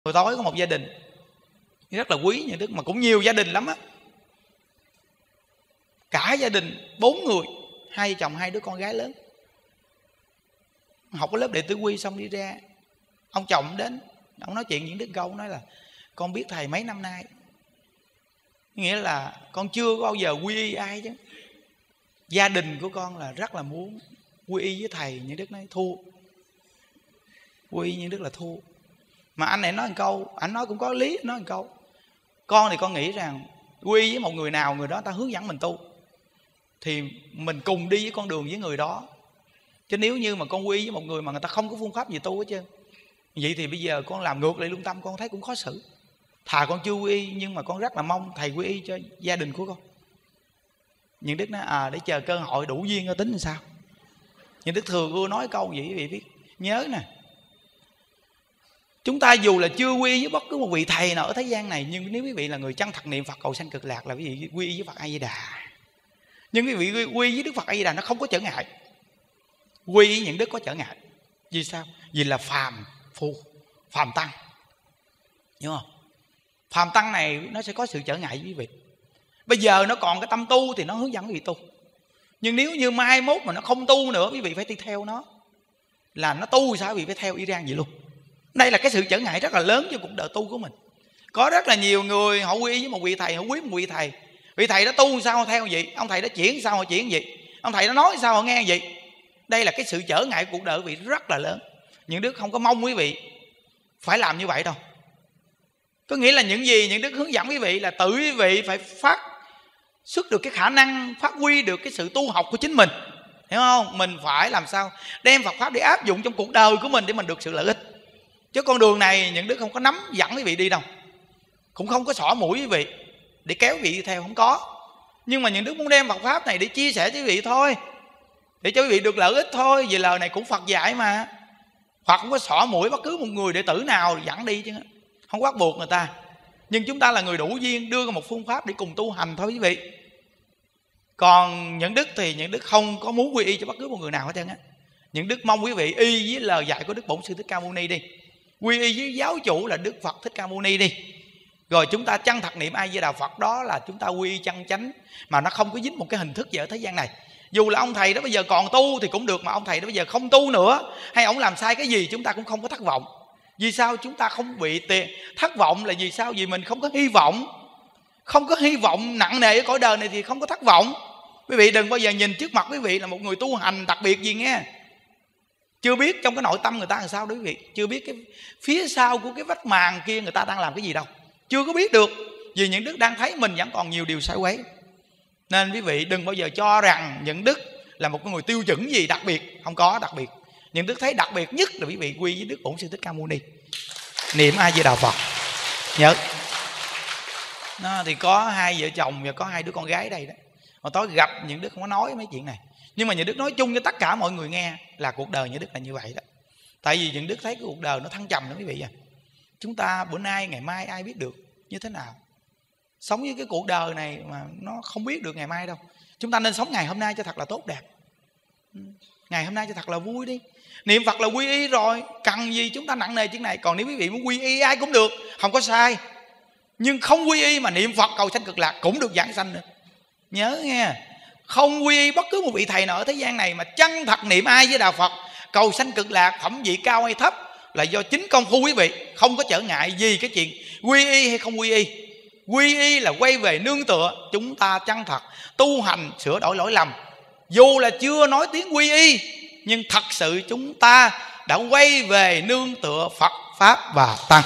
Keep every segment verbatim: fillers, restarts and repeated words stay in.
Hồi tối có một gia đình rất là quý Nhuận Đức, mà cũng nhiều gia đình lắm á. Cả gia đình bốn người, hai vợ chồng hai đứa con gái lớn, học cái lớp đệ tử quy xong đi ra, ông chồng đến, ông nói chuyện Nhuận Đức câu, nói là con biết thầy mấy năm nay, nghĩa là con chưa có bao giờ quy y ai chứ. Gia đình của con là rất là muốn quy y với thầy. Nhuận Đức nói thua, quy y Nhuận Đức là thua. Mà anh này nói một câu, anh nói cũng có lý, nói một câu, con thì con nghĩ rằng quy y với một người nào, người đó ta hướng dẫn mình tu thì mình cùng đi với con đường với người đó. Chứ nếu như mà con quy y với một người mà người ta không có phương pháp gì tu hết trơn, vậy thì bây giờ con làm ngược lại lương tâm, con thấy cũng khó xử. Thà con chưa quy y, nhưng mà con rất là mong thầy quy y cho gia đình của con. Nhuận Đức nói à, để chờ cơ hội đủ duyên rồi tính làm sao. Nhuận Đức thường ưa nói câu vậy quý vị biết. Nhớ nè, chúng ta dù là chưa quy y với bất cứ một vị thầy nào ở thế gian này, nhưng nếu quý vị là người chân thật niệm Phật cầu sanh cực lạc là quý vị quy y với Phật A Di Đà. Nhưng quý vị quy y với Đức Phật A Di Đà nó không có trở ngại. Quy y Nhuận Đức có trở ngại. Vì sao? Vì là phàm phu, phàm tăng, hiểu không? Phàm tăng này nó sẽ có sự trở ngại với quý vị. Bây giờ nó còn cái tâm tu thì nó hướng dẫn quý vị tu. Nhưng nếu như mai mốt mà nó không tu nữa, quý vị phải đi theo nó. Là nó tu sao quý vị phải theo y rang vậy luôn. Đây là cái sự trở ngại rất là lớn cho cuộc đời tu của mình. Có rất là nhiều người họ quy y với một vị thầy, họ quý một vị thầy. Vị thầy đó tu sao họ theo vậy, ông thầy đó chuyển sao họ chuyển vậy, ông thầy đó nói sao họ nghe vậy. Đây là cái sự trở ngại của cuộc đời quý vị rất là lớn. Những Đức không có mong quý vị phải làm như vậy đâu. Có nghĩa là những gì những Đức hướng dẫn quý vị là tự quý vị phải phát xuất được cái khả năng, phát huy được cái sự tu học của chính mình, hiểu không? Mình phải làm sao đem Phật pháp để áp dụng trong cuộc đời của mình để mình được sự lợi ích. Chứ con đường này những Đức không có nắm dẫn quý vị đi đâu, cũng không có xỏ mũi quý vị để kéo quý vị đi theo, không có. Nhưng mà những Đức muốn đem Phật pháp này để chia sẻ với quý vị thôi, để cho quý vị được lợi ích thôi. Vì lời này cũng Phật dạy mà. Phật không có xỏ mũi bất cứ một người đệ tử nào dẫn đi chứ, không bắt buộc người ta. Nhưng chúng ta là người đủ duyên đưa ra một phương pháp để cùng tu hành thôi quý vị. Còn Nhuận Đức thì Nhuận Đức không có muốn quy y cho bất cứ một người nào hết trơn á. Nhuận Đức mong quý vị y với lời dạy của Đức Bổn Sư Thích Ca Mâu Ni đi, quy y với giáo chủ là Đức Phật Thích Ca Mâu Ni đi. Rồi chúng ta chân thật niệm A Di Đà Phật, đó là chúng ta quy y chân chánh, mà nó không có dính một cái hình thức gì ở thế gian này. Dù là ông thầy đó bây giờ còn tu thì cũng được, mà ông thầy đó bây giờ không tu nữa, hay ông làm sai cái gì, chúng ta cũng không có thất vọng. Vì sao chúng ta không bị tiền thất vọng là vì sao? Vì mình không có hy vọng. Không có hy vọng nặng nề ở cõi đời này thì không có thất vọng. Quý vị đừng bao giờ nhìn trước mặt quý vị là một người tu hành đặc biệt gì nghe. Chưa biết trong cái nội tâm người ta làm sao đó quý vị. Chưa biết cái phía sau của cái vách màn kia người ta đang làm cái gì đâu. Chưa có biết được. Vì Nhuận Đức đang thấy mình vẫn còn nhiều điều sai quấy. Nên quý vị đừng bao giờ cho rằng Nhuận Đức là một người tiêu chuẩn gì đặc biệt. Không có đặc biệt. Nhuận Đức thấy đặc biệt nhất là quý vị quy với Đức Bổn Sư Thích Ca Mâu Ni, niệm A Di Đà Phật. Nhớ nó thì có hai vợ chồng và có hai đứa con gái đây đó. Hồi tối gặp Nhuận Đức không có nói mấy chuyện này, nhưng mà Nhuận Đức nói chung cho tất cả mọi người nghe là cuộc đời Nhuận Đức là như vậy đó. Tại vì Nhuận Đức thấy cái cuộc đời nó thăng trầm đó quý vị à. Chúng ta bữa nay ngày mai ai biết được như thế nào. Sống với cái cuộc đời này mà nó không biết được ngày mai đâu. Chúng ta nên sống ngày hôm nay cho thật là tốt đẹp. Ngày hôm nay cho thật là vui đi. Niệm Phật là quy y rồi, cần gì chúng ta nặng nề chuyện này. Còn nếu quý vị muốn quy y ai cũng được, không có sai. Nhưng không quy y mà niệm Phật cầu sanh cực lạc cũng được giảng sanh nữa. Nhớ nghe, không quy y bất cứ một vị thầy nào ở thế gian này mà chân thật niệm ai với Đạo Phật cầu sanh cực lạc, phẩm vị cao hay thấp là do chính công phu quý vị. Không có trở ngại gì cái chuyện quy y hay không quy y. Quy y là quay về nương tựa. Chúng ta chân thật tu hành sửa đổi lỗi lầm. Dù là chưa nói tiếng quy y, nhưng thật sự chúng ta đã quay về nương tựa Phật, Pháp và Tăng.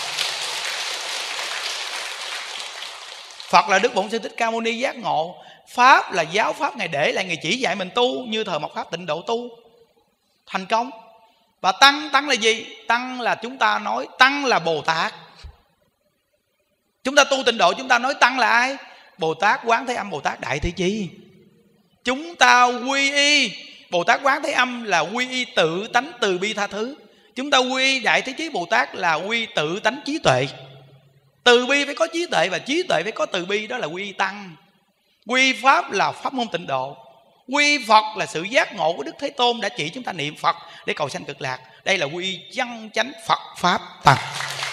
Phật là Đức Bổn Sư Thích Ca Mâu Ni giác ngộ. Pháp là giáo pháp Ngài để lại, Ngài chỉ dạy mình tu, như thời mạt Pháp Tịnh Độ tu thành công. Và Tăng, Tăng là gì? Tăng là chúng ta nói Tăng là Bồ Tát. Chúng ta tu Tịnh Độ chúng ta nói Tăng là ai? Bồ Tát Quán Thế Âm, Bồ Tát Đại Thế Chí. Chúng ta quy y Bồ Tát Quán Thế Âm là quy y tự tánh từ bi tha thứ. Chúng ta quy y Đại Thế Chí Bồ Tát là quy tự tánh trí tuệ. Từ bi phải có trí tuệ và trí tuệ phải có từ bi, đó là quy y Tăng. Quy Pháp là pháp môn Tịnh Độ. Quy Phật là sự giác ngộ của Đức Thế Tôn đã chỉ chúng ta niệm Phật để cầu sanh cực lạc. Đây là quy y chân chánh Phật Pháp Tăng.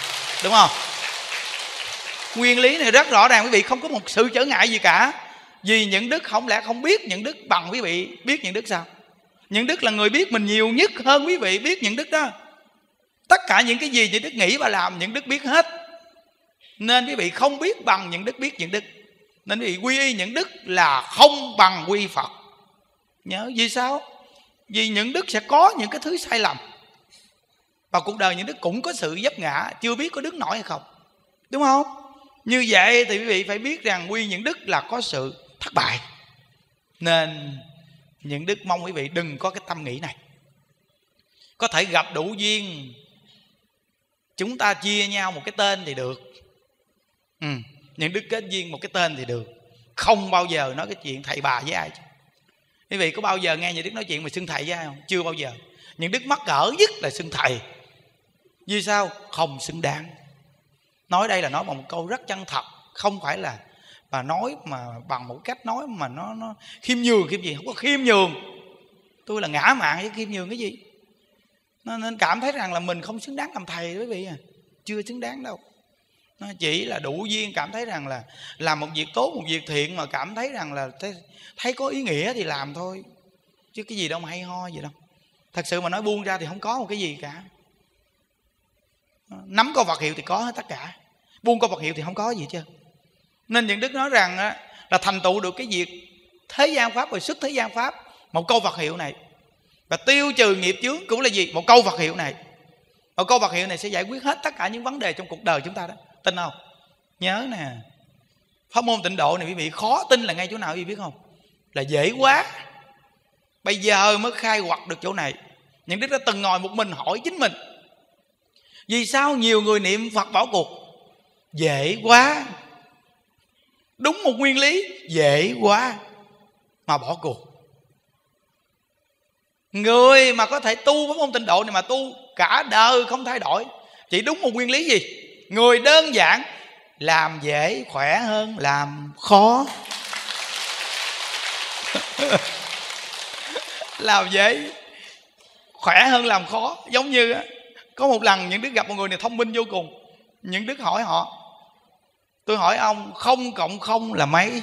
đúng không? Nguyên lý này rất rõ ràng quý vị, không có một sự trở ngại gì cả. Vì những đức không lẽ không biết những đức bằng quý vị biết những đức sao? Những đức là người biết mình nhiều nhất hơn quý vị biết những đức đó. Tất cả những cái gì những đức nghĩ và làm những đức biết hết. Nên quý vị không biết bằng những đức biết những đức. Nên quý vị quy y những đức là không bằng quy Phật. Nhớ vì sao? Vì những đức sẽ có những cái thứ sai lầm. Và cuộc đời những đức cũng có sự vấp ngã, chưa biết có đứng nổi hay không, đúng không? Như vậy thì quý vị phải biết rằng quy những đức là có sự thất bại. Nên những đức mong quý vị đừng có cái tâm nghĩ này. Có thể gặp đủ duyên, chúng ta chia nhau một cái tên thì được. ừ, Những đức kết duyên một cái tên thì được. Không bao giờ nói cái chuyện thầy bà với ai. Quý vị có bao giờ nghe những đức nói chuyện mà xưng thầy với ai không? Chưa bao giờ. Những đức mắc cỡ nhất là xưng thầy. Vì sao? Không xứng đáng. Nói đây là nói bằng một câu rất chân thật, không phải là mà nói mà bằng một cách nói mà nó, nó khiêm nhường khiêm gì. Không có khiêm nhường. Tôi là ngã mạn với khiêm nhường cái gì. Nên cảm thấy rằng là mình không xứng đáng làm thầy quý vị à. Chưa xứng đáng đâu. Nó chỉ là đủ duyên cảm thấy rằng là làm một việc tốt, một việc thiện mà cảm thấy rằng là thấy, thấy có ý nghĩa thì làm thôi. Chứ cái gì đâu mà hay ho gì đâu. Thật sự mà nói buông ra thì không có một cái gì cả. Nắm câu Phật hiệu thì có hết tất cả. Buông câu Phật hiệu thì không có gì chứ. Nên những đức nói rằng là thành tựu được cái việc thế gian pháp và xuất thế gian pháp một câu Phật hiệu này. Và tiêu trừ nghiệp chướng cũng là gì? Một câu Phật hiệu này. Một câu Phật hiệu này sẽ giải quyết hết tất cả những vấn đề trong cuộc đời chúng ta đó. Tin không? Nhớ nè, pháp môn tịnh độ này quý vị khó tin là ngay chỗ nào quý vị biết không? Là dễ quá. Bây giờ mới khai quật được chỗ này. Những đức đã từng ngồi một mình hỏi chính mình, vì sao nhiều người niệm Phật bỏ cuộc? Dễ quá. Đúng một nguyên lý, dễ quá mà bỏ cuộc. Người mà có thể tu pháp môn tịnh độ này mà tu cả đời không thay đổi, chỉ đúng một nguyên lý gì? Người đơn giản, làm dễ khỏe hơn làm khó. Làm dễ khỏe hơn làm khó. Giống như có một lần những đức gặp một người này thông minh vô cùng. Những đức hỏi họ, tôi hỏi ông không cộng không là mấy?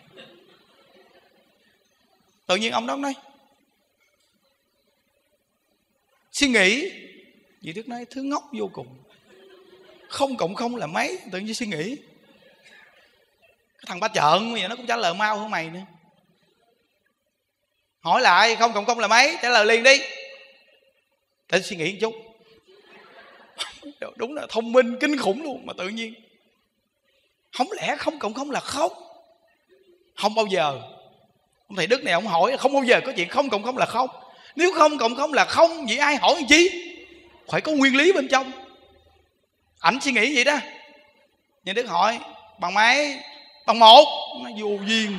Tự nhiên ông đó nói, suy nghĩ. Vị Đức nói thứ ngốc vô cùng. Không cộng không là mấy? Tự nhiên suy nghĩ. Cái thằng ba trợn vậy nó cũng trả lời mau hơn mày nữa. Hỏi lại không cộng không là mấy? Trả lời liền đi. Để suy nghĩ một chút. Đúng là thông minh kinh khủng luôn. Mà tự nhiên không lẽ không cộng không là không? Không bao giờ. Ông thầy Đức này ông hỏi không bao giờ có chuyện không cộng không là không. Nếu không cộng không là không, vậy ai hỏi làm chi? Phải có nguyên lý bên trong. Ảnh suy nghĩ vậy đó. Nhà Đức hỏi bằng mấy? Bằng một. Nó vô duyên.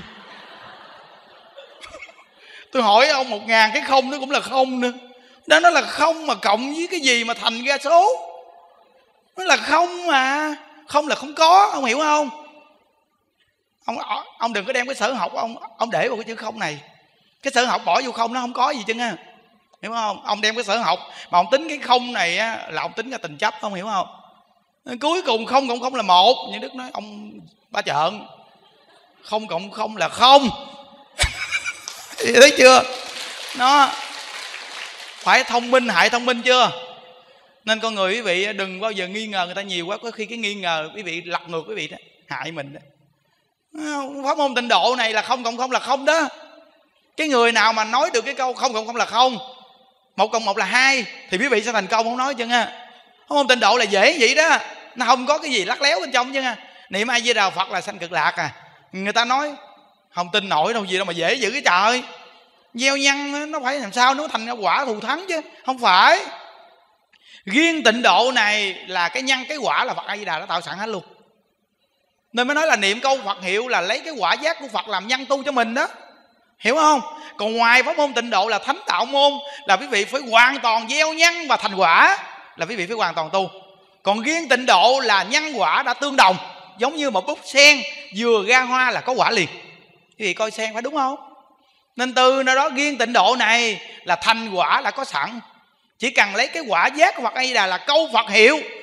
Tôi hỏi ông một ngàn cái không nó cũng là không nữa. Đó nó là không mà cộng với cái gì mà thành ra số. Nó là không mà. Không là không có, ông hiểu không? Ông ông đừng có đem cái sở học ông ông để vào cái chữ không này. Cái sở học bỏ vô không nó không có gì chứ ha. Hiểu không? Ông đem cái sở học mà ông tính cái không này á, là ông tính ra tình chấp, không hiểu không? Cuối cùng không cộng không là một. Như Đức nói ông ba trợn. Không cộng không là không. Thấy chưa? Nó phải thông minh hại thông minh chưa? Nên con người quý vị đừng bao giờ nghi ngờ người ta nhiều quá. Có khi cái nghi ngờ quý vị lật ngược quý vị đó, hại mình đó. Pháp môn tịnh độ này là không cộng không là không đó. Cái người nào mà nói được cái câu không cộng không là không, một cộng một là hai, thì quý vị sẽ thành công, không nói chứ ha. Pháp môn tịnh độ là dễ vậy đó. Nó không có cái gì lắc léo bên trong chứ ha. Niệm A Di Đà Phật là sanh cực lạc à. Người ta nói không tin nổi đâu gì đâu mà dễ dữ cái trời. Gieo nhân nó phải làm sao nó thành quả thù thắng chứ. Không phải. Riêng tịnh độ này là cái nhân cái quả là Phật A Di Đà đã tạo sẵn hết luôn. Nên mới nói là niệm câu Phật hiệu là lấy cái quả giác của Phật làm nhân tu cho mình đó. Hiểu không? Còn ngoài pháp môn tịnh độ là thánh đạo môn, là quý vị phải hoàn toàn gieo nhân và thành quả, là quý vị phải hoàn toàn tu. Còn riêng tịnh độ là nhân quả đã tương đồng. Giống như một búp sen vừa ra hoa là có quả liền. Quý vị coi sen phải đúng không? Nên từ nơi đó riêng tịnh độ này là thành quả đã có sẵn. Chỉ cần lấy cái quả giác của Phật A Di Đà là câu Phật hiệu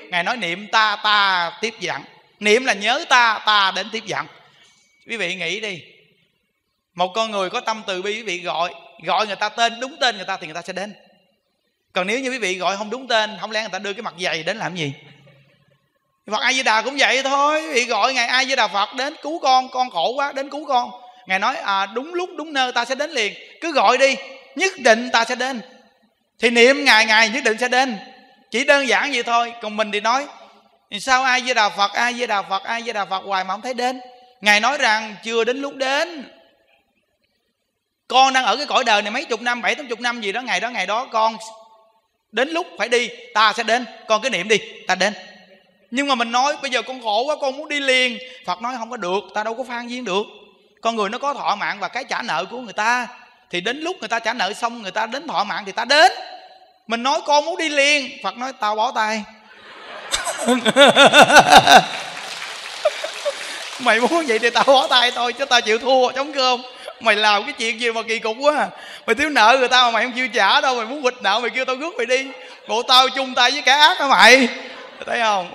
Ngài nói niệm ta, ta tiếp dẫn. Niệm là nhớ ta, ta đến tiếp dẫn. Quý vị nghĩ đi, một con người có tâm từ bi, quý vị gọi gọi người ta tên, đúng tên người ta thì người ta sẽ đến. Còn nếu như quý vị gọi không đúng tên, không lẽ người ta đưa cái mặt dày đến làm gì? Phật A Di Đà cũng vậy thôi. Quý vị gọi Ngài A Di Đà Phật đến cứu con, con khổ quá đến cứu con. Ngài nói à, đúng lúc đúng nơi ta sẽ đến liền. Cứ gọi đi, nhất định ta sẽ đến. Thì niệm Ngài, Ngài nhất định sẽ đến. Chỉ đơn giản vậy thôi. Còn mình thì nói sao A Di Đà Phật, A Di Đà Phật, A Di Đà Phật hoài mà không thấy đến. Ngài nói rằng chưa đến lúc đến. Con đang ở cái cõi đời này mấy chục năm, bảy tám chục năm gì đó, ngày đó ngày đó con đến lúc phải đi, ta sẽ đến. Con cứ niệm đi, ta đến. Nhưng mà mình nói bây giờ con khổ quá, con muốn đi liền. Phật nói không có được, ta đâu có phan duyên được. Con người nó có thọ mạng và cái trả nợ của người ta. Thì đến lúc người ta trả nợ xong, người ta đến thọ mạng thì ta đến. Mình nói con muốn đi liền, Phật nói tao bó tay. Mày muốn vậy thì tao bó tay thôi, chứ tao chịu thua, chống cơm. Mày làm cái chuyện gì mà kỳ cục quá. Mày thiếu nợ người ta mà mày không chịu trả đâu. Mày muốn quỵt nợ mày kêu tao rước mày đi. Bộ tao chung tay với kẻ ác đó mày. Thấy không?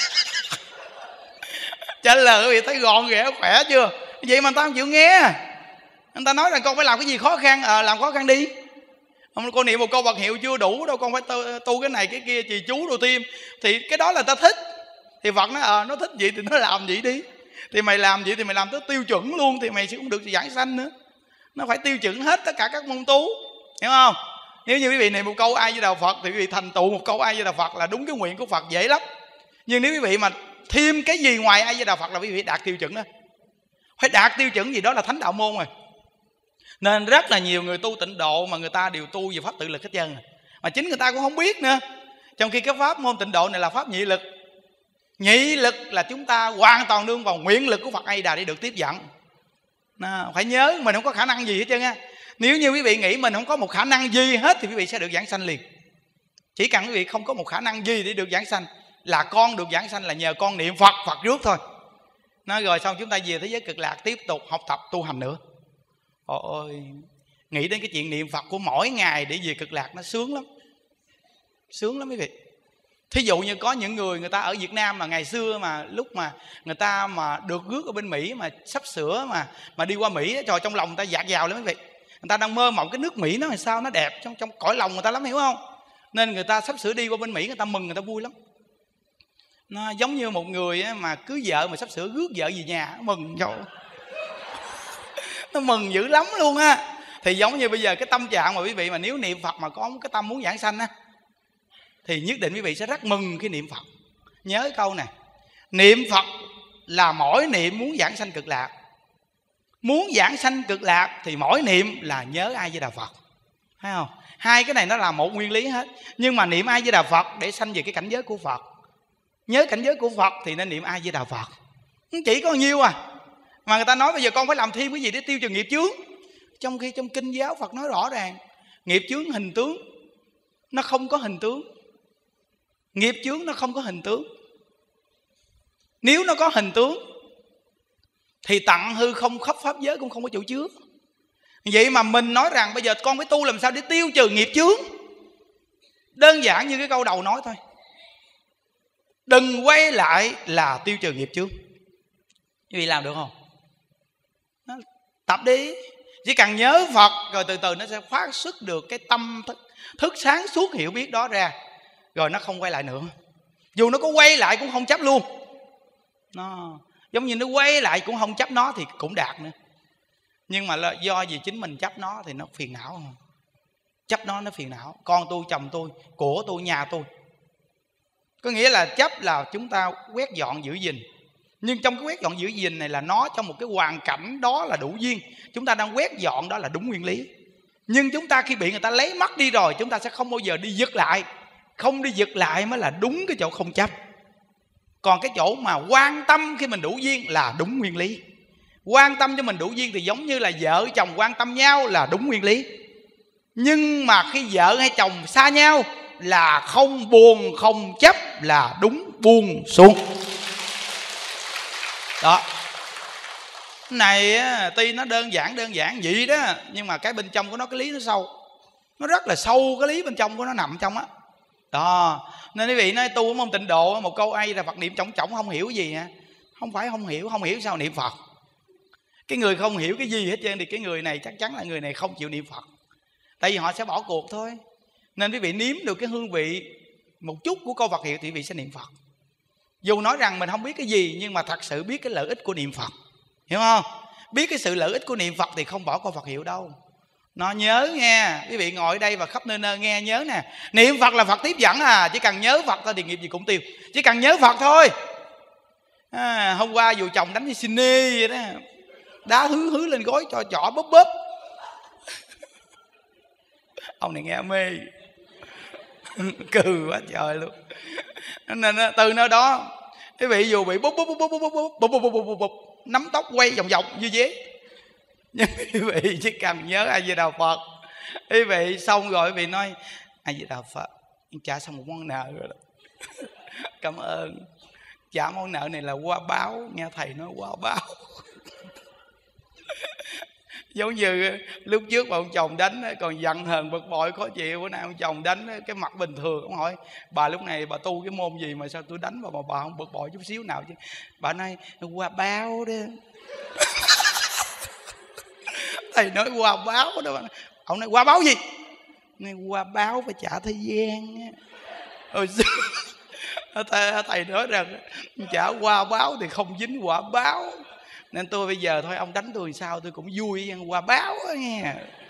Trả lời quý vị thấy gọn ghẽ khỏe chưa? Vậy mà người ta không chịu nghe. Người ta nói rằng con phải làm cái gì khó khăn, à, làm khó khăn đi. Không, con niệm một câu Phật hiệu chưa đủ đâu, con phải tu, tu cái này cái kia, trì chú đồ tim. Thì cái đó là ta thích. Thì Phật nói à, nó thích vậy thì nó làm vậy đi. Thì mày làm vậy thì mày làm tới tiêu chuẩn luôn, thì mày sẽ không được giảng sanh nữa. Nó phải tiêu chuẩn hết tất cả các môn tú, hiểu không? Nếu như quý vị niệm một câu A Di Đà Phật thì quý vị thành tựu một câu A Di Đà Phật là đúng cái nguyện của Phật dễ lắm. Nhưng nếu quý vị mà thêm cái gì ngoài A Di Đà Phật là quý vị đạt tiêu chuẩn đó. Phải đạt tiêu chuẩn gì đó là thánh đạo môn rồi. Nên rất là nhiều người tu tịnh độ mà người ta đều tu về pháp tự lực hết trơn, mà chính người ta cũng không biết nữa. Trong khi cái pháp môn tịnh độ này là pháp nhị lực. Nhị lực là chúng ta hoàn toàn nương vào nguyện lực của Phật A Di Đà để được tiếp dẫn. Nó, phải nhớ mình không có khả năng gì hết trơn á. Nếu như quý vị nghĩ mình không có một khả năng gì hết thì quý vị sẽ được giảng sanh liền. Chỉ cần quý vị không có một khả năng gì để được giảng sanh, là con được giảng sanh là nhờ con niệm Phật, Phật rước thôi. Nói rồi xong chúng ta về thế giới cực lạc tiếp tục học tập tu hành nữa. Ôi, nghĩ đến cái chuyện niệm Phật của mỗi ngày để về cực lạc nó sướng lắm. Sướng lắm quý vị. Thí dụ như có những người người ta ở Việt Nam mà ngày xưa mà lúc mà người ta mà được rước ở bên Mỹ mà sắp sửa mà mà đi qua Mỹ, trời, trong lòng người ta dạt dào lắm quý vị. Người ta đang mơ mộng cái nước Mỹ nó làm sao nó đẹp trong trong cõi lòng người ta lắm, hiểu không? Nên người ta sắp sửa đi qua bên Mỹ, người ta mừng, người ta vui lắm. Nó giống như một người mà cưới vợ mà sắp sửa rước vợ về nhà, mừng trời. Nó mừng dữ lắm luôn á. Thì giống như bây giờ cái tâm trạng mà quý vị mà nếu niệm Phật mà có cái tâm muốn giảng sanh á, thì nhất định quý vị sẽ rất mừng khi niệm Phật. Nhớ câu này, niệm Phật là mỗi niệm muốn giảng sanh cực lạc. Muốn giảng sanh cực lạc thì mỗi niệm là nhớ A Di Đà Phật, thấy không? Hai cái này nó là một nguyên lý hết. Nhưng mà niệm A Di Đà Phật để sanh về cái cảnh giới của Phật, nhớ cảnh giới của Phật thì nên niệm A Di Đà Phật. Chỉ có nhiêu à. Mà người ta nói bây giờ con phải làm thêm cái gì để tiêu trừ nghiệp chướng. Trong khi trong kinh giáo Phật nói rõ ràng, nghiệp chướng hình tướng, nó không có hình tướng. Nghiệp chướng nó không có hình tướng. Nếu nó có hình tướng thì tặng hư không khắp pháp giới cũng không có chỗ chứa. Vậy mà mình nói rằng bây giờ con phải tu làm sao để tiêu trừ nghiệp chướng. Đơn giản như cái câu đầu nói thôi, đừng quay lại là tiêu trừ nghiệp chướng. Quý vị làm được không? Tập đi. Chỉ cần nhớ Phật rồi từ từ nó sẽ phát xuất được cái tâm thức, thức sáng suốt hiểu biết đó ra. Rồi nó không quay lại nữa. Dù nó có quay lại cũng không chấp luôn. Nó giống như nó quay lại cũng không chấp nó thì cũng đạt nữa. Nhưng mà là do vì chính mình chấp nó thì nó phiền não không? Chấp nó nó phiền não. Con tôi, chồng tôi, của tôi, nhà tôi. Có nghĩa là chấp là chúng ta quét dọn giữ gìn. Nhưng trong cái quét dọn giữ gìn này là nó trong một cái hoàn cảnh đó là đủ duyên. Chúng ta đang quét dọn đó là đúng nguyên lý. Nhưng chúng ta khi bị người ta lấy mất đi rồi, chúng ta sẽ không bao giờ đi giật lại. Không đi giật lại mới là đúng cái chỗ không chấp. Còn cái chỗ mà quan tâm khi mình đủ duyên là đúng nguyên lý. Quan tâm cho mình đủ duyên thì giống như là vợ chồng quan tâm nhau là đúng nguyên lý. Nhưng mà khi vợ hay chồng xa nhau là không buồn không chấp là đúng buông xuống. Đó. Cái này tuy nó đơn giản đơn giản vậy đó, nhưng mà cái bên trong của nó, cái lý nó sâu. Nó rất là sâu, cái lý bên trong của nó nằm trong á. Đó, nên quý vị nói tu ở môn Tịnh Độ một câu ai là Phật niệm trọng trọng không hiểu gì hả? Không phải không hiểu, không hiểu sao niệm Phật. Cái người không hiểu cái gì hết trơn thì cái người này chắc chắn là người này không chịu niệm Phật. Tại vì họ sẽ bỏ cuộc thôi. Nên quý vị nếm được cái hương vị một chút của câu Phật hiệu thì quý vị sẽ niệm Phật. Dù nói rằng mình không biết cái gì, nhưng mà thật sự biết cái lợi ích của niệm Phật, hiểu không? Biết cái sự lợi ích của niệm Phật thì không bỏ câu Phật hiệu đâu. Nó nhớ nghe, quý vị ngồi ở đây và khắp nơi nơi nghe nhớ nè. Niệm Phật là Phật tiếp dẫn à. Chỉ cần nhớ Phật thôi thì nghiệp gì cũng tiêu. Chỉ cần nhớ Phật thôi à, hôm qua dù chồng đánh như xin nê vậy đó, đá hứ hứ lên gối cho chỏ bóp bóp. Ông này nghe mê cừ quá trời luôn. Nên từ nơi đó quý vị dù bị bóp bóp bóp bóp bóp bóp bóp bóp bóp bóp nắm tóc quay vòng vòng như dế, nhưng quý vị chỉ cần nhớ A Di Đà Phật. Quý vị xong rồi quý vị nói A Di Đà Phật, trả xong một món nợ rồi đó. Cảm ơn, trả món nợ này là qua báo, nghe thầy nói qua báo. Giống như lúc trước bà ông chồng đánh còn giận hờn bực bội khó chịu, bữa nay ông chồng đánh cái mặt bình thường. Ông hỏi bà lúc này bà tu cái môn gì mà sao tôi đánh bà mà bà không bực bội chút xíu nào chứ? Bà nói qua báo đó. Thầy nói qua báo đó. Ông nói qua báo gì? Nói qua báo phải trả thời gian. Hồi xưa thầy, thầy nói rằng trả qua báo thì không dính quả báo. Nên tôi bây giờ thôi ông đánh tôi sao tôi cũng vui, qua báo đó nghe.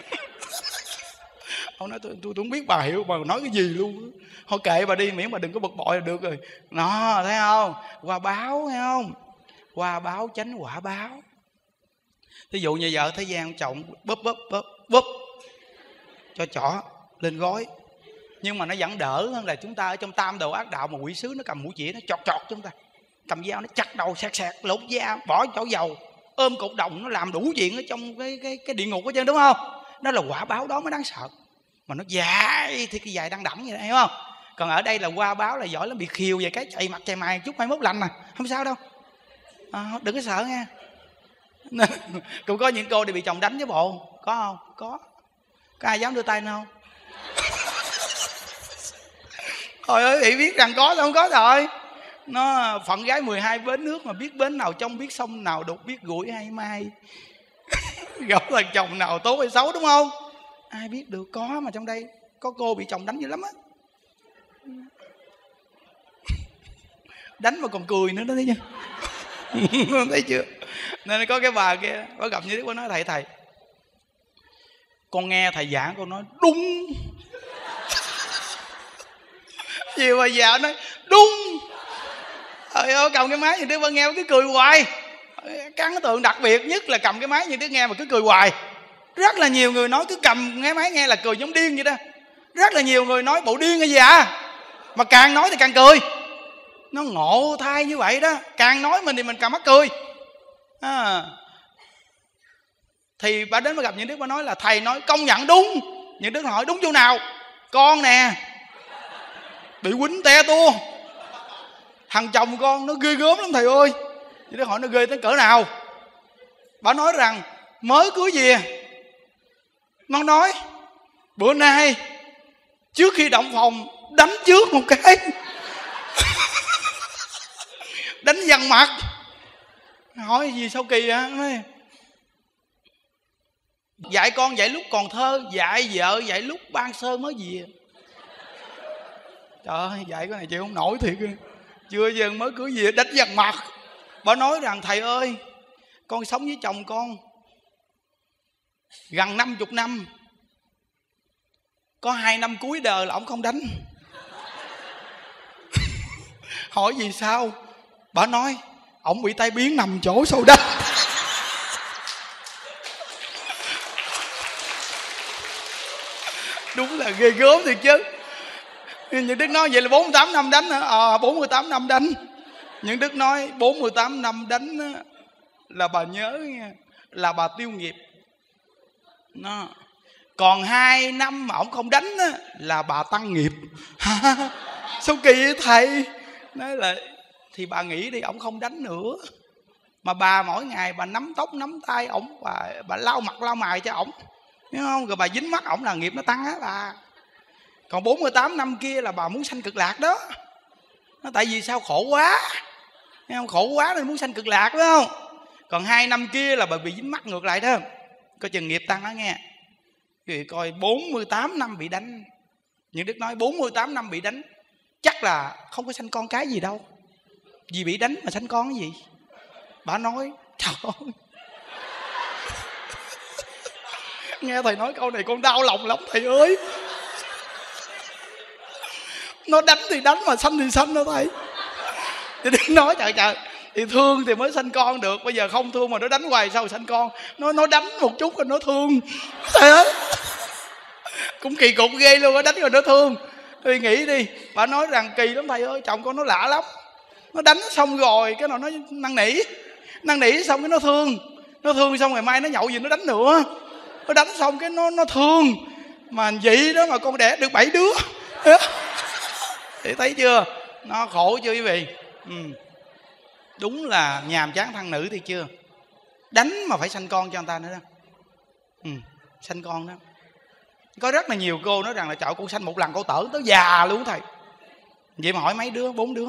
Ông nói tôi, tôi, tôi không biết bà hiểu bà nói cái gì luôn. Thôi kệ bà đi, miễn bà đừng có bực bội là được rồi. Nó thấy không? Qua báo thấy không? Qua báo tránh quả báo. Ví dụ như vợ thế gian chồng bóp bóp bóp bóp cho chỏ lên gối, nhưng mà nó vẫn đỡ hơn là chúng ta ở trong tam đồ ác đạo mà quỷ sứ nó cầm mũi chĩa nó chọt chọt chúng ta, cầm dao nó chặt đầu sẹt sẹt lột da bỏ chảo dầu ôm cột đồng, nó làm đủ chuyện ở trong cái cái cái địa ngục hết trơn, đúng không? Đó là quả báo đó mới đáng sợ, mà nó dài thì cái dài đăng đẳng vậy đó, hiểu không? Còn ở đây là qua báo là giỏi lắm, bị khiêu về cái chạy mặt chạy mày chút mai mốt lành mà không sao đâu à, đừng có sợ nha. Cũng có những cô đi bị chồng đánh với bộ, có không? Có. Có ai dám đưa tay không? Thôi ơi, chị biết rằng có không có rồi. Nó phận gái mười hai bến nước mà biết bến nào trong, biết sông nào đục, biết gũi hay mai. Gặp thằng chồng nào tốt hay xấu, đúng không? Ai biết được, có mà trong đây có cô bị chồng đánh dữ lắm á. Đánh mà còn cười nữa đó, thấy chưa? Thấy chưa? Nên có cái bà kia, bà gặp như thế, bà nói thầy thầy con nghe thầy giảng con nói đúng. Nhiều bà già nói đúng. Trời ơi, cầm cái máy như thế bà nghe bà cứ cười hoài. Cái ấn tượng đặc biệt nhất là cầm cái máy như thế nghe mà cứ cười hoài. Rất là nhiều người nói cứ cầm cái máy nghe là cười giống điên vậy đó. Rất là nhiều người nói bộ điên hay gì à, mà càng nói thì càng cười. Nó ngộ thay như vậy đó, càng nói mình thì mình càng mắc cười à. Thì bà đến bà gặp những đứa bà nói là thầy nói công nhận đúng. Những đứa hỏi đúng chỗ nào? Con nè bị quýnh te tua, thằng chồng con nó ghê gớm lắm thầy ơi. Những đứa hỏi nó ghê tới cỡ nào? Bà nói rằng mới cưới về nó nói bữa nay trước khi động phòng đánh trước một cái. Đánh dằn mặt. Hỏi gì sao kỳ hả? Nói dạy con dạy lúc còn thơ, dạy vợ dạy lúc ban sơ mới về. Trời ơi, dạy cái này chịu không nổi thiệt. Chưa giờ mới cưới về đánh dằn mặt. Bà nói rằng thầy ơi, con sống với chồng con gần năm chục năm, có hai năm cuối đời là ổng không đánh. Hỏi vì sao? Bà nói ổng bị tai biến nằm chỗ sau đất. Đúng là ghê gớm thiệt chứ. Những Đức nói vậy là bốn mươi tám năm đánh hả? Ờ, bốn mươi tám năm đánh. Những Đức nói bốn mươi tám năm đánh là bà nhớ nha, là bà tiêu nghiệp. Nó. Còn hai năm mà ổng không đánh là bà tăng nghiệp. Sao kỳ vậy thầy? Nói là thì bà nghĩ đi, ổng không đánh nữa mà bà mỗi ngày bà nắm tóc nắm tay ổng, bà, bà lau mặt lau mày cho ổng, hiểu không? Rồi bà dính mắt ổng là nghiệp nó tăng á bà. Còn bốn mươi tám năm kia là bà muốn sanh cực lạc đó. Nó tại vì sao? Khổ quá, nghe không? Khổ quá nên muốn sanh cực lạc, phải không? Còn hai năm kia là bà bị dính mắc ngược lại đó. Coi chừng nghiệp tăng đó nghe. Quý vị coi bốn mươi tám năm bị đánh. Những Đức nói bốn mươi tám năm bị đánh, chắc là không có sanh con cái gì đâu. Vì bị đánh mà sanh con cái gì? Bà nói trời ơi, nghe thầy nói câu này con đau lòng lắm thầy ơi. Nó đánh thì đánh mà sanh thì sanh đó thầy. Thì đừng nói trời trời, thì thương thì mới sanh con được. Bây giờ không thương mà nó đánh hoài sao sanh con? Nó nó đánh một chút rồi nó thương. Thầy ơi, cũng kỳ cục ghê luôn á, đánh rồi nó thương. Tôi nghĩ đi, bà nói rằng kỳ lắm thầy ơi, chồng con nó lạ lắm. Nó đánh xong rồi cái nào nó năn nỉ, năn nỉ xong cái nó thương, nó thương xong ngày mai nó nhậu gì nó đánh nữa. Nó đánh xong cái nó nó thương. Mà vậy đó mà con đẻ được bảy đứa. Thì thấy chưa, nó khổ chưa quý vị? Ừ. Đúng là nhàm chán thằng nữ thì chưa. Đánh mà phải sanh con cho người ta nữa đó. Ừ, sanh con đó. Có rất là nhiều cô nói rằng là trời, con sanh một lần cô tởn tới già luôn thầy. Vậy mà hỏi mấy đứa? Bốn đứa.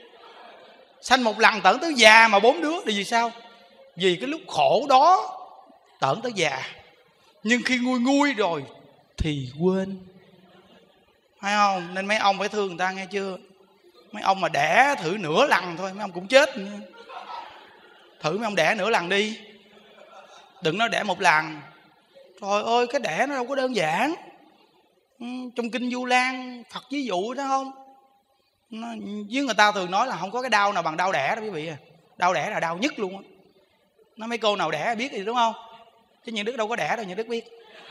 Sanh một lần tởn tới già mà bốn đứa là vì sao? Vì cái lúc khổ đó tởn tới già, nhưng khi nguôi nguôi rồi thì quên, phải không? Nên mấy ông phải thương người ta, nghe chưa? Mấy ông mà đẻ thử nửa lần thôi mấy ông cũng chết nữa. Thử mấy ông đẻ nửa lần đi, đừng nói đẻ một lần. Trời ơi, cái đẻ nó đâu có đơn giản. Ừ, trong kinh Vu Lan Phật ví dụ đó không? Nó, với người ta thường nói là không có cái đau nào bằng đau đẻ đó quý vị à. Đau đẻ là đau nhất luôn á. Nó mấy cô nào đẻ biết gì đúng không? Chứ những Đức đâu có đẻ đâu, những Đức biết.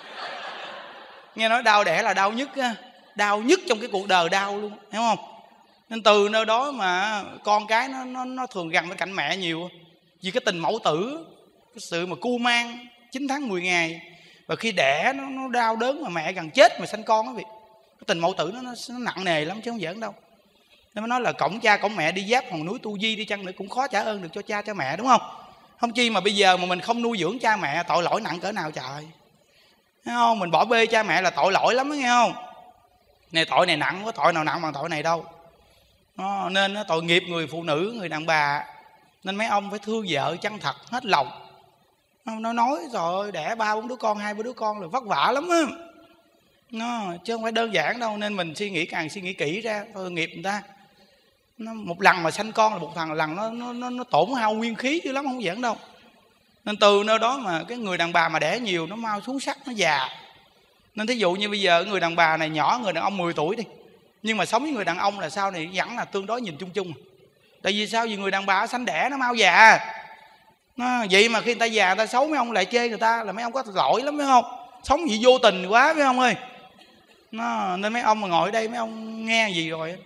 Nghe nói đau đẻ là đau nhất á, đau nhất trong cái cuộc đời đau luôn, hiểu không? Nên từ nơi đó mà con cái nó nó, nó thường gần bên cạnh mẹ nhiều. Vì cái tình mẫu tử, cái sự mà cu mang chín tháng mười ngày, và khi đẻ nó, nó đau đớn mà mẹ gần chết mà sanh con đó vị. Cái tình mẫu tử nó, nó, nó nặng nề lắm chứ không giỡn đâu. Nên mới nói là cổng cha cổng mẹ đi giáp hòn núi Tu Di đi chăng nữa cũng khó trả ơn được cho cha cho mẹ, đúng không? Không chi mà bây giờ mà mình không nuôi dưỡng cha mẹ, tội lỗi nặng cỡ nào trời. Thấy không? Mình bỏ bê cha mẹ là tội lỗi lắm đó, nghe không? Này tội này nặng, có tội nào nặng bằng tội này đâu. Nó, nên nó tội nghiệp người phụ nữ, người đàn bà. Nên mấy ông phải thương vợ chân thật hết lòng. Nó nói rồi đẻ ba bốn đứa con, hai ba đứa con là vất vả lắm á. Nó, chứ không phải đơn giản đâu. Nên mình suy nghĩ càng suy nghĩ kỹ ra thôi nghiệp người ta. Nó, một lần mà sanh con là một thằng lần nó, nó, nó, nó tổn hao nguyên khí dữ lắm, không giỡn đâu. Nên từ nơi đó mà cái người đàn bà mà đẻ nhiều nó mau xuống sắc, nó già. Nên thí dụ như bây giờ người đàn bà này nhỏ, người đàn ông mười tuổi đi, nhưng mà sống với người đàn ông là sau này vẫn là tương đối nhìn chung chung. Tại vì sao? Vì người đàn bà sanh đẻ nó mau già. Nó, vậy mà khi người ta già người ta xấu, mấy ông lại chê người ta là mấy ông có lỗi lắm, phải không? Sống gì vô tình quá, phải không ơi? Nó, nên mấy ông mà ngồi ở đây mấy ông nghe gì rồi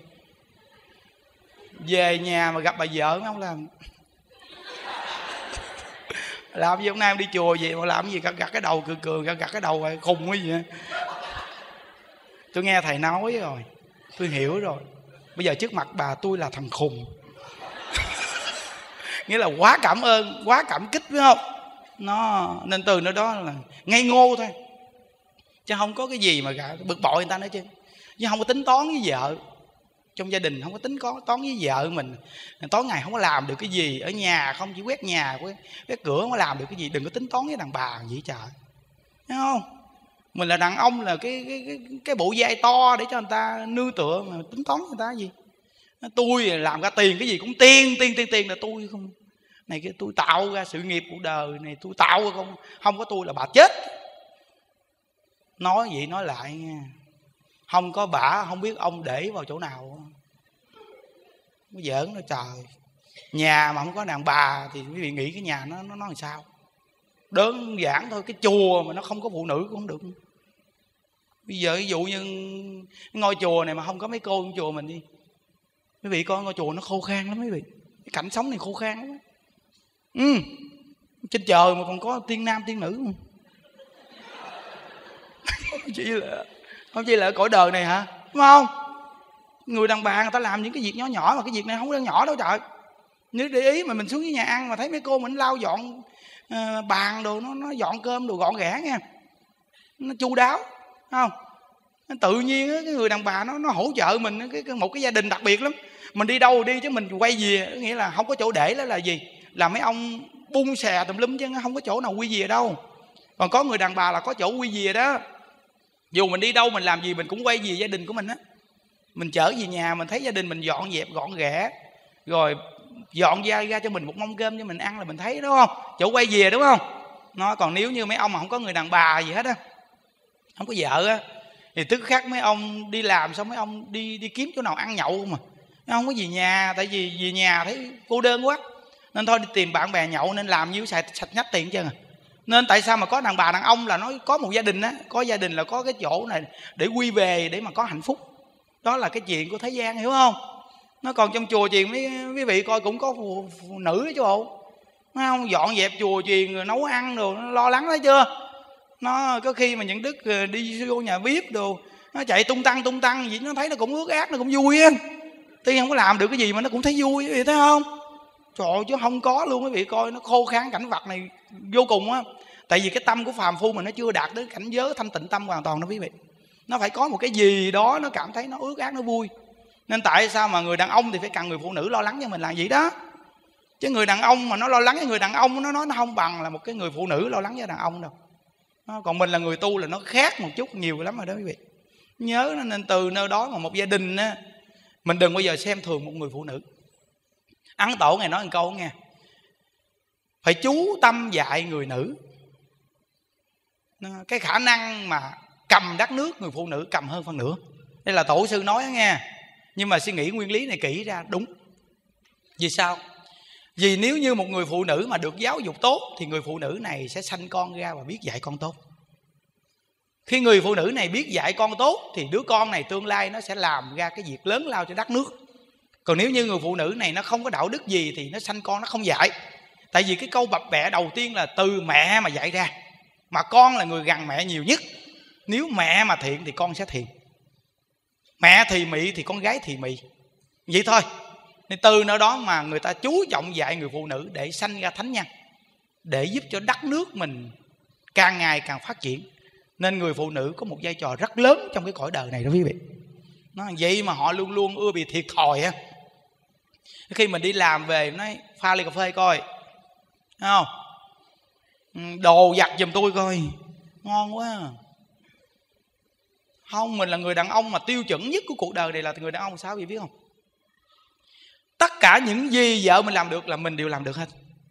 về nhà mà gặp bà vợ mấy ông làm làm gì? Hôm nay em đi chùa gì mà làm gì? Gật gật cái đầu, cười cười, gật gật cái đầu rồi khùng cái gì vậy? Tôi nghe thầy nói rồi, tôi hiểu rồi. Bây giờ trước mặt bà tôi là thằng khùng. Nghĩa là quá cảm ơn, quá cảm kích, phải không? Nó nên từ nơi đó là ngây ngô thôi, chứ không có cái gì mà bực bội người ta nữa chứ. Chứ không có tính toán với vợ. Trong gia đình không có tính toán với vợ mình, tối ngày không có làm được cái gì, ở nhà không chỉ quét nhà, quét, quét cửa, không có làm được cái gì. Đừng có tính toán với đàn bà vậy trời, thấy không? Mình là đàn ông là cái cái cái, cái bộ vai to để cho người ta nương tựa, mà tính toán người ta cái gì? Tôi làm ra tiền cái gì cũng tiền tiền tiền tiền là tôi không. Này cái tôi tạo ra sự nghiệp cuộc đời này, tôi tạo ra không, không có tôi là bà chết. Nói vậy nói lại nha, không có bả không biết ông để vào chỗ nào. Nó giỡn nó trời. Nhà mà không có đàn bà thì quý vị nghĩ cái nhà nó nó nói làm sao? Đơn giản thôi, cái chùa mà nó không có phụ nữ cũng không được. Bây giờ ví dụ như ngôi chùa này mà không có mấy cô trong chùa mình đi, quý vị coi ngôi chùa nó khô khan lắm quý vị. Cái cảnh sống này khô khan lắm. Ừ. Trên trời mà còn có tiên nam tiên nữ. Không chỉ là không chỉ là ở cõi đời này hả, đúng không? Người đàn bà người ta làm những cái việc nhỏ nhỏ mà cái việc này không đơn nhỏ đâu trời. Nếu để ý mà mình xuống với nhà ăn mà thấy mấy cô mình lau dọn uh, bàn đồ, nó nó dọn cơm đồ gọn ghẽ nha, nó chu đáo, không? Tự nhiên cái người đàn bà nó nó hỗ trợ mình, cái, cái một cái gia đình đặc biệt lắm. Mình đi đâu đi chứ mình quay về, nghĩa là không có chỗ để, đó là gì? Là mấy ông bung xè tùm lum chứ không có chỗ nào quy về đâu. Còn có người đàn bà là có chỗ quy về đó. Dù mình đi đâu mình làm gì mình cũng quay về gia đình của mình á. Mình trở về nhà mình thấy gia đình mình dọn dẹp gọn ghẽ, rồi dọn ra ra cho mình một mâm cơm cho mình ăn là mình thấy, đúng không? Chỗ quay về, đúng không? Nó còn nếu như mấy ông mà không có người đàn bà gì hết á, không có vợ á, thì tức khắc mấy ông đi làm xong mấy ông đi đi kiếm chỗ nào ăn nhậu mà không có về nhà. Tại vì về nhà thấy cô đơn quá nên thôi đi tìm bạn bè nhậu, nên làm nhiêu xài sạch nhách tiền chứ. Nên tại sao mà có đàn bà đàn ông là nói có một gia đình á, có gia đình là có cái chỗ này để quy về để mà có hạnh phúc. Đó là cái chuyện của thế gian, hiểu không? Nó còn trong chùa chiền mấy quý vị coi cũng có phụ, phụ nữ đó chứ bộ, thấy không? Dọn dẹp chùa chiền rồi nấu ăn đồ, nó lo lắng, thấy chưa? Nó có khi mà những đức đi vô nhà bếp đồ, nó chạy tung tăng tung tăng gì, nó thấy nó cũng ướt át, nó cũng vui á. Tuy không có làm được cái gì mà nó cũng thấy vui, quý vị thấy không? Trời ơi, chứ không có luôn, quý vị coi nó khô khan cảnh vật này vô cùng á. Tại vì cái tâm của phàm phu mà nó chưa đạt đến cảnh giới thanh tịnh tâm hoàn toàn đó quý vị. Nó phải có một cái gì đó nó cảm thấy nó ướt át, nó vui. Nên tại sao mà người đàn ông thì phải cần người phụ nữ lo lắng cho mình là gì đó. Chứ người đàn ông mà nó lo lắng cho người đàn ông, nó nói nó không bằng là một cái người phụ nữ lo lắng cho đàn ông đâu. Còn mình là người tu là nó khác một chút nhiều lắm rồi đó quý vị. Nhớ nên từ nơi đó mà một gia đình á, mình đừng bao giờ xem thường một người phụ nữ. Ấn Tổ ngày nói một câu nghe, phải chú tâm dạy người nữ. Cái khả năng mà cầm đất nước người phụ nữ cầm hơn phân nửa. Đây là tổ sư nói đó nghe. Nhưng mà suy nghĩ nguyên lý này kỹ ra đúng. Vì sao? Vì nếu như một người phụ nữ mà được giáo dục tốt thì người phụ nữ này sẽ sanh con ra và biết dạy con tốt. Khi người phụ nữ này biết dạy con tốt thì đứa con này tương lai nó sẽ làm ra cái việc lớn lao cho đất nước. Còn nếu như người phụ nữ này nó không có đạo đức gì thì nó sanh con nó không dạy. Tại vì cái câu bập bẹ đầu tiên là từ mẹ mà dạy ra. Mà con là người gần mẹ nhiều nhất. Nếu mẹ mà thiện thì con sẽ thiện. Mẹ thì mị thì con gái thì mị. Vậy thôi. Nên từ nơi đó mà người ta chú trọng dạy người phụ nữ để sanh ra thánh nhân, để giúp cho đất nước mình càng ngày càng phát triển. Nên người phụ nữ có một vai trò rất lớn trong cái cõi đời này đó quý vị. Nó vậy mà họ luôn luôn ưa bị thiệt thòi á. Khi mình đi làm về nói pha ly cà phê coi, thấy không? Đồ giặt giùm tôi coi, ngon quá. Không, mình là người đàn ông mà tiêu chuẩn nhất của cuộc đời này là người đàn ông sao vậy biết không? Tất cả những gì vợ mình làm được là mình đều làm được hết.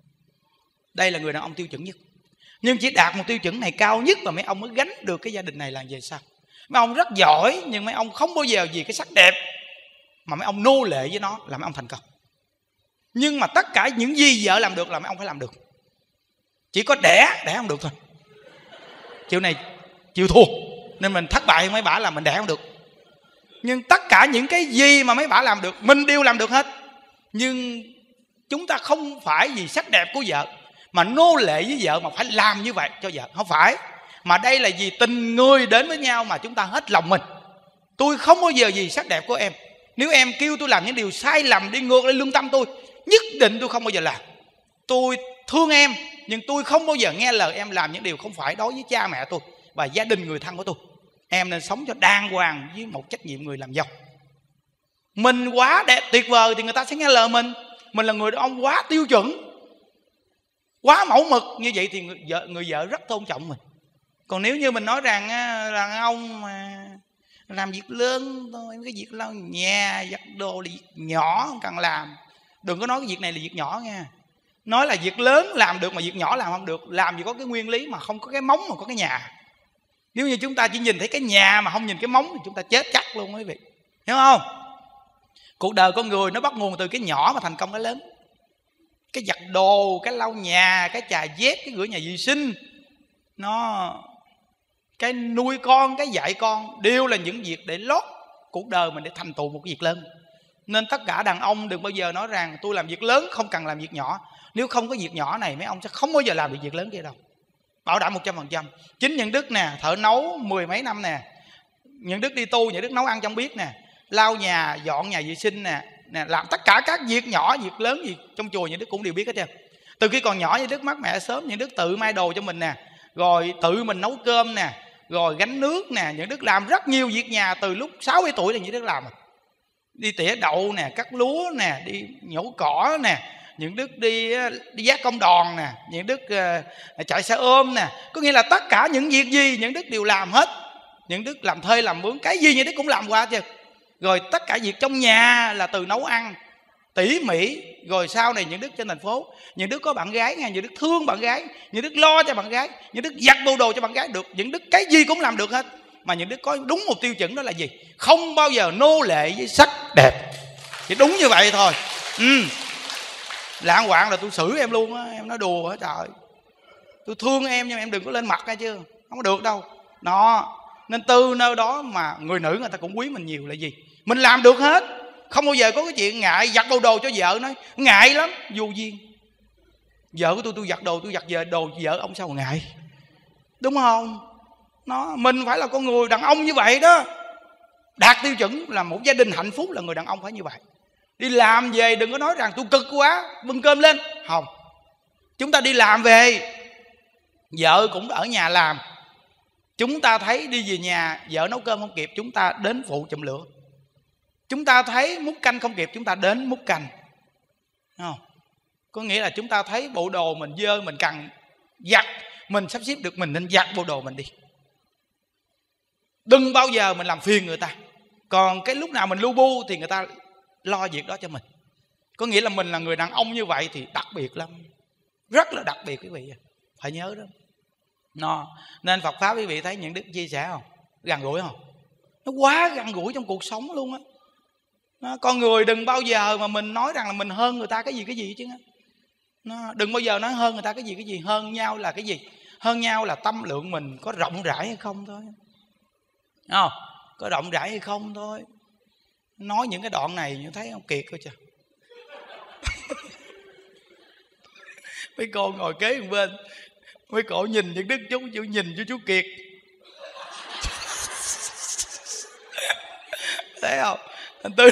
Đây là người đàn ông tiêu chuẩn nhất. Nhưng chỉ đạt một tiêu chuẩn này cao nhất mà mấy ông mới gánh được cái gia đình này là về sao? Mấy ông rất giỏi nhưng mấy ông không bao giờ vì cái sắc đẹp mà mấy ông nô lệ với nó là mấy ông thành công. Nhưng mà tất cả những gì vợ làm được là mấy ông phải làm được. Chỉ có đẻ, đẻ không được thôi. Chiều này chịu thua. Nên mình thất bại mấy bả là mình đẻ không được. Nhưng tất cả những cái gì mà mấy bả làm được mình đều làm được hết. Nhưng chúng ta không phải vì sắc đẹp của vợ mà nô lệ với vợ mà phải làm như vậy cho vợ. Không phải. Mà đây là vì tình người đến với nhau mà chúng ta hết lòng mình. Tôi không bao giờ vì sắc đẹp của em. Nếu em kêu tôi làm những điều sai lầm đi ngược lên lương tâm tôi, nhất định tôi không bao giờ làm. Tôi thương em nhưng tôi không bao giờ nghe lời em làm những điều không phải đối với cha mẹ tôi và gia đình người thân của tôi. Em nên sống cho đàng hoàng với một trách nhiệm người làm dâu. Mình quá đẹp tuyệt vời thì người ta sẽ nghe lời mình. Mình là người đàn ông quá tiêu chuẩn, quá mẫu mực, như vậy thì người vợ, người vợ rất tôn trọng mình. Còn nếu như mình nói rằng là ông mà làm việc lớn thôi, cái việc lau nhà, giặt đồ là việc nhỏ không cần làm. Đừng có nói cái việc này là việc nhỏ nha. Nói là việc lớn làm được mà việc nhỏ làm không được. Làm gì có cái nguyên lý mà không có cái móng mà có cái nhà. Nếu như chúng ta chỉ nhìn thấy cái nhà mà không nhìn cái móng thì chúng ta chết chắc luôn quý vị. Hiểu không? Cuộc đời con người nó bắt nguồn từ cái nhỏ mà thành công cái lớn. Cái giặt đồ, cái lau nhà, cái chà dép, cái rửa nhà vệ sinh, nó cái nuôi con, cái dạy con đều là những việc để lót cuộc đời mình để thành tựu một cái việc lớn. Nên tất cả đàn ông đừng bao giờ nói rằng tôi làm việc lớn không cần làm việc nhỏ. Nếu không có việc nhỏ này mấy ông sẽ không bao giờ làm được việc lớn kia đâu. Bảo đảm một trăm phần trăm. Chính những đức nè, thợ nấu mười mấy năm nè, những đức đi tu, những đức nấu ăn trong bếp nè, lau nhà, dọn nhà vệ sinh nè, nè, làm tất cả các việc nhỏ, việc lớn gì trong chùa những đức cũng đều biết hết trơn. Từ khi còn nhỏ những đức mất mẹ sớm, những đức tự may đồ cho mình nè, rồi tự mình nấu cơm nè, rồi gánh nước nè. Những Đức làm rất nhiều việc nhà từ lúc sáu bảy tuổi là những Đức làm. Đi tỉa đậu nè, cắt lúa nè, đi nhổ cỏ nè. Những Đức đi đi vác công đòn nè, những Đức uh, chạy xe ôm nè. Có nghĩa là tất cả những việc gì những Đức đều làm hết. Những Đức làm thuê làm mướn, cái gì những Đức cũng làm qua chứ. Rồi tất cả việc trong nhà là từ nấu ăn tỉ mỉ. Rồi sau này những Đức trên thành phố, những Đức có bạn gái nha, những Đức thương bạn gái, những Đức lo cho bạn gái, những Đức giặt bộ đồ cho bạn gái được. Những Đức cái gì cũng làm được hết. Mà những Đức có đúng một tiêu chuẩn, đó là gì? Không bao giờ nô lệ với sắc đẹp. Chỉ đúng như vậy thôi. Ừ. Lạng hoạn là tôi xử em luôn á. Em nói đùa hả trời. Tôi thương em nhưng em đừng có lên mặt nghe chưa. Không có được đâu. Nó nên từ nơi đó mà người nữ người ta cũng quý mình nhiều là gì? Mình làm được hết. Không bao giờ có cái chuyện ngại giặt bộ đồ cho vợ. Nói ngại lắm, vô duyên. Vợ của tôi tôi giặt đồ, tôi giặt về đồ vợ ông sao mà ngại. Đúng không? Nó, mình phải là con người đàn ông như vậy đó. Đạt tiêu chuẩn là một gia đình hạnh phúc là người đàn ông phải như vậy. Đi làm về đừng có nói rằng tôi cực quá, bưng cơm lên. Không. Chúng ta đi làm về, vợ cũng ở nhà làm. Chúng ta thấy đi về nhà vợ nấu cơm không kịp, chúng ta đến phụ chùm lửa. Chúng ta thấy múc canh không kịp, chúng ta đến múc canh. Không? Có nghĩa là chúng ta thấy bộ đồ mình dơ, mình cần giặt, mình sắp xếp được mình nên giặt bộ đồ mình đi. Đừng bao giờ mình làm phiền người ta. Còn cái lúc nào mình lu bu thì người ta lo việc đó cho mình. Có nghĩa là mình là người đàn ông như vậy thì đặc biệt lắm. Rất là đặc biệt quý vị. Phải nhớ đó. Nó. Nên Phật Pháp quý vị thấy những Đức chia sẻ không? Gần gũi không? Nó quá gần gũi trong cuộc sống luôn á. Nó, con người đừng bao giờ mà mình nói rằng là mình hơn người ta cái gì cái gì chứ. Nó, đừng bao giờ nói hơn người ta cái gì cái gì. Hơn nhau là cái gì? Hơn nhau là tâm lượng mình có rộng rãi hay không thôi. Không? Có rộng rãi hay không thôi. Nói những cái đoạn này như thấy ông Kiệt coi trời. Mấy cô ngồi kế một bên, mấy cổ nhìn những Đức chú, chú nhìn chú chú Kiệt. Thấy không? Anh Tư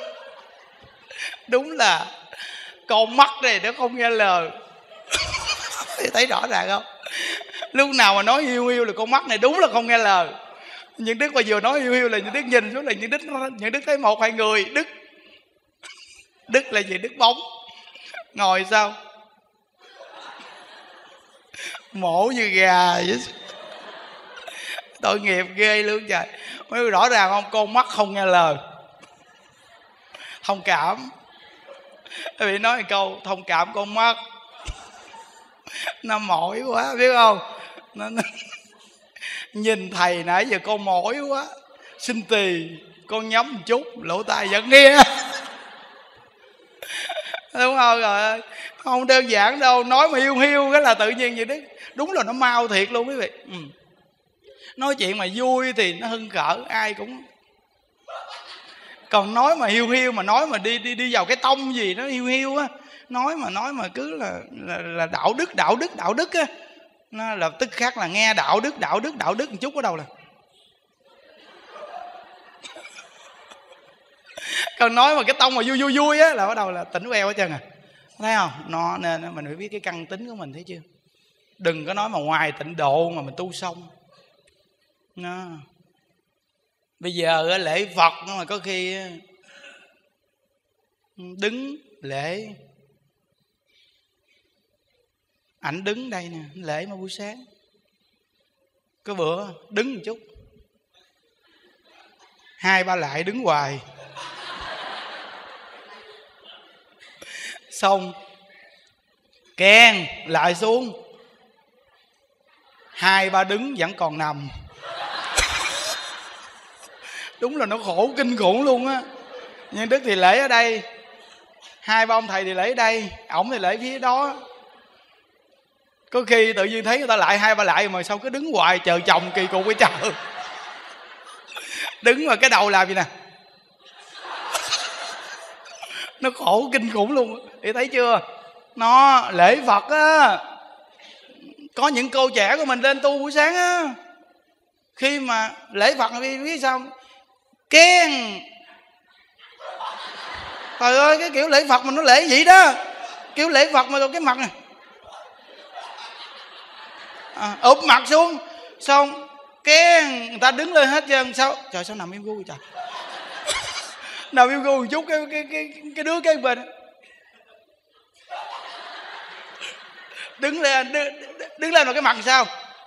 đúng là con mắt này nó không nghe lời. Thấy rõ ràng không? Lúc nào mà nói hiu hiu là con mắt này đúng là không nghe lời. Những Đức mà vừa nói hiu hiu là những Đức nhìn xuống là những Đức những Đức thấy một hai người. Đức Đức là gì? Đức bóng. Ngồi sao? Mổ như gà vậy. Tội nghiệp ghê luôn trời. Mới rõ ràng không? Con mắt không nghe lời. Thông cảm. Tại vì nói một câu thông cảm con mắt. Nó mỏi quá biết không? Nó, nó... Nhìn thầy nãy giờ con mỏi quá. Xin tì. Con nhắm một chút. Lỗ tai vẫn nghe. Đúng không? Rồi không đơn giản đâu. Nói mà hiu hiu cái là tự nhiên vậy đấy. Đúng là nó mau thiệt luôn quý vị. Ừ. Nói chuyện mà vui thì nó hưng khởi. Ai cũng. Còn nói mà hiu hiu, mà nói mà đi đi đi vào cái tông gì nó hiu hiu á, nói mà nói mà cứ là là, là đạo đức đạo đức đạo đức á, nó lập tức khác là nghe đạo đức đạo đức đạo đức một chút ở đâu là. Còn nói mà cái tông mà vui vui vui á là bắt đầu là tỉnh queo hết trơn à. Thấy không? Nó nên mình phải biết cái căn tính của mình, thấy chưa? Đừng có nói mà ngoài tịnh độ mà mình tu xong. Nó bây giờ lễ Phật mà có khi đứng lễ, ảnh đứng đây nè, lễ mà buổi sáng có bữa đứng một chút, hai ba lại đứng hoài, xong kèn lại xuống, hai ba đứng vẫn còn nằm. Đúng là nó khổ kinh khủng luôn á. Nhưng Đức thì lễ ở đây, hai ba ông thầy thì lễ ở đây, ổng thì lễ phía đó. Có khi tự nhiên thấy người ta lại hai ba lại mà sao cứ đứng hoài chờ chồng kỳ cục với trời. Đứng mà cái đầu làm gì nè, nó khổ kinh khủng luôn. Thì thấy chưa? Nó lễ Phật á. Có những cô trẻ của mình lên tu buổi sáng á, khi mà lễ Phật biết sao khen. Trời ơi, cái kiểu lễ Phật mình nó lễ vậy đó. Kiểu lễ Phật mà cái mặt này à, ụp mặt xuống. Xong Cái người ta đứng lên hết trơn. Sao trời, sao nằm im gu trời. Nằm im gu một chút, cái cái cái cái đứa cái bên đứng lên, đứng, đứng lên vào cái mặt sao.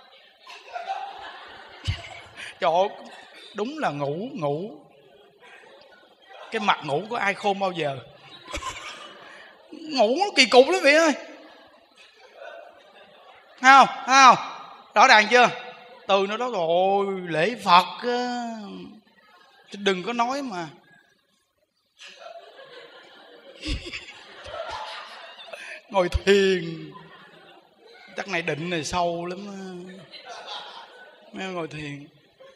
Trời ơi, đúng là ngủ ngủ cái mặt ngủ có ai khôn bao giờ. Ngủ nó kỳ cục lắm vị ơi. Thấy không? Thấy không? Rõ ràng chưa? Từ nó đó rồi lễ Phật á, đừng có nói mà ngồi thiền. Chắc này định này sâu lắm á. Mấy ngồi thiền.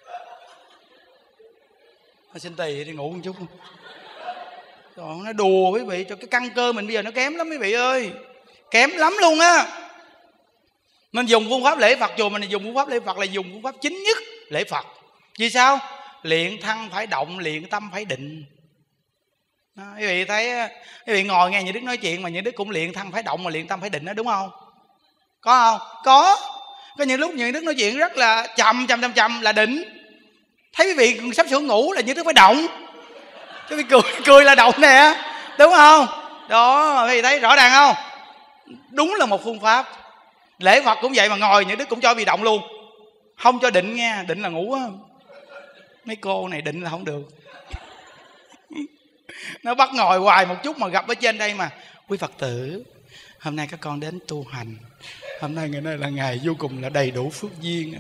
Xin tì đi ngủ một chút. Trời, nó đùa quý vị, cho cái căn cơ mình bây giờ nó kém lắm quý vị ơi. Kém lắm luôn á. Nên dùng phương pháp lễ Phật, chùa mình dùng phương pháp lễ Phật là dùng phương pháp chính nhất lễ Phật. Vì sao? Luyện thân phải động, luyện tâm phải định. Đó, quý vị thấy, quý vị ngồi nghe những Đức nói chuyện mà những Đức cũng luyện thân phải động mà luyện tâm phải định đó, đúng không? Có không? Có. Có những lúc những Đức nói chuyện rất là chậm chậm chậm chậm là định. Thấy quý vị sắp sửa ngủ là những Đức phải động. Quý vị cười cười là động nè, đúng không? Đó, quý vị thấy rõ ràng không? Đúng là một phương pháp. Lễ Phật cũng vậy mà ngồi những Đức cũng cho bị động luôn. Không cho định nha, định là ngủ á. Mấy cô này định là không được. Nó bắt ngồi hoài một chút mà gặp ở trên đây mà. Quý Phật tử, hôm nay các con đến tu hành. Hôm nay ngày nay là ngày vô cùng là đầy đủ phước duyên.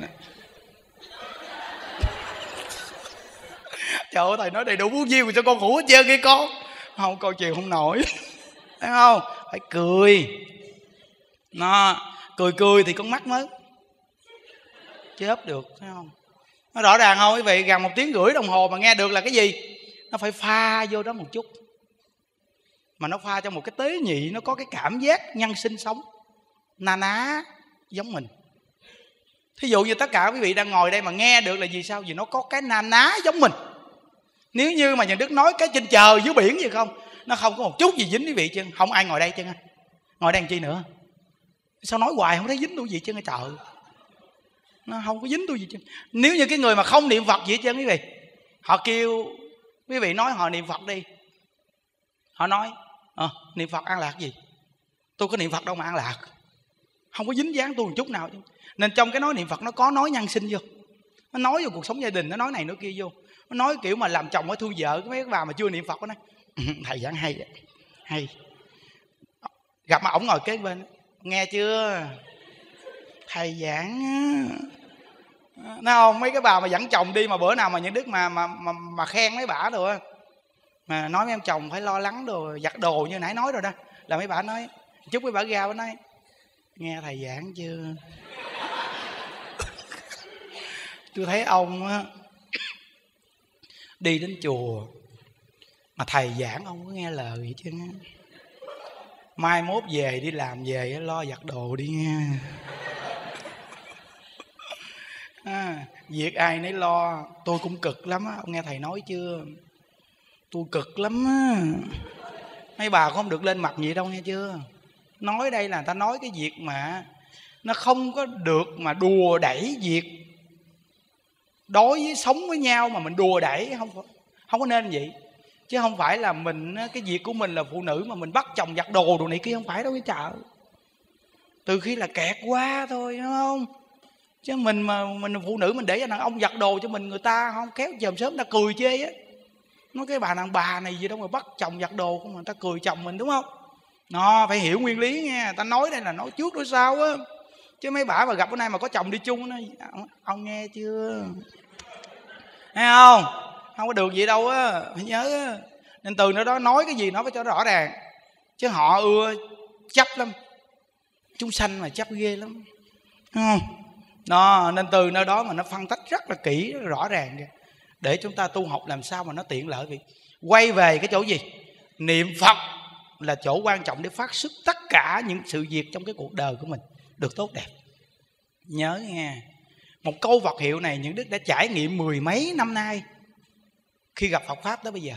Trời ơi, thầy nói đầy đủ phước duyên mà sao con ngủ hết trơn kia con. Không, con chịu không nổi. Thấy không? Phải cười. Nó cười cười thì con mắt mới chớp được, thấy không? Nó rõ ràng không quý vị? Gần một tiếng rưỡi đồng hồ mà nghe được là cái gì? Nó phải pha vô đó một chút. Mà nó pha cho một cái tế nhị, nó có cái cảm giác nhân sinh sống na ná giống mình. Thí dụ như tất cả quý vị đang ngồi đây mà nghe được là gì sao? Vì nó có cái na ná giống mình. Nếu như mà nhà Đức nói cái trên trời dưới biển gì không, nó không có một chút gì dính quý vị chứ. Không ai ngồi đây chứ. Ngồi đây làm chi nữa? Sao nói hoài không thấy dính tôi gì chứ, trời. Nó không có dính tôi gì chứ. Nếu như cái người mà không niệm Phật gì hết trơn quý vị, họ kêu quý vị nói họ niệm Phật đi, họ nói à, niệm Phật an lạc gì? Tôi có niệm Phật đâu mà an lạc. Không có dính dáng tôi một chút nào chứ. Nên trong cái nói niệm Phật nó có nói nhân sinh vô. Nó nói vô cuộc sống gia đình, nó nói này nói kia vô. Nó nói kiểu mà làm chồng ở thương vợ. Cái mấy bà mà chưa niệm Phật nó nói thầy giảng hay hay. Gặp mà ổng ngồi kế bên, nghe chưa? Thầy giảng nói không? Mấy cái bà mà dẫn chồng đi mà bữa nào mà những Đức mà mà mà, mà khen mấy bà rồi á, mà nói mấy em chồng phải lo lắng đồ giặt đồ như nãy nói rồi đó, là mấy bà nói chút mấy bà ra bà nói nghe thầy giảng chưa? Tôi thấy ông á đi đến chùa mà thầy giảng ông có nghe lời vậy chứ. Mai mốt về đi làm về lo giặt đồ đi nha. À, việc ai nấy lo. Tôi cũng cực lắm á, ông nghe thầy nói chưa? Tôi cực lắm á. Mấy bà không được lên mặt gì đâu nghe chưa? Nói đây là người ta nói cái việc mà nó không có được mà đùa đẩy việc đối với sống với nhau mà mình đùa đẩy, không không có nên vậy. Chứ không phải là mình, cái việc của mình là phụ nữ mà mình bắt chồng giặt đồ đồ này kia, không phải đâu cái chợ. Từ khi là kẹt quá thôi, đúng không? Chứ mình mà mình phụ nữ mình để cho đàn ông giặt đồ cho mình, người ta không khéo chờm sớm người ta cười chê á. Nói cái bà đàn bà này gì đâu mà bắt chồng giặt đồ của mình, ta cười chồng mình, đúng không? Nó phải hiểu nguyên lý nha. Ta nói đây là nói trước nói sau á. Chứ mấy bà mà gặp bữa nay mà có chồng đi chung nói ông, ông nghe chưa? Thấy không? Không có được vậy đâu á, phải nhớ á. Nên từ nó đó nói cái gì nó phải cho rõ ràng. Chứ họ ưa chấp lắm. Chúng sanh mà chấp ghê lắm, đúng không? Đó, nên từ nơi đó mà nó phân tích rất là kỹ, rất là rõ ràng kìa. Để chúng ta tu học làm sao mà nó tiện lợi vậy. Quay về cái chỗ gì? Niệm Phật là chỗ quan trọng để phát xuất tất cả những sự việc trong cái cuộc đời của mình được tốt đẹp. Nhớ nghe, một câu Phật hiệu này những Đức đã trải nghiệm mười mấy năm nay khi gặp Phật Pháp tới bây giờ.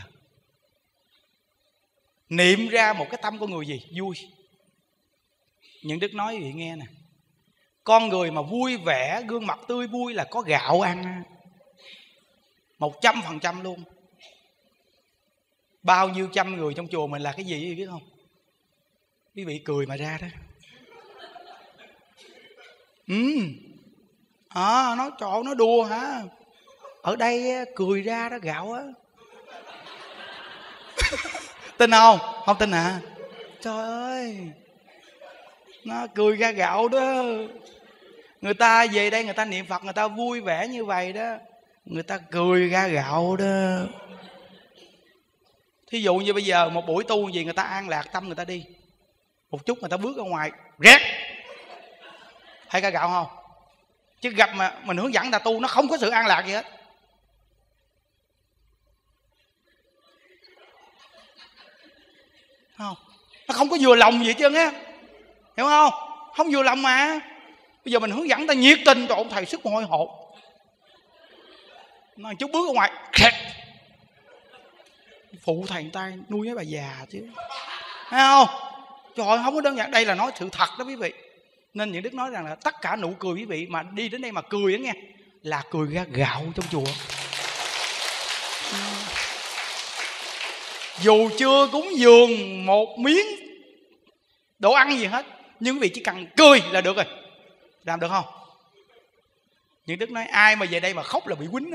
Niệm ra một cái tâm của người gì? Vui. Những Đức nói vậy nghe nè, Con người mà vui vẻ, gương mặt tươi vui là có gạo ăn, một trăm phần trăm luôn. Bao nhiêu trăm người trong chùa mình là cái gì biết không? Quý vị cười mà ra đó. Ừ. À, nói trộn, nó đùa hả? Ở đây cười ra đó gạo á. Tin không? Không tin hả? Trời ơi, nó cười ra gạo đó. Người ta về đây người ta niệm Phật, người ta vui vẻ như vậy đó, người ta cười ra gạo đó. Thí dụ như bây giờ một buổi tu gì, người ta an lạc tâm người ta đi một chút, người ta bước ra ngoài rét hay ra gạo không? Chứ gặp mà mình hướng dẫn người ta tu, nó không có sự an lạc gì hết. Không, nó không có vừa lòng gì hết trơn á, hiểu không? Không vừa lòng mà. Bây giờ mình hướng dẫn ta nhiệt tình, trộn thầy sức mồ hôi hột, nó chút bước ra ngoài khẹt. Phụ thầy người ta nuôi mấy bà già chứ, thấy không? Trời ơi, không có đơn giản. Đây là nói sự thật đó quý vị. Nên những Đức nói rằng là tất cả nụ cười quý vị mà đi đến đây mà cười đó nghe, là cười ra gạo trong chùa. Dù chưa cúng dường một miếng đồ ăn gì hết, nhưng quý vị chỉ cần cười là được rồi. Làm được không? Những Đức nói ai mà về đây mà khóc là bị quýnh á.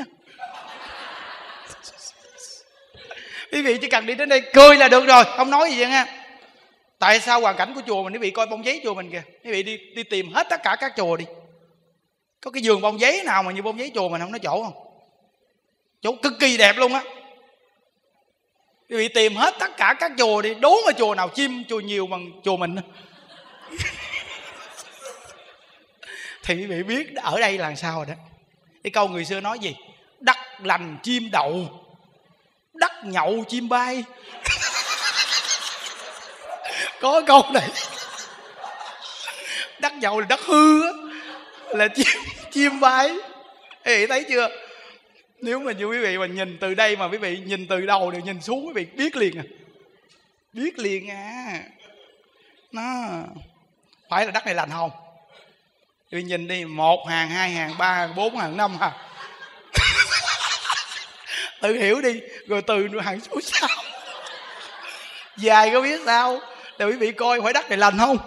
Quý vị chỉ cần đi đến đây cười là được rồi, không nói gì vậy nha. Tại sao hoàn cảnh của chùa mình, quý vị coi bông giấy chùa mình kìa, quý vị đi đi tìm hết tất cả các chùa đi, có cái giường bông giấy nào mà như bông giấy chùa mình không? Nói chỗ không? Chỗ cực kỳ đẹp luôn á. Quý vị tìm hết tất cả các chùa đi, đố mà chùa nào chim chùa nhiều bằng chùa mình. Thì quý vị biết ở đây là sao rồi đó. Cái câu người xưa nói gì? Đất lành chim đậu, đất nhậu chim bay. Có câu này. Đất nhậu là đất hư á, là chim, chim bay. Quý vị thấy chưa? Nếu mà như quý vị mà nhìn từ đây, mà quý vị nhìn từ đầu đều nhìn xuống, quý vị biết liền à. Biết liền à. Nó phải là đất này lành không? Quý vị nhìn đi, một hàng, hai hàng, ba hàng, bốn hàng, năm hàng. Tự hiểu đi, rồi từ hàng số sau dài có biết sao. Để quý vị coi phải đất này lành không.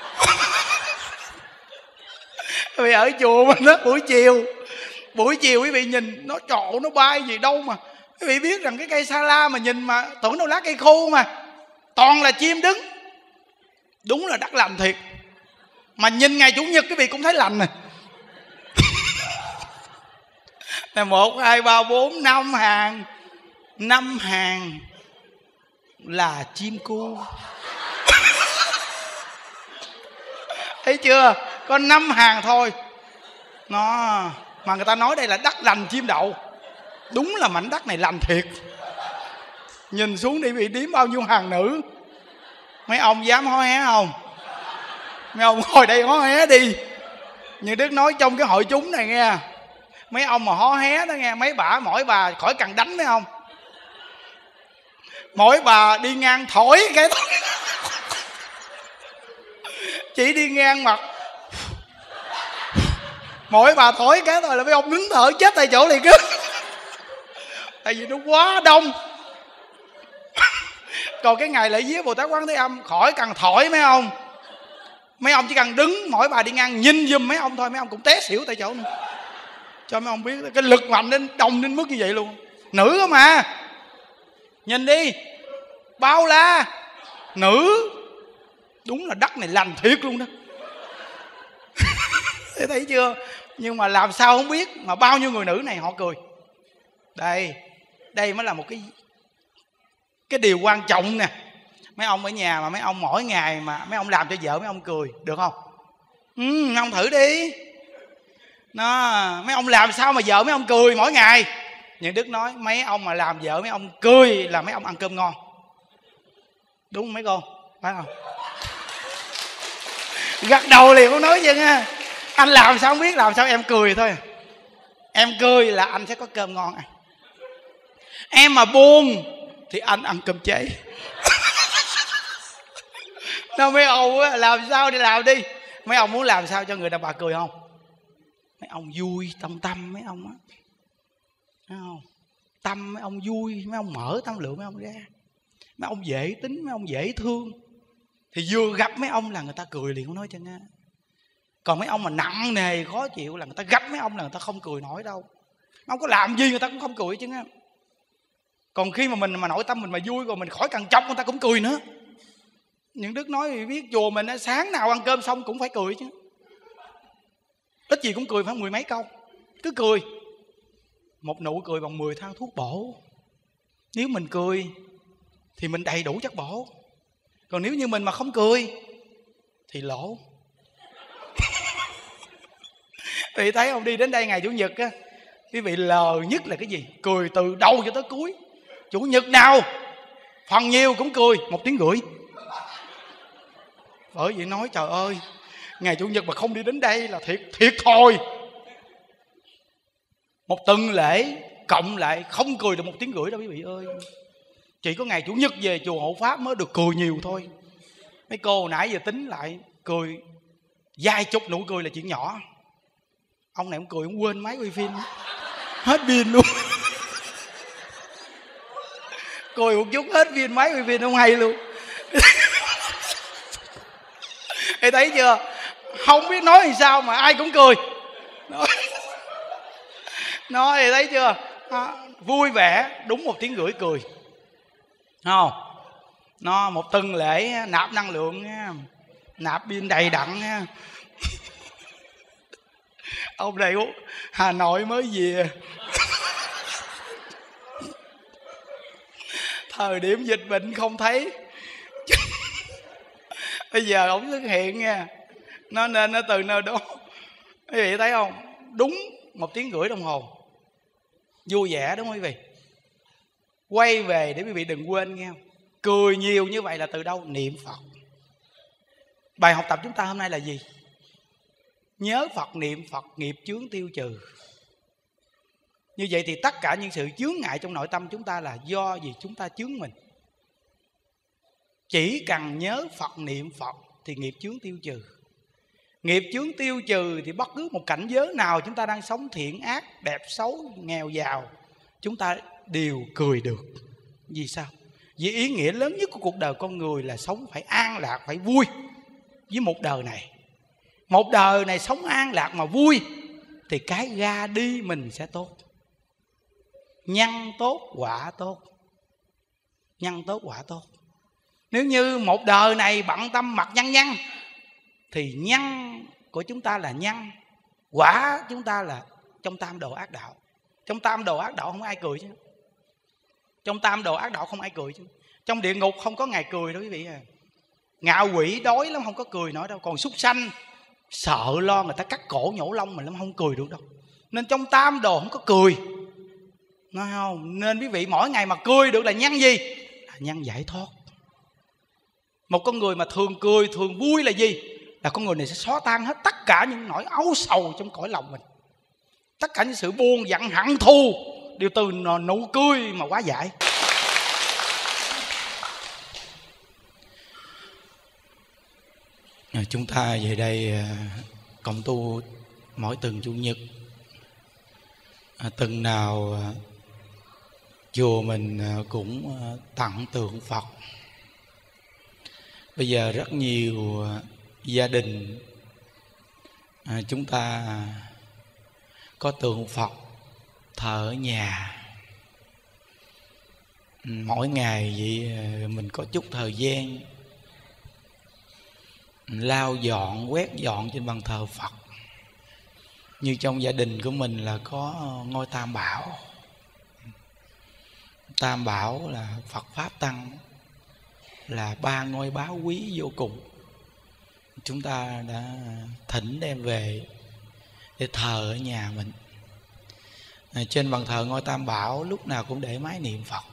Quý vị ở chùa mình đó, buổi chiều Buổi chiều quý vị nhìn nó trộn, nó bay gì đâu mà. Quý vị biết rằng cái cây sa la mà nhìn mà tưởng đâu lá cây khô mà, toàn là chim đứng. Đúng là đất lành thiệt. Mà nhìn ngày Chủ nhật quý vị cũng thấy lành nè. Là một, hai, ba, bốn, năm hàng. Năm hàng là chim cu. Thấy chưa? Có năm hàng thôi. Nó mà người ta nói đây là đất lành chim đậu. Đúng là mảnh đất này lành thiệt. Nhìn xuống đi bị đếm bao nhiêu hàng nữ. Mấy ông dám hó hé không? Mấy ông ngồi đây hó hé đi. Như Đức nói trong cái hội chúng này nghe, mấy ông mà hó hé đó nghe, mấy bà mỗi bà khỏi cần đánh mấy ông. Mỗi bà đi ngang thổi cái thôi. Chỉ đi ngang mặt, mỗi bà thổi cái thôi là mấy ông đứng thở chết tại chỗ liền cứ. Tại vì nó quá đông. Còn cái ngày lễ viếng Bồ Tát Quán Thế Âm khỏi cần thổi mấy ông. Mấy ông chỉ cần đứng, mỗi bà đi ngang nhìn giùm mấy ông thôi, mấy ông cũng té xỉu tại chỗ nữa. Cho mấy ông biết cái lực mạnh đến đông đến mức như vậy luôn. Nữ đó mà. Nhìn đi, bao la nữ. Đúng là đất này lành thiệt luôn đó. Thấy chưa? Nhưng mà làm sao không biết, mà bao nhiêu người nữ này họ cười. Đây, đây mới là một cái cái điều quan trọng nè. Mấy ông ở nhà mà mấy ông mỗi ngày mà mấy ông làm cho vợ mấy ông cười, được không? Ừ, mấy ông thử đi. Nó, mấy ông làm sao mà vợ mấy ông cười mỗi ngày? Những Đức nói mấy ông mà làm vợ mấy ông cười là mấy ông ăn cơm ngon. Đúng không mấy cô? Phải không? Gật đầu liền không nói gì nha. Anh làm sao không biết, làm sao em cười thôi. Em cười là anh sẽ có cơm ngon ăn. Em mà buồn thì anh ăn cơm cháy. Nó mấy ông á, làm sao đi làm đi. Mấy ông muốn làm sao cho người đàn bà cười không? Mấy ông vui tâm tâm mấy ông á, thấy không? Tâm mấy ông vui, mấy ông mở tâm lượng mấy ông ra. Mấy ông dễ tính, mấy ông dễ thương, thì vừa gặp mấy ông là người ta cười liền, không nói chân á. Còn mấy ông mà nặng nề khó chịu là người ta gặp mấy ông là người ta không cười nổi đâu. Mấy ông có làm gì người ta cũng không cười chứ á. Còn khi mà mình mà nội tâm mình mà vui rồi, mình khỏi cần chọc người ta cũng cười nữa. Những Đức nói biết chùa mình sáng nào ăn cơm xong cũng phải cười chứ, ít gì cũng cười phải mười mấy câu, cứ cười. Một nụ cười bằng mười thang thuốc bổ. Nếu mình cười thì mình đầy đủ chất bổ. Còn nếu như mình mà không cười thì lỗ. Quý vị thấy không, đi đến đây ngày Chủ nhật á, quý vị lờ nhất là cái gì? Cười từ đầu cho tới cuối. Chủ nhật nào phần nhiều cũng cười một tiếng rưỡi. Bởi vậy nói trời ơi, ngày Chủ nhật mà không đi đến đây là thiệt thiệt thôi. Một tuần lễ cộng lại không cười được một tiếng rưỡi đâu quý vị ơi. Chỉ có ngày Chủ nhật về chùa Hộ Pháp mới được cười nhiều thôi. Mấy cô nãy giờ tính lại cười vài chục nụ cười là chuyện nhỏ. Ông này ông cười ông quên máy quay phim, hết pin luôn. Cười một chút hết pin máy quay phim không hay luôn. Thì thấy chưa, không biết nói làm sao mà ai cũng cười. Nói, nói thì thấy chưa, à, vui vẻ đúng một tiếng rưỡi cười, không? Nó một tuần lễ nạp năng lượng, nạp pin đầy đặn. Ông này Hà Nội mới về, thời điểm dịch bệnh không thấy, bây giờ ông xuất hiện nha. Nó nên nó từ nơi đó. Quý vị thấy không, đúng một tiếng rưỡi đồng hồ vui vẻ, đúng không quý vị? Quay về để quý vị đừng quên nghe không, cười nhiều như vậy là từ đâu? Niệm Phật. Bài học tập chúng ta hôm nay là gì? Nhớ Phật, niệm Phật, nghiệp chướng tiêu trừ. Như vậy thì tất cả những sự chướng ngại trong nội tâm chúng ta là do gì chúng ta chướng mình. Chỉ cần nhớ Phật, niệm Phật thì nghiệp chướng tiêu trừ. Nghiệp chướng tiêu trừ thì bất cứ một cảnh giới nào chúng ta đang sống, thiện ác, đẹp xấu, nghèo giàu, chúng ta đều cười được. Vì sao? Vì ý nghĩa lớn nhất của cuộc đời con người là sống phải an lạc, phải vui với một đời này. Một đời này sống an lạc mà vui thì cái ra đi mình sẽ tốt. Nhân tốt quả tốt. Nhân tốt quả tốt. Nếu như một đời này bận tâm mặt nhân nhân thì nhân của chúng ta là nhân, quả chúng ta là trong tam đồ ác đạo. Trong tam đồ ác đạo không ai cười chứ. Trong tam đồ ác đạo không ai cười chứ. Trong địa ngục không có ngày cười đâu quý vị à. Ngạo quỷ đói lắm không có cười nổi đâu. Còn súc sanh sợ lo người ta cắt cổ nhổ lông mình lắm, không cười được đâu. Nên trong tam đồ không có cười, nói không? Nên quý vị mỗi ngày mà cười được là nhân gì? Là nhân giải thoát. Một con người mà thường cười, thường vui là gì? Là con người này sẽ xóa tan hết tất cả những nỗi âu sầu trong cõi lòng mình. Tất cả những sự buồn giận hận thù đều từ nụ cười mà hóa giải. Chúng ta về đây cộng tu mỗi tuần Chủ nhật, tuần nào chùa mình cũng tặng tượng Phật. Bây giờ rất nhiều gia đình chúng ta có tượng Phật thờ ở nhà. Mỗi ngày vậy mình có chút thời gian lau dọn, quét dọn trên bàn thờ Phật. Như trong gia đình của mình là có ngôi Tam Bảo. Tam Bảo là Phật Pháp Tăng, là ba ngôi báu quý vô cùng. Chúng ta đã thỉnh đem về để thờ ở nhà mình. Trên bàn thờ ngôi Tam Bảo lúc nào cũng để máy niệm Phật.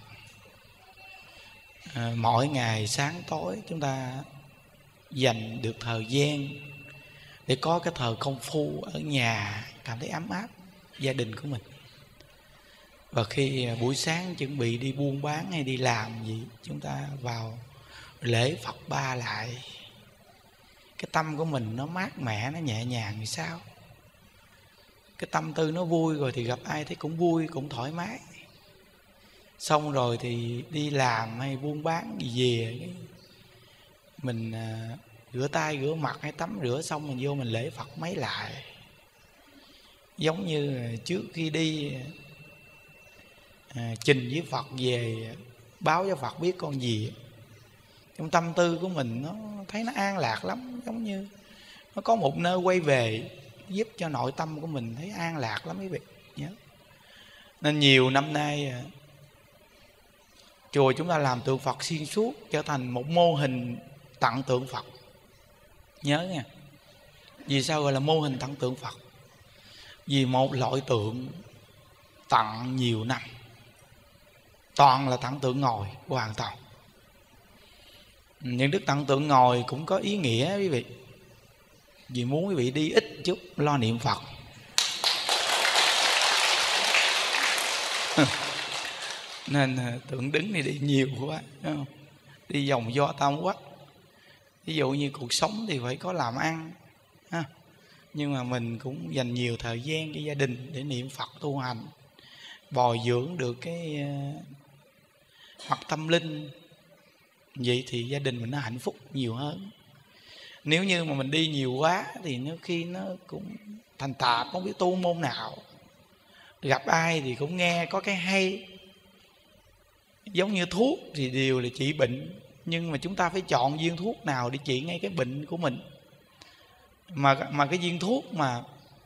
À, mỗi ngày sáng tối chúng ta dành được thời gian để có cái thời công phu ở nhà, cảm thấy ấm áp gia đình của mình. Và khi buổi sáng chuẩn bị đi buôn bán hay đi làm gì, chúng ta vào lễ Phật ba lại. cái tâm của mình nó mát mẻ, nó nhẹ nhàng thì sao? Cái tâm tư nó vui rồi thì gặp ai thấy cũng vui, cũng thoải mái. Xong rồi thì đi làm hay buôn bán gì về, mình à, rửa tay rửa mặt hay tắm rửa xong mình vô mình lễ Phật mấy lại. Giống như trước khi đi à, trình với Phật về, báo cho Phật biết con gì, trong tâm tư của mình nó thấy nó an lạc lắm. Giống như nó có một nơi quay về, giúp cho nội tâm của mình thấy an lạc lắm quý vị nhớ. Nên nhiều năm nay chùa chúng ta làm tượng Phật xuyên suốt, trở thành một mô hình tặng tượng Phật. Nhớ nha. Vì sao gọi là mô hình tặng tượng Phật? Vì một loại tượng tặng nhiều năm, toàn là tặng tượng ngồi hoàn toàn. Những đức tặng tượng ngồi cũng có ý nghĩa quý vị, vì muốn quý vị đi ít chút lo niệm Phật. Nên tượng đứng thì đi nhiều quá, đúng không? Đi vòng do tam quốc. Ví dụ như cuộc sống thì phải có làm ăn ha. Nhưng mà mình cũng dành nhiều thời gian cho gia đình để niệm Phật tu hành, bồi dưỡng được cái mặt tâm linh. Vậy thì gia đình mình nó hạnh phúc nhiều hơn. Nếu như mà mình đi nhiều quá thì nó khi nó cũng thành tạp, không biết tu môn nào. Gặp ai thì cũng nghe có cái hay. Giống như thuốc thì đều là trị bệnh, nhưng mà chúng ta phải chọn viên thuốc nào để trị ngay cái bệnh của mình. Mà mà cái viên thuốc mà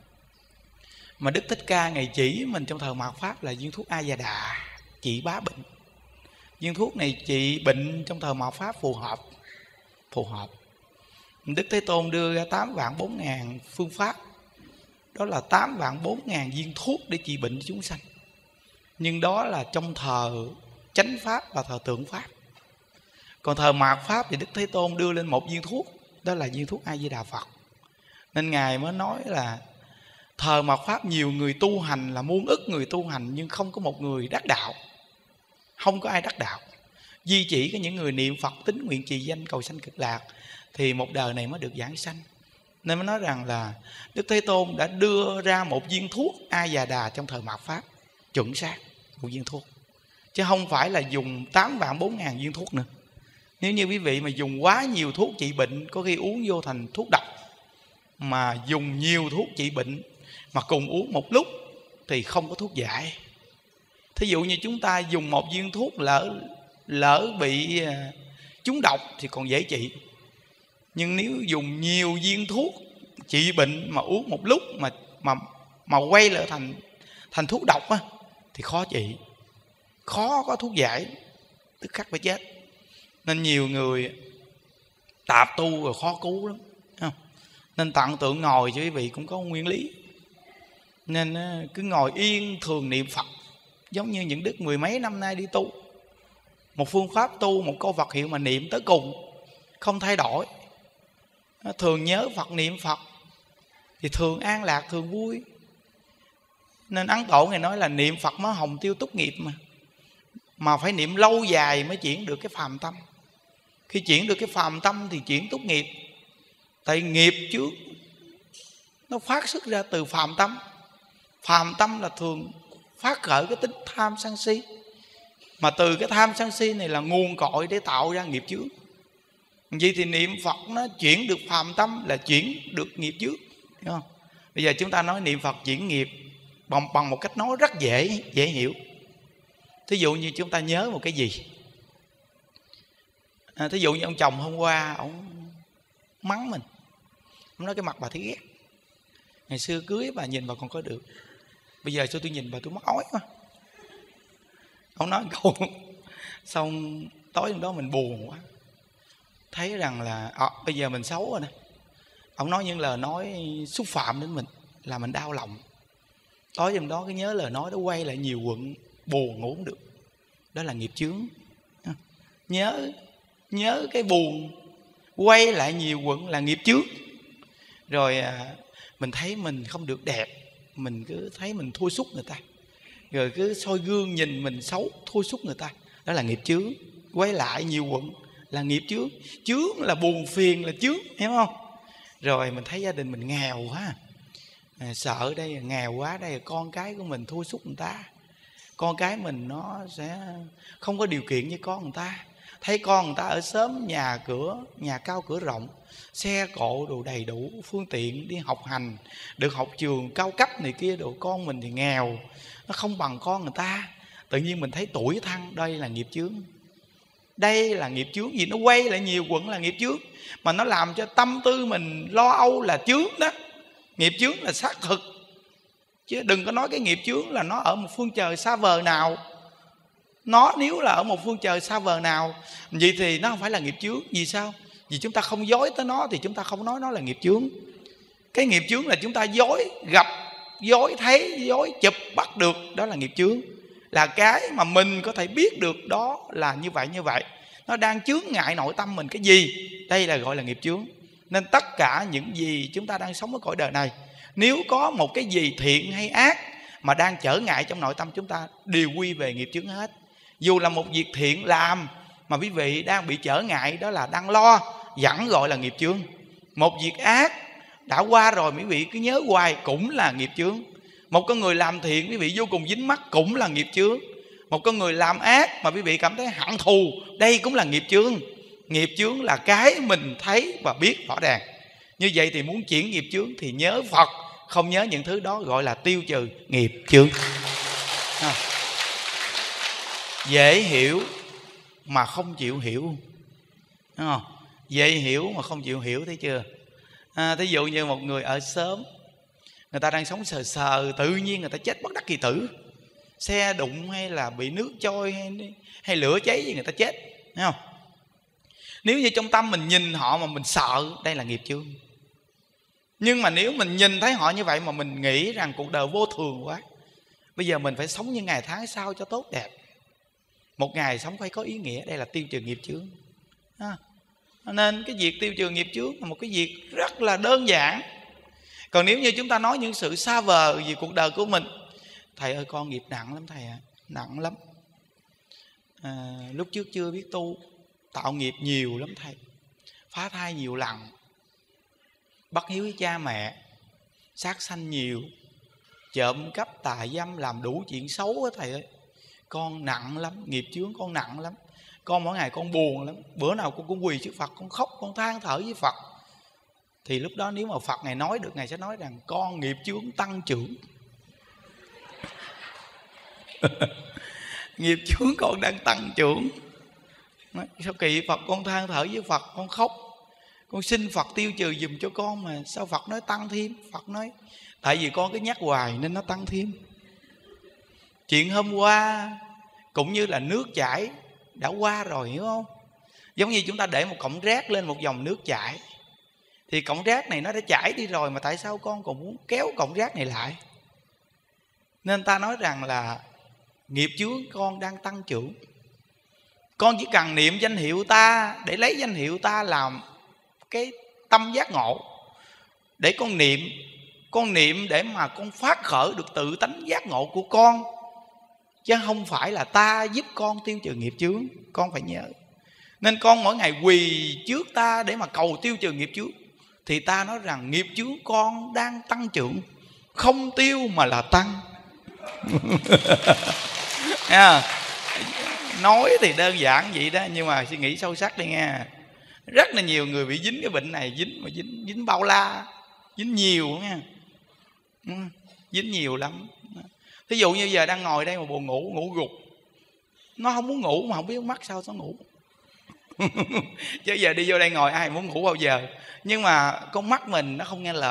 mà Đức Thích Ca ngày chỉ mình trong thời mạt Pháp là viên thuốc A Già Đà, trị bá bệnh. Viên thuốc này trị bệnh trong thời mạt Pháp phù hợp. Phù hợp. Đức Thế Tôn đưa ra tám vạn bốn ngàn phương pháp. Đó là tám vạn bốn ngàn viên thuốc để trị bệnh cho chúng sanh. Nhưng đó là trong thờ chánh Pháp và thờ tượng Pháp. Còn thờ mạt Pháp thì Đức Thế Tôn đưa lên một viên thuốc, đó là viên thuốc A Di Đà Phật. Nên Ngài mới nói là thờ mạt Pháp nhiều người tu hành là muôn ức người tu hành, nhưng không có một người đắc đạo. Không có ai đắc đạo. Duy chỉ có những người niệm Phật tín nguyện trì danh cầu sanh cực lạc thì một đời này mới được giảng sanh. Nên mới nói rằng là Đức Thế Tôn đã đưa ra một viên thuốc A Già Đà trong thời mạt Pháp, chuẩn xác một viên thuốc, chứ không phải là dùng tám vạn bốn ngàn viên thuốc nữa. Nếu như quý vị mà dùng quá nhiều thuốc trị bệnh, có khi uống vô thành thuốc độc. Mà dùng nhiều thuốc trị bệnh mà cùng uống một lúc thì không có thuốc giải. Thí dụ như chúng ta dùng một viên thuốc lỡ lỡ bị trúng độc thì còn dễ trị. Nhưng nếu dùng nhiều viên thuốc trị bệnh mà uống một lúc mà mà mà quay lại thành thành thuốc độc á, thì khó trị, khó có thuốc giải, tức khắc phải chết. Nên nhiều người tạp tu rồi khó cứu lắm, không? Nên tặng tượng ngồi cho quý vị cũng có nguyên lý. Nên cứ ngồi yên thường niệm Phật. Giống như những đức mười mấy năm nay đi tu, một phương pháp tu, một câu Phật hiệu mà niệm tới cùng, không thay đổi. Thường nhớ Phật, niệm Phật thì thường an lạc, thường vui. Nên Ấn Tổ Ngài nói là niệm Phật mới hồng tiêu túc nghiệp mà. Mà phải niệm lâu dài mới chuyển được cái phàm tâm. Khi chuyển được cái phàm tâm thì chuyển túc nghiệp. Tại nghiệp trước nó phát xuất ra từ phàm tâm. Phàm tâm là thường phát khởi cái tính tham sân si. Mà từ cái tham sân si này là nguồn cội để tạo ra nghiệp chướng. Vậy thì niệm Phật nó chuyển được phàm tâm là chuyển được nghiệp chướng, hiểu không? Bây giờ chúng ta nói niệm Phật chuyển nghiệp bằng, bằng một cách nói rất dễ dễ hiểu. Thí dụ như chúng ta nhớ một cái gì, à, thí dụ như ông chồng hôm qua ông mắng mình, ông nói cái mặt bà thấy ghét. Ngày xưa cưới bà nhìn bà còn có được, bây giờ sao tôi nhìn bà tôi mắc ói quá. Ông nói câu xong tối hôm đó mình buồn quá, thấy rằng là à, bây giờ mình xấu rồi nè. Ông nói những lời nói xúc phạm đến mình là mình đau lòng. Tối hôm đó cái nhớ lời nói đó quay lại nhiều quận, buồn ngủ không được. Đó là nghiệp chướng. Nhớ nhớ cái buồn quay lại nhiều quận là nghiệp chướng. Rồi à, mình thấy mình không được đẹp, mình cứ thấy mình thua sút người ta, rồi cứ soi gương nhìn mình xấu, thua sút người ta. Đó là nghiệp chướng. Quay lại nhiều quận là nghiệp chướng. Chướng là buồn phiền là chướng, hiểu không? Rồi mình thấy gia đình mình nghèo quá, à, sợ đây nghèo quá, đây là con cái của mình thua sút người ta, con cái mình nó sẽ không có điều kiện với con người ta. Thấy con người ta ở xóm nhà cửa, nhà cao cửa rộng, xe cộ đồ đầy đủ, phương tiện đi học hành, được học trường cao cấp này kia đồ, con mình thì nghèo, nó không bằng con người ta. Tự nhiên mình thấy tủi thân, đây là nghiệp chướng. Đây là nghiệp chướng gì? Nó quay lại nhiều quận là nghiệp chướng, mà nó làm cho tâm tư mình lo âu là chướng đó. Nghiệp chướng là xác thực, chứ đừng có nói cái nghiệp chướng là nó ở một phương trời xa vời nào. Nó nếu là ở một phương trời xa vời nào, vậy thì nó không phải là nghiệp chướng. Vì sao? Vì chúng ta không dối tới nó thì chúng ta không nói nó là nghiệp chướng. Cái nghiệp chướng là chúng ta dối gặp, dối thấy, dối chụp bắt được, đó là nghiệp chướng. Là cái mà mình có thể biết được đó là như vậy như vậy, nó đang chướng ngại nội tâm mình cái gì, đây là gọi là nghiệp chướng. Nên tất cả những gì chúng ta đang sống ở cõi đời này, nếu có một cái gì thiện hay ác mà đang trở ngại trong nội tâm chúng ta, đều quy về nghiệp chướng hết. Dù là một việc thiện làm mà quý vị đang bị trở ngại, đó là đang lo, vẫn gọi là nghiệp chướng. Một việc ác đã qua rồi quý vị cứ nhớ hoài, cũng là nghiệp chướng. Một con người làm thiện quý vị vô cùng dính mắc, cũng là nghiệp chướng. Một con người làm ác mà quý vị cảm thấy hận thù, đây cũng là nghiệp chướng. Nghiệp chướng là cái mình thấy và biết rõ ràng. Như vậy thì muốn chuyển nghiệp chướng thì nhớ Phật, không nhớ những thứ đó, gọi là tiêu trừ nghiệp chướng. À, dễ hiểu mà không chịu hiểu, đúng không? Dễ hiểu mà không chịu hiểu, thấy chưa? À, thí dụ như một người ở xóm, người ta đang sống sờ sờ, tự nhiên người ta chết bất đắc kỳ tử, xe đụng hay là bị nước trôi hay, hay lửa cháy gì người ta chết, thấy không? Nếu như trong tâm mình nhìn họ mà mình sợ, đây là nghiệp chướng. Nhưng mà nếu mình nhìn thấy họ như vậy mà mình nghĩ rằng cuộc đời vô thường quá, bây giờ mình phải sống như ngày tháng sao cho tốt đẹp, một ngày sống phải có ý nghĩa, đây là tiêu trừ nghiệp chướng. À, nên cái việc tiêu trừ nghiệp chướng là một cái việc rất là đơn giản. Còn nếu như chúng ta nói những sự xa vời về cuộc đời của mình, thầy ơi con nghiệp nặng lắm thầy ạ, à, nặng lắm. À, lúc trước chưa biết tu, tạo nghiệp nhiều lắm thầy, phá thai nhiều lần, bất hiếu với cha mẹ, sát sanh nhiều, trộm cắp tà dâm, làm đủ chuyện xấu á thầy ơi. Con nặng lắm, nghiệp chướng con nặng lắm. Con mỗi ngày con buồn lắm, bữa nào con cũng quỳ trước Phật, con khóc, con than thở với Phật. Thì lúc đó nếu mà Phật Ngài nói được, Ngài sẽ nói rằng con nghiệp chướng tăng trưởng. Nghiệp chướng con đang tăng trưởng. Sao kỳ Phật, con than thở với Phật, con khóc, con xin Phật tiêu trừ giùm cho con, mà sao Phật nói tăng thêm? Phật nói tại vì con cứ nhắc hoài nên nó tăng thêm. Chuyện hôm qua cũng như là nước chảy đã qua rồi, hiểu không? Giống như chúng ta để một cọng rác lên một dòng nước chảy, thì cọng rác này nó đã chảy đi rồi, mà tại sao con còn muốn kéo cọng rác này lại? Nên ta nói rằng là nghiệp chướng con đang tăng trưởng. Con chỉ cần niệm danh hiệu ta, để lấy danh hiệu ta làm cái tâm giác ngộ, để con niệm, con niệm để mà con phát khởi được tự tánh giác ngộ của con, chứ không phải là ta giúp con tiêu trừ nghiệp chướng. Con phải nhớ. Nên con mỗi ngày quỳ trước ta để mà cầu tiêu trừ nghiệp chướng, thì ta nói rằng nghiệp chướng con đang tăng trưởng, không tiêu mà là tăng. Yeah. Nói thì đơn giản vậy đó, nhưng mà suy nghĩ sâu sắc đi nha. Rất là nhiều người bị dính cái bệnh này, dính mà dính dính bao la, dính nhiều nha, dính nhiều lắm. Thí dụ như giờ đang ngồi đây mà buồn ngủ, ngủ gục, nó không muốn ngủ mà không biết mắt sao nó ngủ. Chứ giờ đi vô đây ngồi ai muốn ngủ bao giờ, nhưng mà con mắt mình nó không nghe lời.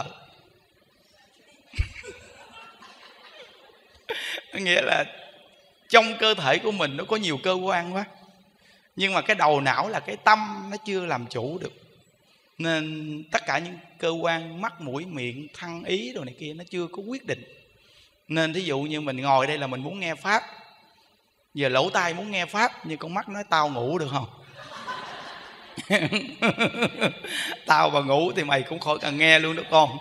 Nghĩa là trong cơ thể của mình nó có nhiều cơ quan quá, nhưng mà cái đầu não là cái tâm nó chưa làm chủ được. Nên tất cả những cơ quan mắt, mũi, miệng, thân, ý đồ này kia nó chưa có quyết định. Nên thí dụ như mình ngồi đây là mình muốn nghe Pháp, giờ lỗ tai muốn nghe Pháp, nhưng con mắt nói tao ngủ được không? Tao mà ngủ thì mày cũng khỏi cần nghe luôn đó con.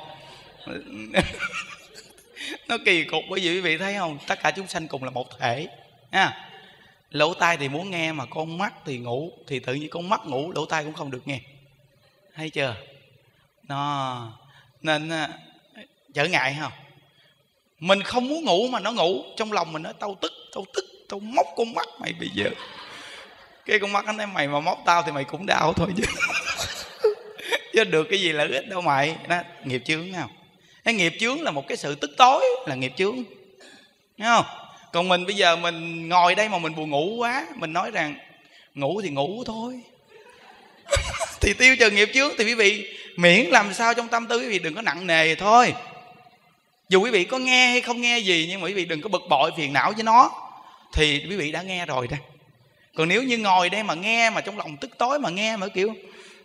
Nó kỳ cục, bởi vì quý vị thấy không, tất cả chúng sanh cùng là một thể ha. Lỗ tai thì muốn nghe, mà con mắt thì ngủ, thì tự nhiên con mắt ngủ, lỗ tai cũng không được nghe, hay chưa? nó nên trở ngại không? Mình không muốn ngủ mà nó ngủ, trong lòng mình nó tao tức, tao tức, tao móc con mắt mày bây giờ. Cái con mắt nó nói mày mà móc tao thì mày cũng đau thôi chứ. Chứ được cái gì là ít đâu mày. Đó, nghiệp chướng không? Cái nghiệp chướng là một cái sự tức tối, là nghiệp chướng. Thấy không? Còn mình bây giờ mình ngồi đây mà mình buồn ngủ quá, mình nói rằng ngủ thì ngủ thôi. Thì tiêu trừ nghiệp chướng. Thì quý vị miễn làm sao trong tâm tư quý vị đừng có nặng nề thôi. Dù quý vị có nghe hay không nghe gì, nhưng mà quý vị đừng có bực bội phiền não với nó. Thì quý vị đã nghe rồi đó. Còn nếu như ngồi đây mà nghe mà trong lòng tức tối mà nghe mà kiểu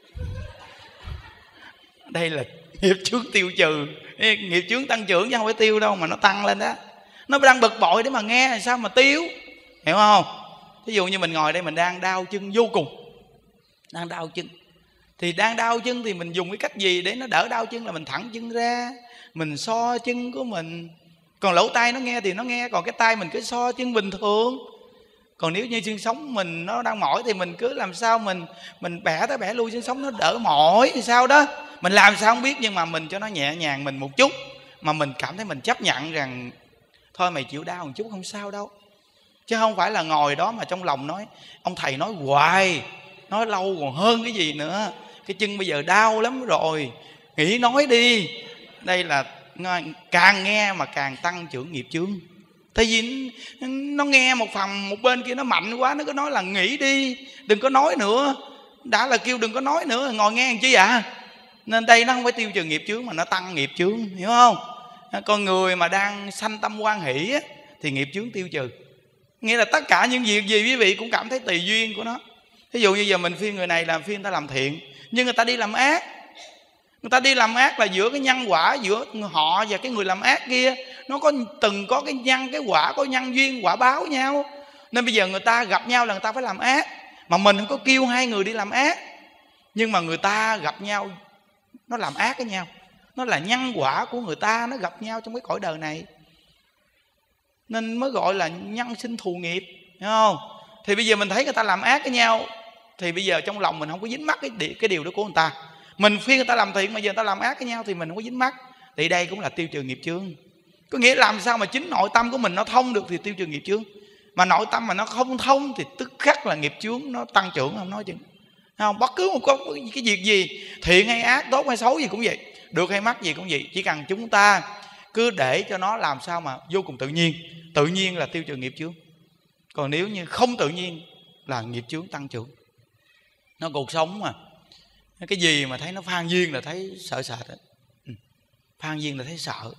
đây là nghiệp chướng tiêu trừ. Nghiệp chướng tăng trưởng chứ không phải tiêu đâu, mà nó tăng lên đó. Nó đang bực bội để mà nghe sao mà tiêu, hiểu không? Ví dụ như mình ngồi đây mình đang đau chân vô cùng, đang đau chân, thì đang đau chân thì mình dùng cái cách gì để nó đỡ đau chân? Là mình thẳng chân ra, mình so chân của mình. Còn lỗ tai nó nghe thì nó nghe, còn cái tay mình cứ so chân bình thường. Còn nếu như xương sống mình nó đang mỏi thì mình cứ làm sao mình mình bẻ tới bẻ lui xương sống nó đỡ mỏi thì sao đó. Mình làm sao không biết, nhưng mà mình cho nó nhẹ nhàng mình một chút, mà mình cảm thấy mình chấp nhận rằng thôi mày chịu đau một chút không sao đâu. Chứ không phải là ngồi đó mà trong lòng nói ông thầy nói hoài, nói lâu còn hơn cái gì nữa. Cái chân bây giờ đau lắm rồi, nghỉ nói đi. Đây là càng nghe mà càng tăng trưởng nghiệp chướng. Tại vì nó nghe một phần, một bên kia nó mạnh quá, nó cứ nói là nghỉ đi, đừng có nói nữa. Đã là kêu đừng có nói nữa, ngồi nghe làm chi à? Nên đây nó không phải tiêu trừ nghiệp chướng mà nó tăng nghiệp chướng, hiểu không? Con người mà đang sanh tâm hoan hỷ á, thì nghiệp chướng tiêu trừ. Nghĩa là tất cả những việc gì quý vị cũng cảm thấy tùy duyên của nó. Ví dụ như giờ mình phiên người này làm phiên người ta làm thiện, nhưng người ta đi làm ác. Người ta đi làm ác là giữa cái nhân quả giữa họ và cái người làm ác kia, nó có từng có cái nhân, cái quả, có nhân duyên quả báo nhau. Nên bây giờ người ta gặp nhau là người ta phải làm ác. Mà mình không có kêu hai người đi làm ác, nhưng mà người ta gặp nhau nó làm ác với nhau. Nó là nhân quả của người ta, nó gặp nhau trong cái cõi đời này, nên mới gọi là nhân sinh thù nghiệp, hiểu không? Thì bây giờ mình thấy người ta làm ác với nhau, thì bây giờ trong lòng mình không có dính mắc cái, cái điều đó của người ta. Mình khuyên người ta làm thiện mà giờ người ta làm ác với nhau thì mình không có dính mắc. Thì đây cũng là tiêu trừ nghiệp chướng. Có nghĩa làm sao mà chính nội tâm của mình nó thông được thì tiêu trừ nghiệp chướng. Mà nội tâm mà nó không thông thì tức khắc là nghiệp chướng nó tăng trưởng, không nói chừng. Không, bất cứ một cái việc gì, thiện hay ác, tốt hay xấu gì cũng vậy, được hay mắc gì cũng vậy, chỉ cần chúng ta cứ để cho nó làm sao mà vô cùng tự nhiên. Tự nhiên là tiêu trừ nghiệp chướng. Còn nếu như không tự nhiên là nghiệp chướng tăng trưởng. Nó cuộc sống mà, cái gì mà thấy nó phan duyên là thấy sợ sệt đó. Phan duyên là thấy sợ.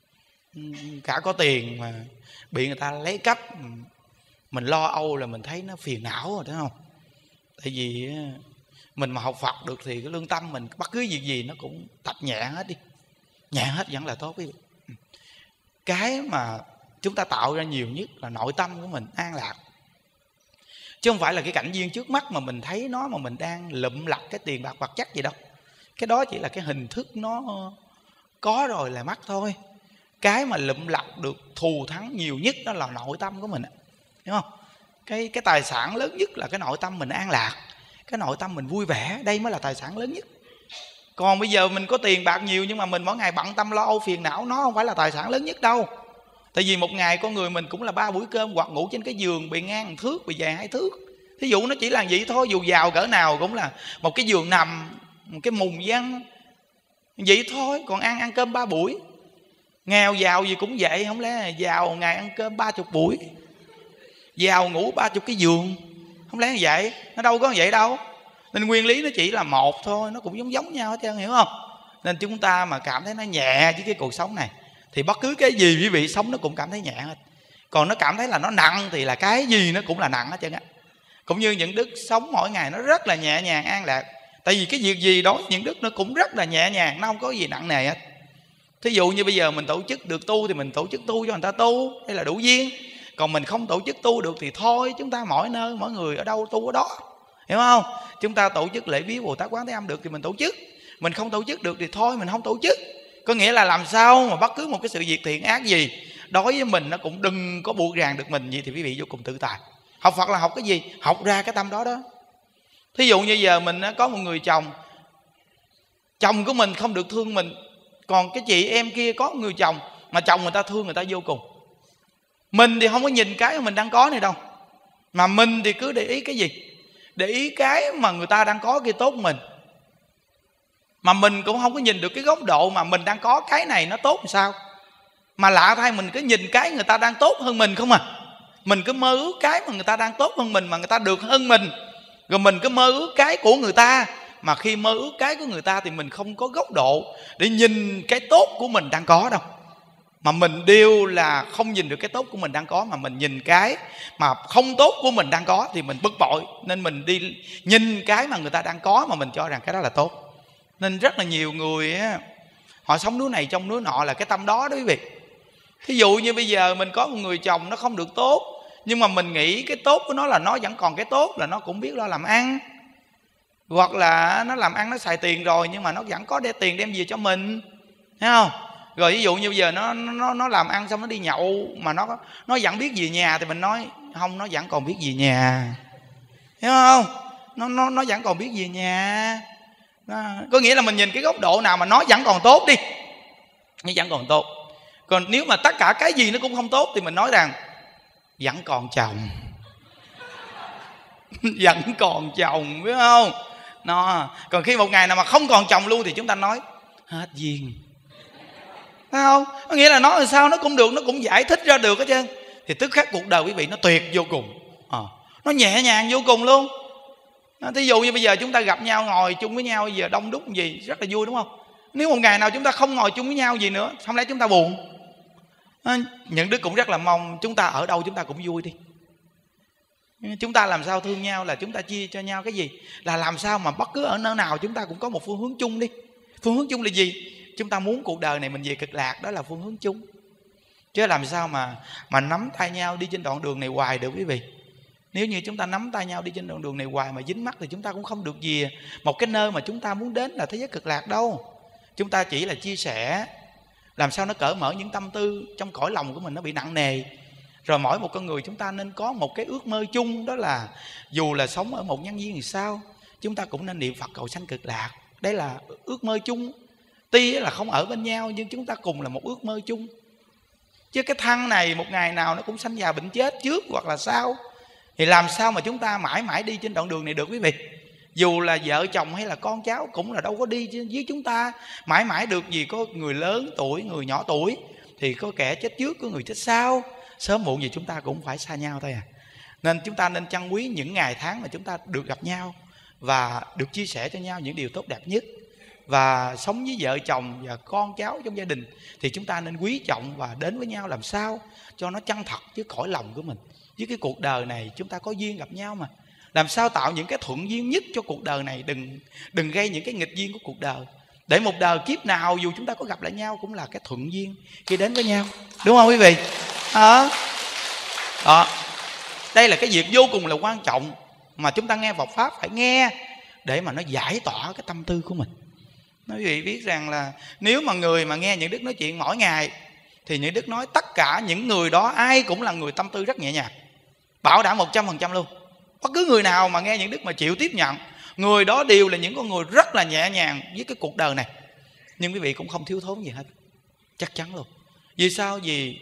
Cả có tiền mà bị người ta lấy cắp, mình lo âu là mình thấy nó phiền não rồi, đúng không? Tại vì mình mà học Phật được thì cái lương tâm mình bất cứ việc gì nó cũng tập nhẹ hết đi. Nhẹ hết vẫn là tốt quý vị. Cái mà chúng ta tạo ra nhiều nhất là nội tâm của mình an lạc. Chứ không phải là cái cảnh duyên trước mắt mà mình thấy nó mà mình đang lụm lặt cái tiền bạc vật chất gì đâu. Cái đó chỉ là cái hình thức nó có rồi là mắc thôi. Cái mà lụm lặt được thù thắng nhiều nhất đó là nội tâm của mình, hiểu không? Cái, cái tài sản lớn nhất là cái nội tâm mình an lạc, cái nội tâm mình vui vẻ. Đây mới là tài sản lớn nhất. Còn bây giờ mình có tiền bạc nhiều nhưng mà mình mỗi ngày bận tâm lo âu phiền não, nó không phải là tài sản lớn nhất đâu. Tại vì một ngày con người mình cũng là ba buổi cơm, hoặc ngủ trên cái giường bề ngang một thước, bề dài hai thước. Thí dụ nó chỉ là vậy thôi. Dù giàu cỡ nào cũng là một cái giường nằm, một cái mùng văn vậy thôi. Còn ăn ăn cơm ba buổi. Nghèo giàu gì cũng vậy. Không lẽ giàu ngày ăn cơm ba chục buổi, giàu ngủ ba chục cái giường, không lẽ như vậy? Nó đâu có như vậy đâu. Nên nguyên lý nó chỉ là một thôi, nó cũng giống giống nhau hết trơn, hiểu không? Nên chúng ta mà cảm thấy nó nhẹ với cái cuộc sống này thì bất cứ cái gì quý vị sống nó cũng cảm thấy nhẹ hết. Còn nó cảm thấy là nó nặng thì là cái gì nó cũng là nặng hết trơn á. Cũng như những đức sống mỗi ngày nó rất là nhẹ nhàng an lạc. Tại vì cái việc gì đó những đức nó cũng rất là nhẹ nhàng, nó không có gì nặng nề hết. Thí dụ như bây giờ mình tổ chức được tu thì mình tổ chức tu cho người ta tu, đây là đủ duyên. Còn mình không tổ chức tu được thì thôi, chúng ta mỗi nơi mỗi người ở đâu tu ở đó, hiểu không? Chúng ta tổ chức lễ viếng Bồ Tát Quán Thế Âm được thì mình tổ chức, mình không tổ chức được thì thôi mình không tổ chức. Có nghĩa là làm sao mà bất cứ một cái sự việc thiện ác gì đối với mình nó cũng đừng có buộc ràng được mình gì, thì quý vị vô cùng tự tại. Học Phật là học cái gì? Học ra cái tâm đó đó. Thí dụ như giờ mình có một người chồng Chồng của mình không được thương mình, còn cái chị em kia có người chồng mà chồng người ta thương người ta vô cùng. Mình thì không có nhìn cái mà mình đang có này đâu, mà mình thì cứ để ý cái gì? Để ý cái mà người ta đang có kia tốt mình, mà mình cũng không có nhìn được cái góc độ mà mình đang có cái này nó tốt làm sao. Mà lạ thay, mình cứ nhìn cái người ta đang tốt hơn mình không à. Mình cứ mơ ước cái mà người ta đang tốt hơn mình, mà người ta được hơn mình, rồi mình cứ mơ ước cái của người ta. Mà khi mơ ước cái của người ta thì mình không có góc độ để nhìn cái tốt của mình đang có đâu. Mà mình đều là không nhìn được cái tốt của mình đang có, mà mình nhìn cái mà không tốt của mình đang có thì mình bực bội. Nên mình đi nhìn cái mà người ta đang có mà mình cho rằng cái đó là tốt. Nên rất là nhiều người á, họ sống núi này trong núi nọ là cái tâm đó đó quý vị. Thí dụ như bây giờ mình có một người chồng nó không được tốt, nhưng mà mình nghĩ cái tốt của nó là nó vẫn còn cái tốt là nó cũng biết lo làm ăn, hoặc là nó làm ăn nó xài tiền rồi nhưng mà nó vẫn có để tiền đem về cho mình, thấy không? Rồi ví dụ như bây giờ nó nó nó làm ăn xong nó đi nhậu mà nó nó vẫn biết về nhà, thì mình nói không, nó vẫn còn biết về nhà, hiểu không? Nó nó nó vẫn còn biết về nhà. Đó. Có nghĩa là mình nhìn cái góc độ nào mà nó vẫn còn tốt đi, nó vẫn còn tốt. Còn nếu mà tất cả cái gì nó cũng không tốt thì mình nói rằng vẫn còn chồng. Vẫn còn chồng, biết không? Nó. Còn khi một ngày nào mà không còn chồng luôn thì chúng ta nói hết duyên, thấy không? Có nghĩa là nói làm sao nó cũng được, nó cũng giải thích ra được hết trơn. Thì tức khắc cuộc đời quý vị nó tuyệt vô cùng, à, nó nhẹ nhàng vô cùng luôn. Thí dụ như bây giờ chúng ta gặp nhau ngồi chung với nhau giờ đông đúc gì rất là vui, đúng không? Nếu một ngày nào chúng ta không ngồi chung với nhau gì nữa, không lẽ chúng ta buồn? À, những đứa cũng rất là mong chúng ta ở đâu chúng ta cũng vui đi. Chúng ta làm sao thương nhau là chúng ta chia cho nhau cái gì, là làm sao mà bất cứ ở nơi nào chúng ta cũng có một phương hướng chung đi. Phương hướng chung là gì? Chúng ta muốn cuộc đời này mình về cực lạc, đó là phương hướng chung. Chứ làm sao mà mà nắm tay nhau đi trên đoạn đường này hoài được quý vị. Nếu như chúng ta nắm tay nhau đi trên đoạn đường này hoài mà dính mắt thì chúng ta cũng không được về một cái nơi mà chúng ta muốn đến là thế giới cực lạc đâu. Chúng ta chỉ là chia sẻ, làm sao nó cởi mở những tâm tư trong cõi lòng của mình nó bị nặng nề. Rồi mỗi một con người chúng ta nên có một cái ước mơ chung, đó là dù là sống ở một nhân duyên thì sao, chúng ta cũng nên niệm Phật cầu sanh cực lạc. Đấy là ước mơ chung. Tuy là không ở bên nhau nhưng chúng ta cùng là một ước mơ chung. Chứ cái thân này một ngày nào nó cũng sanh già bệnh chết trước hoặc là sau, thì làm sao mà chúng ta mãi mãi đi trên đoạn đường này được quý vị. Dù là vợ chồng hay là con cháu cũng là đâu có đi với chúng ta mãi mãi được gì. Có người lớn tuổi, người nhỏ tuổi, thì có kẻ chết trước, có người chết sau. Sớm muộn gì chúng ta cũng phải xa nhau thôi à. Nên chúng ta nên trân quý những ngày tháng mà chúng ta được gặp nhau và được chia sẻ cho nhau những điều tốt đẹp nhất. Và sống với vợ chồng và con cháu trong gia đình thì chúng ta nên quý trọng và đến với nhau làm sao cho nó chân thật với cõi lòng của mình. Với cái cuộc đời này chúng ta có duyên gặp nhau mà, làm sao tạo những cái thuận duyên nhất cho cuộc đời này. Đừng đừng gây những cái nghịch duyên của cuộc đời, để một đời kiếp nào dù chúng ta có gặp lại nhau cũng là cái thuận duyên khi đến với nhau, đúng không quý vị? Đó. Đó. Đây là cái việc vô cùng là quan trọng mà chúng ta nghe Phật Pháp phải nghe để mà nó giải tỏa cái tâm tư của mình. Nói quý vị biết rằng là nếu mà người mà nghe những đức nói chuyện mỗi ngày thì những đức nói tất cả những người đó ai cũng là người tâm tư rất nhẹ nhàng, bảo đảm một trăm phần trăm luôn. Bất cứ người nào mà nghe những đức mà chịu tiếp nhận, người đó đều là những con người rất là nhẹ nhàng với cái cuộc đời này. Nhưng quý vị cũng không thiếu thốn gì hết, chắc chắn luôn. Vì sao? Vì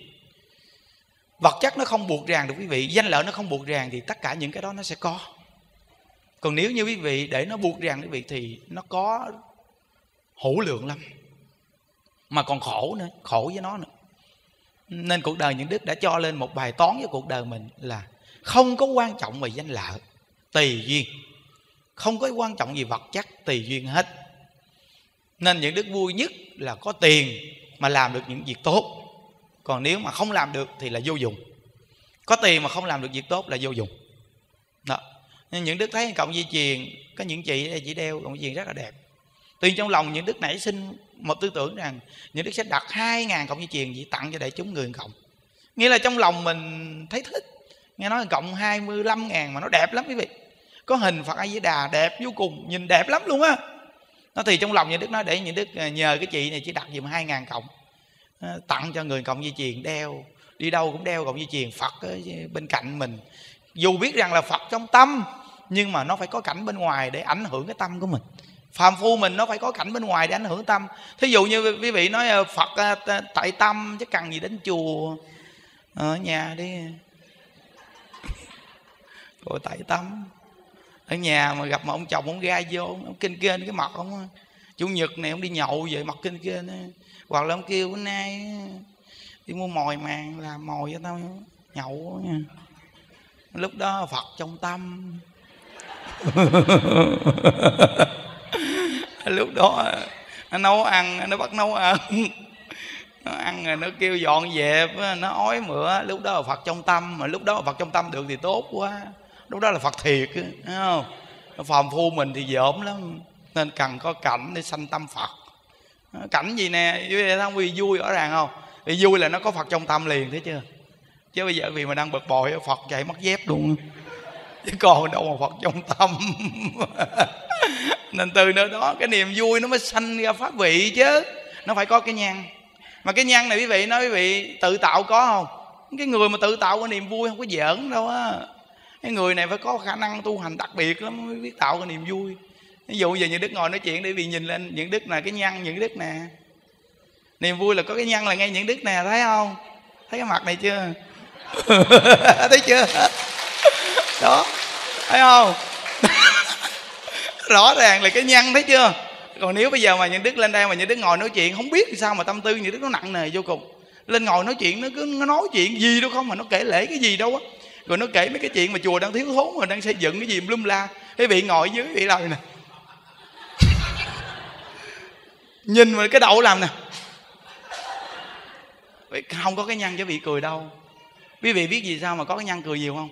vật chất nó không buộc ràng được quý vị, danh lợi nó không buộc ràng, thì tất cả những cái đó nó sẽ có. Còn nếu như quý vị để nó buộc ràng quý vị thì nó có hữu lượng lắm, mà còn khổ nữa, khổ với nó nữa. Nên cuộc đời những đức đã cho lên một bài toán với cuộc đời mình là không có quan trọng về danh lợi, tùy duyên. Không có quan trọng gì vật chất, tùy duyên hết. Nên những đức vui nhất là có tiền mà làm được những việc tốt. Còn nếu mà không làm được thì là vô dụng. Có tiền mà không làm được việc tốt là vô dụng. Đó. Nên những đức thấy cọng dây chuyền, có những chị chỉ đeo cọng dây chuyền rất là đẹp. Tuy trong lòng những đức nảy sinh một tư tưởng rằng những đức sẽ đặt hai ngàn cọng dây chuyền chỉ tặng cho đại chúng người cộng. Nghĩa là trong lòng mình thấy thích. Nghe nói cộng hai mươi lăm ngàn mà nó đẹp lắm quý vị. Có hình Phật A Di Đà đẹp vô cùng, nhìn đẹp lắm luôn á. Nó thì trong lòng những đức nói để những đức nhờ cái chị này chỉ đặt giùm hai ngàn cộng, tặng cho người cộng dây chuyền đeo, đi đâu cũng đeo cộng dây chuyền Phật ở bên cạnh mình. Dù biết rằng là Phật trong tâm, nhưng mà nó phải có cảnh bên ngoài để ảnh hưởng cái tâm của mình. Phàm phu mình nó phải có cảnh bên ngoài để ảnh hưởng tâm. Thí dụ như quý vị nói Phật tại tâm chứ cần gì đến chùa, ở nhà đi. Rồi tại tâm ở nhà mà gặp mà ông chồng ông ra vô, ông kinh kênh cái mặt ông, chủ nhật này ông đi nhậu về mặt kinh kênh, hoặc là ông kêu bữa nay đi mua mồi màng làm mồi cho tao nhậu nha. Lúc đó Phật trong tâm. Lúc đó nó nấu ăn, nó bắt nấu ăn, nó ăn rồi nó kêu dọn dẹp, nó ói mửa. Lúc đó là Phật trong tâm. Mà lúc đó là Phật trong tâm được thì tốt quá, lúc đó là Phật thiệt, thấy không? Phàm phu mình thì dởm lắm, nên cần có cảnh để sanh tâm Phật. Cảnh gì nè, không vì vui rõ ràng không? Vì vui là nó có Phật trong tâm liền, thấy chưa? Chứ bây giờ vì mà đang bực bội Phật chạy mất dép luôn, chứ còn đâu mà Phật trong tâm. Nên từ nơi đó cái niềm vui nó mới sanh ra pháp vị chứ. Nó phải có cái nhân. Mà cái nhân này quý vị nói quý vị tự tạo có không? Cái người mà tự tạo cái niềm vui không có giỡn đâu á. Cái người này phải có khả năng tu hành đặc biệt lắm mới biết tạo cái niềm vui. Ví dụ giờ Những Đức ngồi nói chuyện để bị nhìn lên Những Đức là cái nhân Những Đức nè. Niềm vui là có cái nhân là ngay Những Đức nè, thấy không? Thấy cái mặt này chưa? Thấy chưa? Đó, thấy không? Rõ ràng là cái nhân, thấy chưa? Còn nếu bây giờ mà Những Đức lên đây mà Những Đức ngồi nói chuyện không biết sao mà tâm tư Những Đức nó nặng nề vô cùng. Lên ngồi nói chuyện nó cứ nó nói chuyện gì đâu không, mà nó kể lể cái gì đâu á. Rồi nó kể mấy cái chuyện mà chùa đang thiếu thốn mà đang xây dựng cái gì lum la. Cái vị ngồi dưới vị làm nè. Nhìn mà cái đầu làm nè. Không có cái nhân cho vị cười đâu. Quý vị biết vì sao mà có cái nhân cười nhiều không?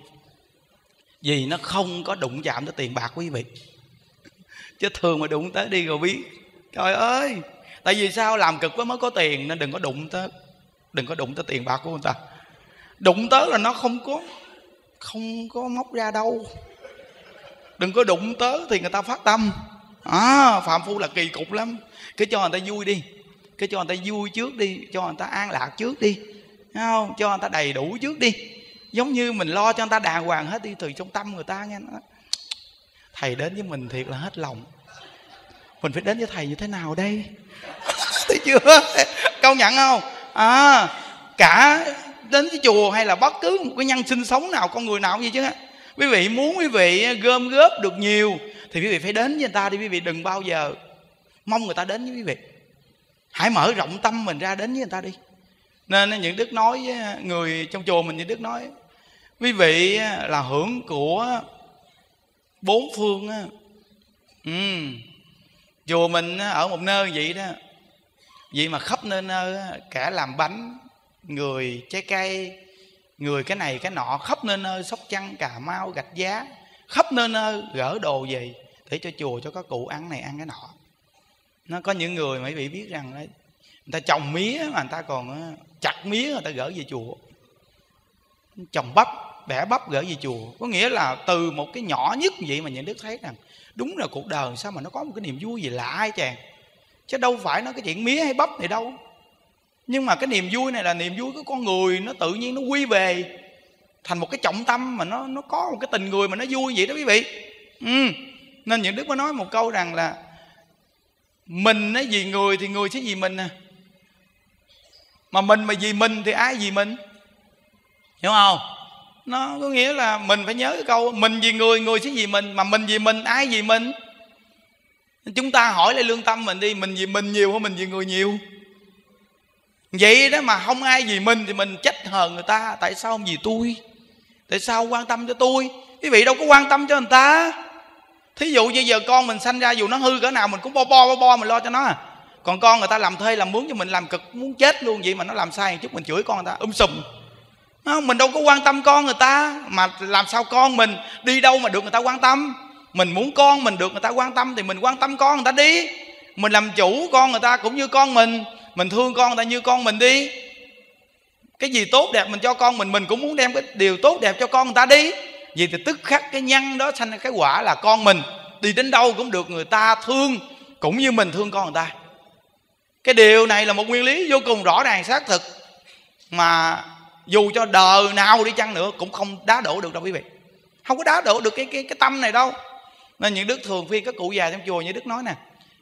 Vì nó không có đụng chạm tới tiền bạc quý vị. Chứ thường mà đụng tới đi rồi biết. Trời ơi. Tại vì sao? Làm cực quá mới có tiền, nên đừng có đụng tới. Đừng có đụng tới tiền bạc của người ta. Đụng tới là nó không có Không có móc ra đâu. Đừng có đụng tới thì người ta phát tâm. À, phàm phu là kỳ cục lắm. Cứ cho người ta vui đi, cứ cho người ta vui trước đi, cho người ta an lạc trước đi, thấy không? Cho người ta đầy đủ trước đi. Giống như mình lo cho người ta đàng hoàng hết đi, từ trong tâm người ta nghe nó. Thầy đến với mình thiệt là hết lòng. Mình phải đến với thầy như thế nào đây? Thấy chưa? Công nhận không? À, cả đến cái chùa hay là bất cứ một cái nhân sinh sống nào, con người nào cũng vậy chứ. Quý vị muốn quý vị gom góp được nhiều thì quý vị phải đến với người ta đi. Quý vị đừng bao giờ mong người ta đến với quý vị. Hãy mở rộng tâm mình ra đến với người ta đi. Nên Những Đức nói với người trong chùa mình, Những Đức nói quý vị là hưởng của bốn phương. ừ. Chùa mình ở một nơi vậy đó, vậy mà khắp nơi nơi, cả làm bánh, người trái cây, người cái này cái nọ, khắp nơi nơi, Sóc Trăng, Cà Mau, Gạch Giá, khắp nơi nơi gỡ đồ về để cho chùa, cho các cụ ăn này ăn cái nọ. Nó có những người mà quý vị biết rằng đấy, người ta trồng mía mà người ta còn chặt mía người ta gỡ về chùa, trồng bắp, bẻ bắp gỡ về chùa. Có nghĩa là từ một cái nhỏ nhất vậy mà Những Đức thấy rằng đúng là cuộc đời sao mà nó có một cái niềm vui gì lạ ai chàng. Chứ đâu phải nói cái chuyện mía hay bắp này đâu. Nhưng mà cái niềm vui này là niềm vui của con người, nó tự nhiên nó quy về thành một cái trọng tâm, mà nó nó có một cái tình người mà nó vui vậy đó quý vị. ừ. Nên Những Đức mới nói một câu rằng là mình nó vì người thì người sẽ vì mình nè. Mà mình mà vì mình thì ai vì mình, hiểu không? Nó có nghĩa là mình phải nhớ cái câu mình vì người, người sẽ vì mình. Mà mình vì mình, ai vì mình? Chúng ta hỏi lại lương tâm mình đi, mình vì mình nhiều hay mình vì người nhiều? Vậy đó mà không ai vì mình thì mình trách hờn người ta. Tại sao không vì tôi? Tại sao không quan tâm cho tôi? Quý vị đâu có quan tâm cho người ta. Thí dụ như giờ con mình sanh ra, dù nó hư cỡ nào mình cũng bo bo bo bo mình lo cho nó. Còn con người ta làm thuê làm mướn cho mình làm cực muốn chết luôn, vậy mà nó làm sai một chút mình chửi con người ta um sùm. Mình đâu có quan tâm con người ta. Mà làm sao con mình đi đâu mà được người ta quan tâm? Mình muốn con mình được người ta quan tâm thì mình quan tâm con người ta đi. Mình làm chủ con người ta cũng như con mình, mình thương con người ta như con mình đi. Cái gì tốt đẹp mình cho con mình, mình cũng muốn đem cái điều tốt đẹp cho con người ta đi. Vì thì tức khắc cái nhân đó sanh cái quả là con mình đi đến đâu cũng được người ta thương cũng như mình thương con người ta. Cái điều này là một nguyên lý vô cùng rõ ràng xác thực, mà dù cho đời nào đi chăng nữa cũng không đá đổ được đâu quý vị. Không có đá đổ được cái, cái, cái tâm này đâu. Nên Những Đức thường phiên các cụ già trong chùa, Những Đức nói nè,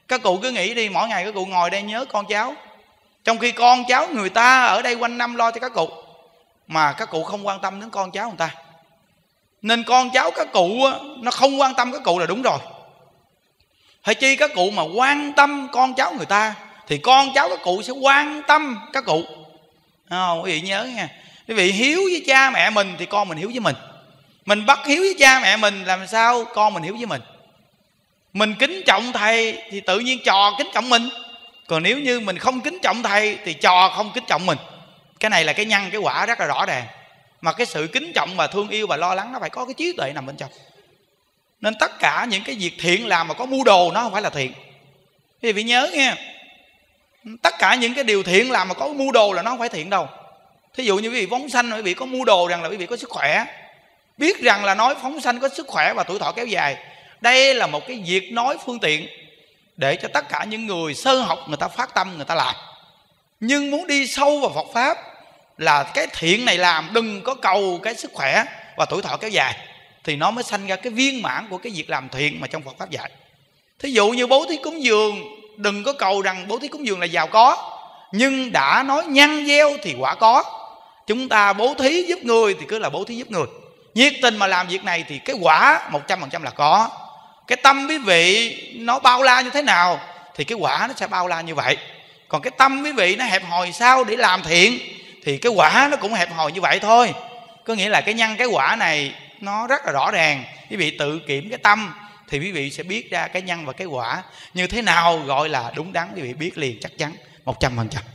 Các cụ cứ nghĩ đi, mỗi ngày các cụ ngồi đây nhớ con cháu, trong khi con cháu người ta ở đây quanh năm lo cho các cụ, mà các cụ không quan tâm đến con cháu người ta. Nên con cháu các cụ nó không quan tâm các cụ là đúng rồi. Phải chi các cụ mà quan tâm con cháu người ta thì con cháu các cụ sẽ quan tâm các cụ. Không, quý vị nhớ nha. Quý vị hiếu với cha mẹ mình thì con mình hiếu với mình. Mình bắt hiếu với cha mẹ mình, làm sao con mình hiếu với mình. Mình kính trọng thầy thì tự nhiên trò kính trọng mình. Còn nếu như mình không kính trọng thầy thì trò không kính trọng mình. Cái này là cái nhân cái quả rất là rõ ràng. Mà cái sự kính trọng và thương yêu và lo lắng nó phải có cái trí tuệ nằm bên trong. Nên tất cả những cái việc thiện làm mà có mưu đồ nó không phải là thiện. Quý vị nhớ nghe, tất cả những cái điều thiện làm mà có mưu đồ là nó không phải thiện đâu. Thí dụ như quý vị phóng sanh, quý vị có mưu đồ rằng là quý vị có sức khỏe, biết rằng là nói phóng sanh có sức khỏe và tuổi thọ kéo dài, đây là một cái việc nói phương tiện để cho tất cả những người sơ học người ta phát tâm người ta làm. Nhưng muốn đi sâu vào Phật Pháp là cái thiện này làm, đừng có cầu cái sức khỏe và tuổi thọ kéo dài, thì nó mới sanh ra cái viên mãn của cái việc làm thiện mà trong Phật Pháp dạy. Thí dụ như bố thí cúng dường, đừng có cầu rằng bố thí cúng dường là giàu có, nhưng đã nói nhân gieo thì quả có. Chúng ta bố thí giúp người thì cứ là bố thí giúp người, nhiệt tình mà làm việc này thì cái quả một trăm phần trăm là có. Cái tâm quý vị nó bao la như thế nào thì cái quả nó sẽ bao la như vậy. Còn cái tâm quý vị nó hẹp hòi sao để làm thiện thì cái quả nó cũng hẹp hòi như vậy thôi. Có nghĩa là cái nhân cái quả này nó rất là rõ ràng. Quý vị tự kiểm cái tâm thì quý vị sẽ biết ra cái nhân và cái quả như thế nào gọi là đúng đắn. Quý vị biết liền chắc chắn một trăm phần trăm.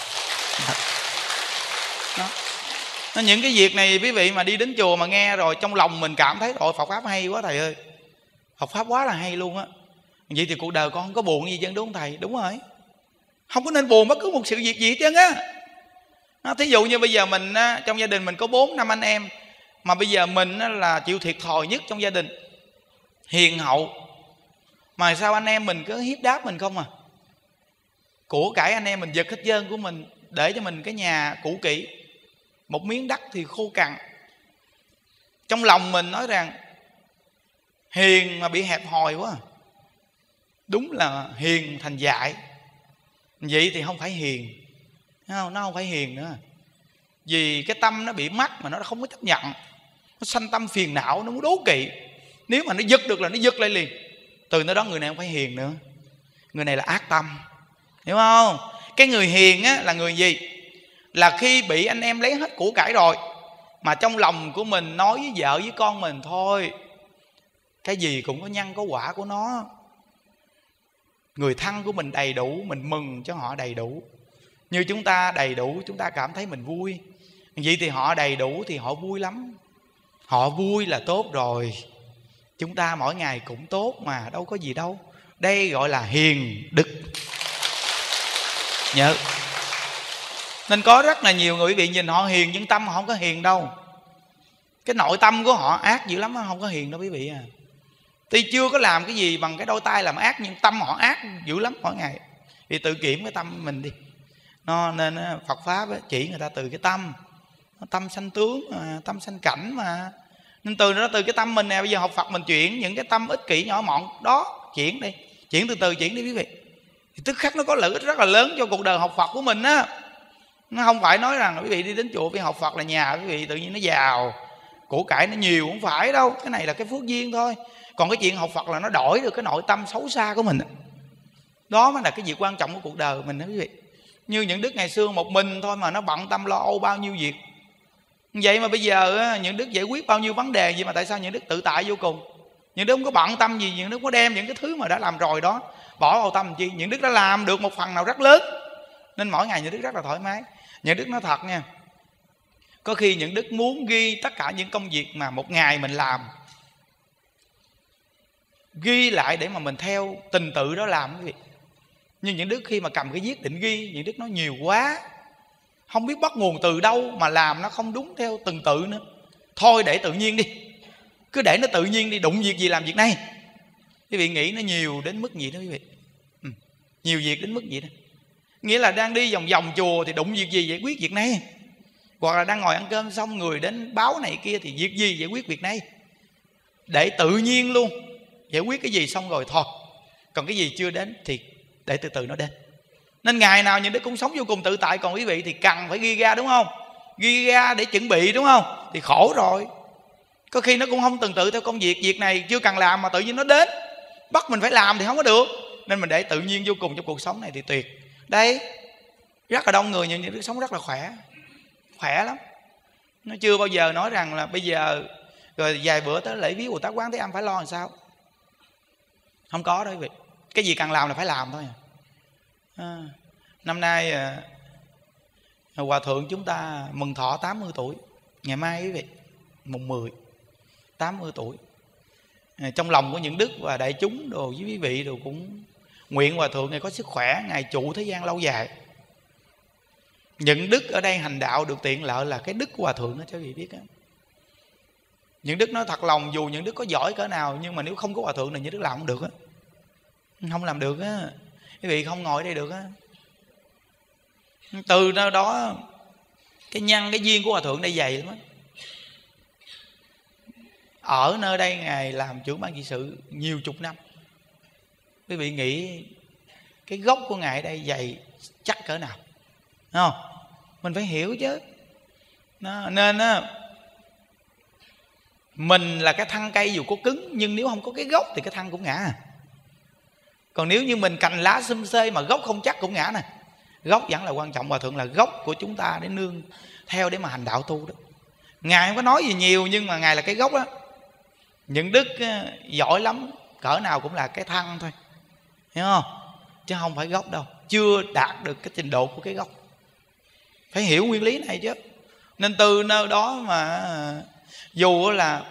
Nó những cái việc này quý vị mà đi đến chùa mà nghe rồi trong lòng mình cảm thấy ôi Phật Pháp hay quá thầy ơi, Phật Pháp quá là hay luôn á. Vậy thì cuộc đời con không có buồn gì chứ, đúng không thầy? Đúng rồi, không có nên buồn bất cứ một sự việc gì chứ á. Thí dụ như bây giờ mình trong gia đình mình có bốn năm anh em, mà bây giờ mình là chịu thiệt thòi nhất trong gia đình, hiền hậu, mà sao anh em mình cứ hiếp đáp mình không à. Của cải anh em mình giật hết trơn của mình, để cho mình cái nhà cũ kỹ, một miếng đất thì khô cằn. Trong lòng mình nói rằng hiền mà bị hẹp hòi quá, đúng là hiền thành dại. Vậy thì không phải hiền, không, nó không phải hiền nữa. Vì cái tâm nó bị mắc mà nó không có chấp nhận, nó sanh tâm phiền não, nó muốn đố kỵ. Nếu mà nó giật được là nó giật lại liền. Từ nơi đó người này không phải hiền nữa, người này là ác tâm, hiểu không? Cái người hiền á, là người gì? Là khi bị anh em lấy hết của cải rồi, mà trong lòng của mình nói với vợ với con mình thôi, cái gì cũng có nhân có quả của nó. Người thân của mình đầy đủ, mình mừng cho họ đầy đủ. Như chúng ta đầy đủ, chúng ta cảm thấy mình vui. Vậy thì họ đầy đủ thì họ vui lắm. Họ vui là tốt rồi. Chúng ta mỗi ngày cũng tốt mà, đâu có gì đâu. Đây gọi là hiền đức. Nhớ. Nên có rất là nhiều người quý vị nhìn họ hiền nhưng tâm họ không có hiền đâu. Cái nội tâm của họ ác dữ lắm, không có hiền đâu quý vị à. Tuy chưa có làm cái gì bằng cái đôi tay làm ác, nhưng tâm họ ác dữ lắm mỗi ngày. Thì tự kiểm cái tâm mình đi. Nó, nên Phật Pháp chỉ người ta từ cái tâm. Tâm sanh tướng mà, tâm sanh cảnh mà. Nên từ đó, từ cái tâm mình nè, bây giờ học Phật mình chuyển những cái tâm ích kỷ nhỏ mọn đó, chuyển đi, chuyển từ từ, chuyển đi quý vị. Thì tức khắc nó có lợi ích rất là lớn cho cuộc đời học Phật của mình á. Nó không phải nói rằng quý vị đi đến chùa vì học Phật là nhà quý vị tự nhiên nó giàu, của cải nó nhiều, không phải đâu. Cái này là cái phước duyên thôi. Còn cái chuyện học Phật là nó đổi được cái nội tâm xấu xa của mình. Đó mới là cái việc quan trọng của cuộc đời mình đó quý vị. Như những đức ngày xưa một mình thôi mà nó bận tâm lo âu bao nhiêu việc. Vậy mà bây giờ những đức giải quyết bao nhiêu vấn đề gì mà tại sao những đức tự tại vô cùng. Những đức không có bận tâm gì, những đức có đem những cái thứ mà đã làm rồi đó bỏ vào tâm chi. Những đức đã làm được một phần nào rất lớn, nên mỗi ngày những đức rất là thoải mái. Những đức nói thật nha, có khi những đức muốn ghi tất cả những công việc mà một ngày mình làm, ghi lại để mà mình theo tình tự đó làm quý vị. Nhưng những đức khi mà cầm cái viết định ghi, những đức nói nhiều quá, không biết bắt nguồn từ đâu mà làm nó không đúng theo từng tự nữa. Thôi để tự nhiên đi, cứ để nó tự nhiên đi, đụng việc gì làm việc này. Quý vị nghĩ nó nhiều đến mức gì đó quý vị? Ừ, nhiều việc đến mức gì đó. Nghĩa là đang đi vòng vòng chùa thì đụng việc gì giải quyết việc này. Hoặc là đang ngồi ăn cơm xong người đến báo này kia thì việc gì giải quyết việc này. Để tự nhiên luôn, giải quyết cái gì xong rồi thôi. Còn cái gì chưa đến thì để từ từ nó đến. Nên ngày nào những đức cũng sống vô cùng tự tại. Còn quý vị thì cần phải ghi ra, đúng không? Ghi ra để chuẩn bị, đúng không? Thì khổ rồi. Có khi nó cũng không từng tự theo công việc. Việc này chưa cần làm mà tự nhiên nó đến, bắt mình phải làm thì không có được. Nên mình để tự nhiên vô cùng trong cuộc sống này thì tuyệt. Đây, rất là đông người nhưng những đức sống rất là khỏe. Khỏe lắm. Nó chưa bao giờ nói rằng là bây giờ rồi vài bữa tới lễ viếng Bồ Tát Quán Thế Âm phải lo làm sao. Không có đó quý vị. Cái gì cần làm là phải làm thôi à. Năm nay à, Hòa Thượng chúng ta mừng thọ tám mươi tuổi. Ngày mai quý vị, mùng mười, tám mươi tuổi. à, Trong lòng của những đức và đại chúng đồ với quý vị đồ cũng nguyện Hòa Thượng này có sức khỏe, ngày trụ thế gian lâu dài. Những đức ở đây hành đạo được tiện lợi là cái đức của Hòa Thượng đó cho quý vị biết á. Những đức nói thật lòng, dù những đức có giỏi cỡ nào nhưng mà nếu không có Hòa Thượng này những đức làm không được á. Không làm được á. Quý vị không ngồi ở đây được á. Từ nơi đó cái nhân cái duyên của Hòa Thượng đây dày lắm á. Ở nơi đây Ngài làm trưởng ban trị sự nhiều chục năm. Quý vị nghĩ cái gốc của Ngài ở đây dày chắc cỡ nào, đúng không? Mình phải hiểu chứ. Đó, nên á, mình là cái thân cây dù có cứng nhưng nếu không có cái gốc thì cái thân cũng ngã. Còn nếu như mình cành lá xum xê mà gốc không chắc cũng ngã nè. Gốc vẫn là quan trọng. Hòa Thượng là gốc của chúng ta để nương theo để mà hành đạo tu đó. Ngài không có nói gì nhiều nhưng mà Ngài là cái gốc đó. Những đức giỏi lắm, cỡ nào cũng là cái thân thôi, hiểu không? Chứ không phải gốc đâu. Chưa đạt được cái trình độ của cái gốc. Phải hiểu nguyên lý này chứ. Nên từ nơi đó mà dù là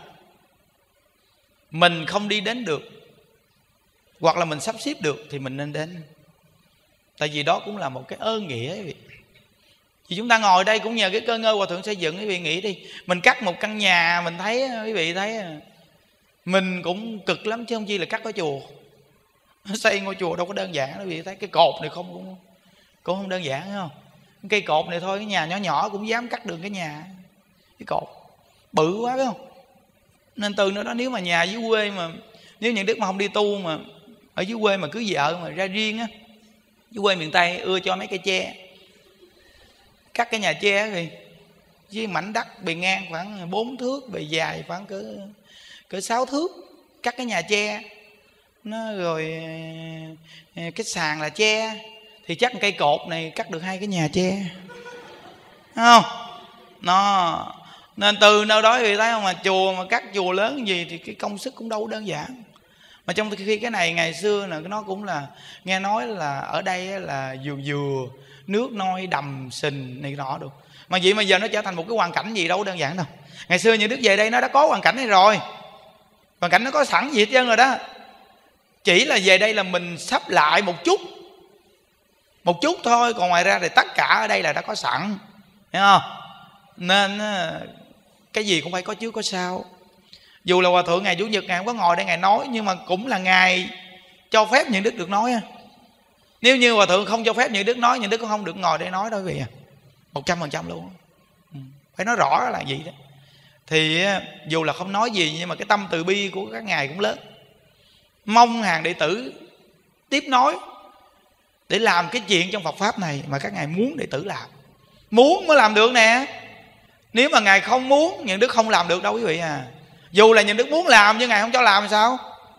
mình không đi đến được hoặc là mình sắp xếp được thì mình nên đến. Tại vì đó cũng là một cái ơn nghĩa quý vị. Vì chúng ta ngồi đây cũng nhờ cái cơ ngơi Hòa Thượng xây dựng. Quý vị nghĩ đi, mình cắt một căn nhà, mình thấy, quý vị thấy mình cũng cực lắm chứ không chi là cắt cái chùa. Xây ngôi chùa đâu có đơn giản. Quý vị thấy cái cột này không cũng, cũng không đơn giản, thấy không? Cây cột này thôi, cái nhà nhỏ nhỏ cũng dám cắt đường cái nhà. Cái cột bự quá, phải không? Nên từ nữa đó, nếu mà nhà dưới quê mà, nếu những đức mà không đi tu mà ở dưới quê mà cưới vợ mà ra riêng á, dưới quê miền Tây ưa cho mấy cây tre, cắt cái nhà tre thì với mảnh đất bề ngang khoảng bốn thước, bề dài khoảng cỡ cỡ sáu thước, cắt cái nhà tre nó rồi cái sàn là tre thì chắc cây cột này cắt được hai cái nhà tre, thấy không? Nó nên từ nơi đó thì thấy không, mà chùa mà cắt chùa lớn gì thì cái công sức cũng đâu đơn giản. Mà trong khi cái này ngày xưa là nó cũng là nghe nói là ở đây là dừa dừa nước noi đầm sình này nọ được. Mà vậy mà giờ nó trở thành một cái hoàn cảnh gì đâu đơn giản đâu. Ngày xưa những đức về đây nó đã có hoàn cảnh này rồi, hoàn cảnh nó có sẵn gì hết trơn rồi đó. Chỉ là về đây là mình sắp lại một chút, một chút thôi. Còn ngoài ra thì tất cả ở đây là đã có sẵn, hiểu không? Nên cái gì cũng phải có trước có sau. Dù là Hòa Thượng ngày Chủ nhật Ngài không có ngồi đây Ngài nói, nhưng mà cũng là Ngài cho phép những đức được nói. Nếu như Hòa Thượng không cho phép những đức nói, những đức cũng không được ngồi đây nói đâu quý vị à. Một trăm phần trăm luôn. Phải nói rõ là gì đó. Thì dù là không nói gì nhưng mà cái tâm từ bi của các ngài cũng lớn. Mong hàng đệ tử tiếp nối để làm cái chuyện trong Phật Pháp này mà các ngài muốn đệ tử làm. Muốn mới làm được nè. Nếu mà ngài không muốn, những đức không làm được đâu quý vị à. Dù là những đức muốn làm nhưng ngài không cho làm thì sao?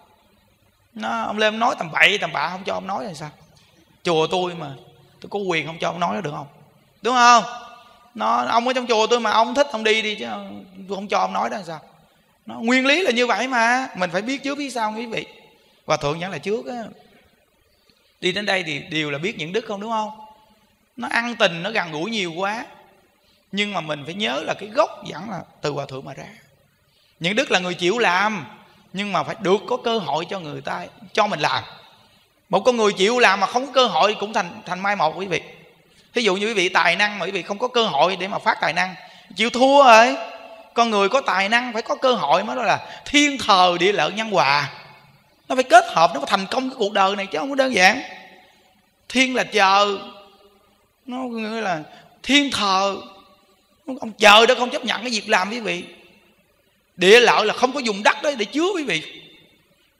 Nó, ông lên nói tầm bậy tầm bạ không cho ông nói là sao? Chùa tôi mà tôi có quyền không cho ông nói đó được không? Đúng không? Nó, ông ở trong chùa tôi mà ông thích ông đi đi chứ tôi không cho ông nói đó là sao? Nó, nguyên lý là như vậy mà. Mình phải biết trước biết sau quý vị. Hòa Thượng vẫn là trước á. Đi đến đây thì đều là biết những đức không, đúng không? Nó ăn tình, nó gần gũi nhiều quá. Nhưng mà mình phải nhớ là cái gốc vẫn là từ Hòa Thượng mà ra. Những đức là người chịu làm, nhưng mà phải được có cơ hội cho người ta cho mình làm. Một con người chịu làm mà không có cơ hội cũng thành thành mai một quý vị. Thí dụ như quý vị tài năng mà quý vị không có cơ hội để mà phát tài năng, chịu thua rồi. Con người có tài năng phải có cơ hội, mới đó là thiên thời địa lợi nhân hòa. Nó phải kết hợp, nó phải thành công cái cuộc đời này chứ không có đơn giản. Thiên là chờ, nó nghĩa là thiên thời, ông trời đó không chấp nhận cái việc làm quý vị. Địa lợi là không có dùng đất đấy để chứa quý vị.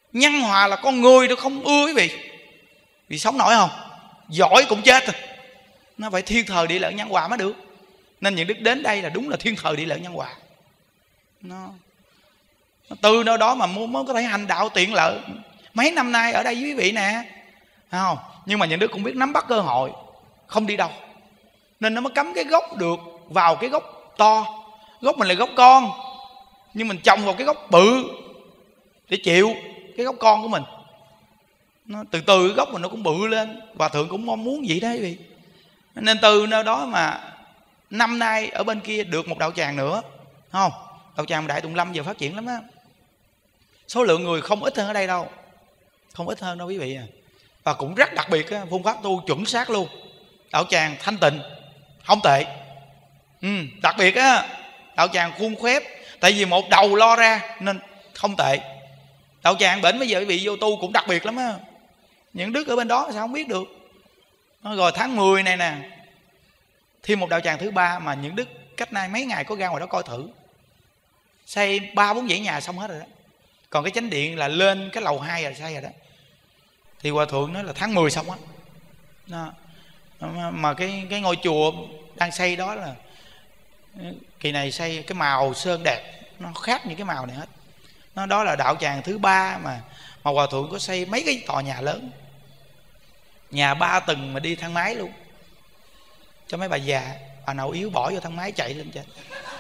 Nhân hòa là con người nó không ưa quý vị, vì sống nổi không, giỏi cũng chết rồi. Nó phải thiên thời địa lợi nhân hòa mới được. Nên những đức đến đây là đúng là thiên thời địa lợi nhân hòa. Nó, nó từ nơi đó mà mới có thể hành đạo tiện lợi. Mấy năm nay ở đây với quý vị nè, thấy không? Nhưng mà những đức cũng biết nắm bắt cơ hội, không đi đâu, nên nó mới cắm cái gốc được vào cái gốc to. Gốc mình là gốc con, nhưng mình trồng vào cái gốc bự để chịu cái gốc con của mình. Nó từ từ cái gốc mình nó cũng bự lên. Hòa thượng cũng mong muốn vậy đó quý vị. Nên từ nơi đó mà năm nay ở bên kia được một đạo tràng nữa, không? Đạo tràng Đại Tùng Lâm giờ phát triển lắm á. Số lượng người không ít hơn ở đây đâu, không ít hơn đâu quý vị à. Và cũng rất đặc biệt á, phương pháp tu chuẩn xác luôn. Đạo tràng thanh tịnh, không tệ. Ừ, đặc biệt á, đạo tràng khuôn khép. Tại vì một đầu lo ra nên không tệ. Đạo tràng bển bây giờ quý vị vô tu cũng đặc biệt lắm á. Những đức ở bên đó sao không biết được. Rồi tháng mười này nè, thêm một đạo tràng thứ ba mà những đức cách nay mấy ngày có ra ngoài đó coi thử. Xây ba bốn dãy nhà xong hết rồi đó. Còn cái chánh điện là lên cái lầu hai rồi xây rồi đó. Thì hòa thượng nói là tháng mười xong á. Đó. Mà cái cái ngôi chùa đang xây đó là kỳ này xây cái màu sơn đẹp, nó khác những cái màu này hết. Nó đó là đạo tràng thứ ba mà mà hòa thượng có xây mấy cái tòa nhà lớn, nhà ba tầng mà đi thang máy luôn, cho mấy bà già, bà nào yếu bỏ vô thang máy chạy lên trên.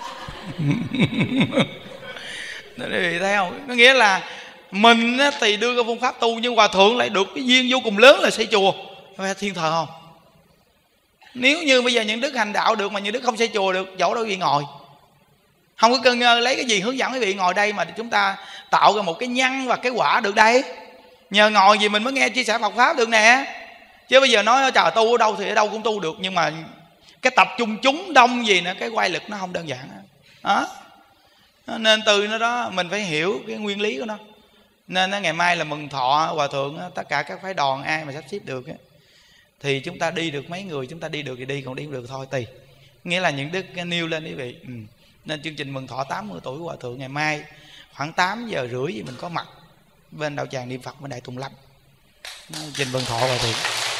Quý vị thấy không? Có nghĩa là mình thì đưa cái phương pháp tu, nhưng hòa thượng lại được cái duyên vô cùng lớn là xây chùa. Phải thiên thời không? Nếu như bây giờ những đức hành đạo được mà những đức không xây chùa được, dẫu đâu gì ngồi. Không có cơn nhơ lấy cái gì hướng dẫn quý vị ngồi đây mà chúng ta tạo ra một cái nhân và cái quả được đây. Nhờ ngồi gì mình mới nghe chia sẻ Phật Pháp được nè. Chứ bây giờ nói trời tu ở đâu thì ở đâu cũng tu được, nhưng mà cái tập trung chúng đông gì nữa, cái quay lực nó không đơn giản đó. Nên từ nó đó mình phải hiểu cái nguyên lý của nó. Nên ngày mai là mừng thọ hòa thượng, tất cả các phái đoàn ai mà sắp xếp được thì chúng ta đi được mấy người, chúng ta đi được thì đi, còn đi không được thôi tùy. Nghĩa là những đức nêu lên quý vị. ừ. Nên chương trình mừng thọ tám mươi tuổi hòa thượng ngày mai khoảng tám giờ rưỡi thì mình có mặt bên đạo tràng niệm Phật bên Đại Tùng Lâm. Chương trình mừng thọ hòa thượng.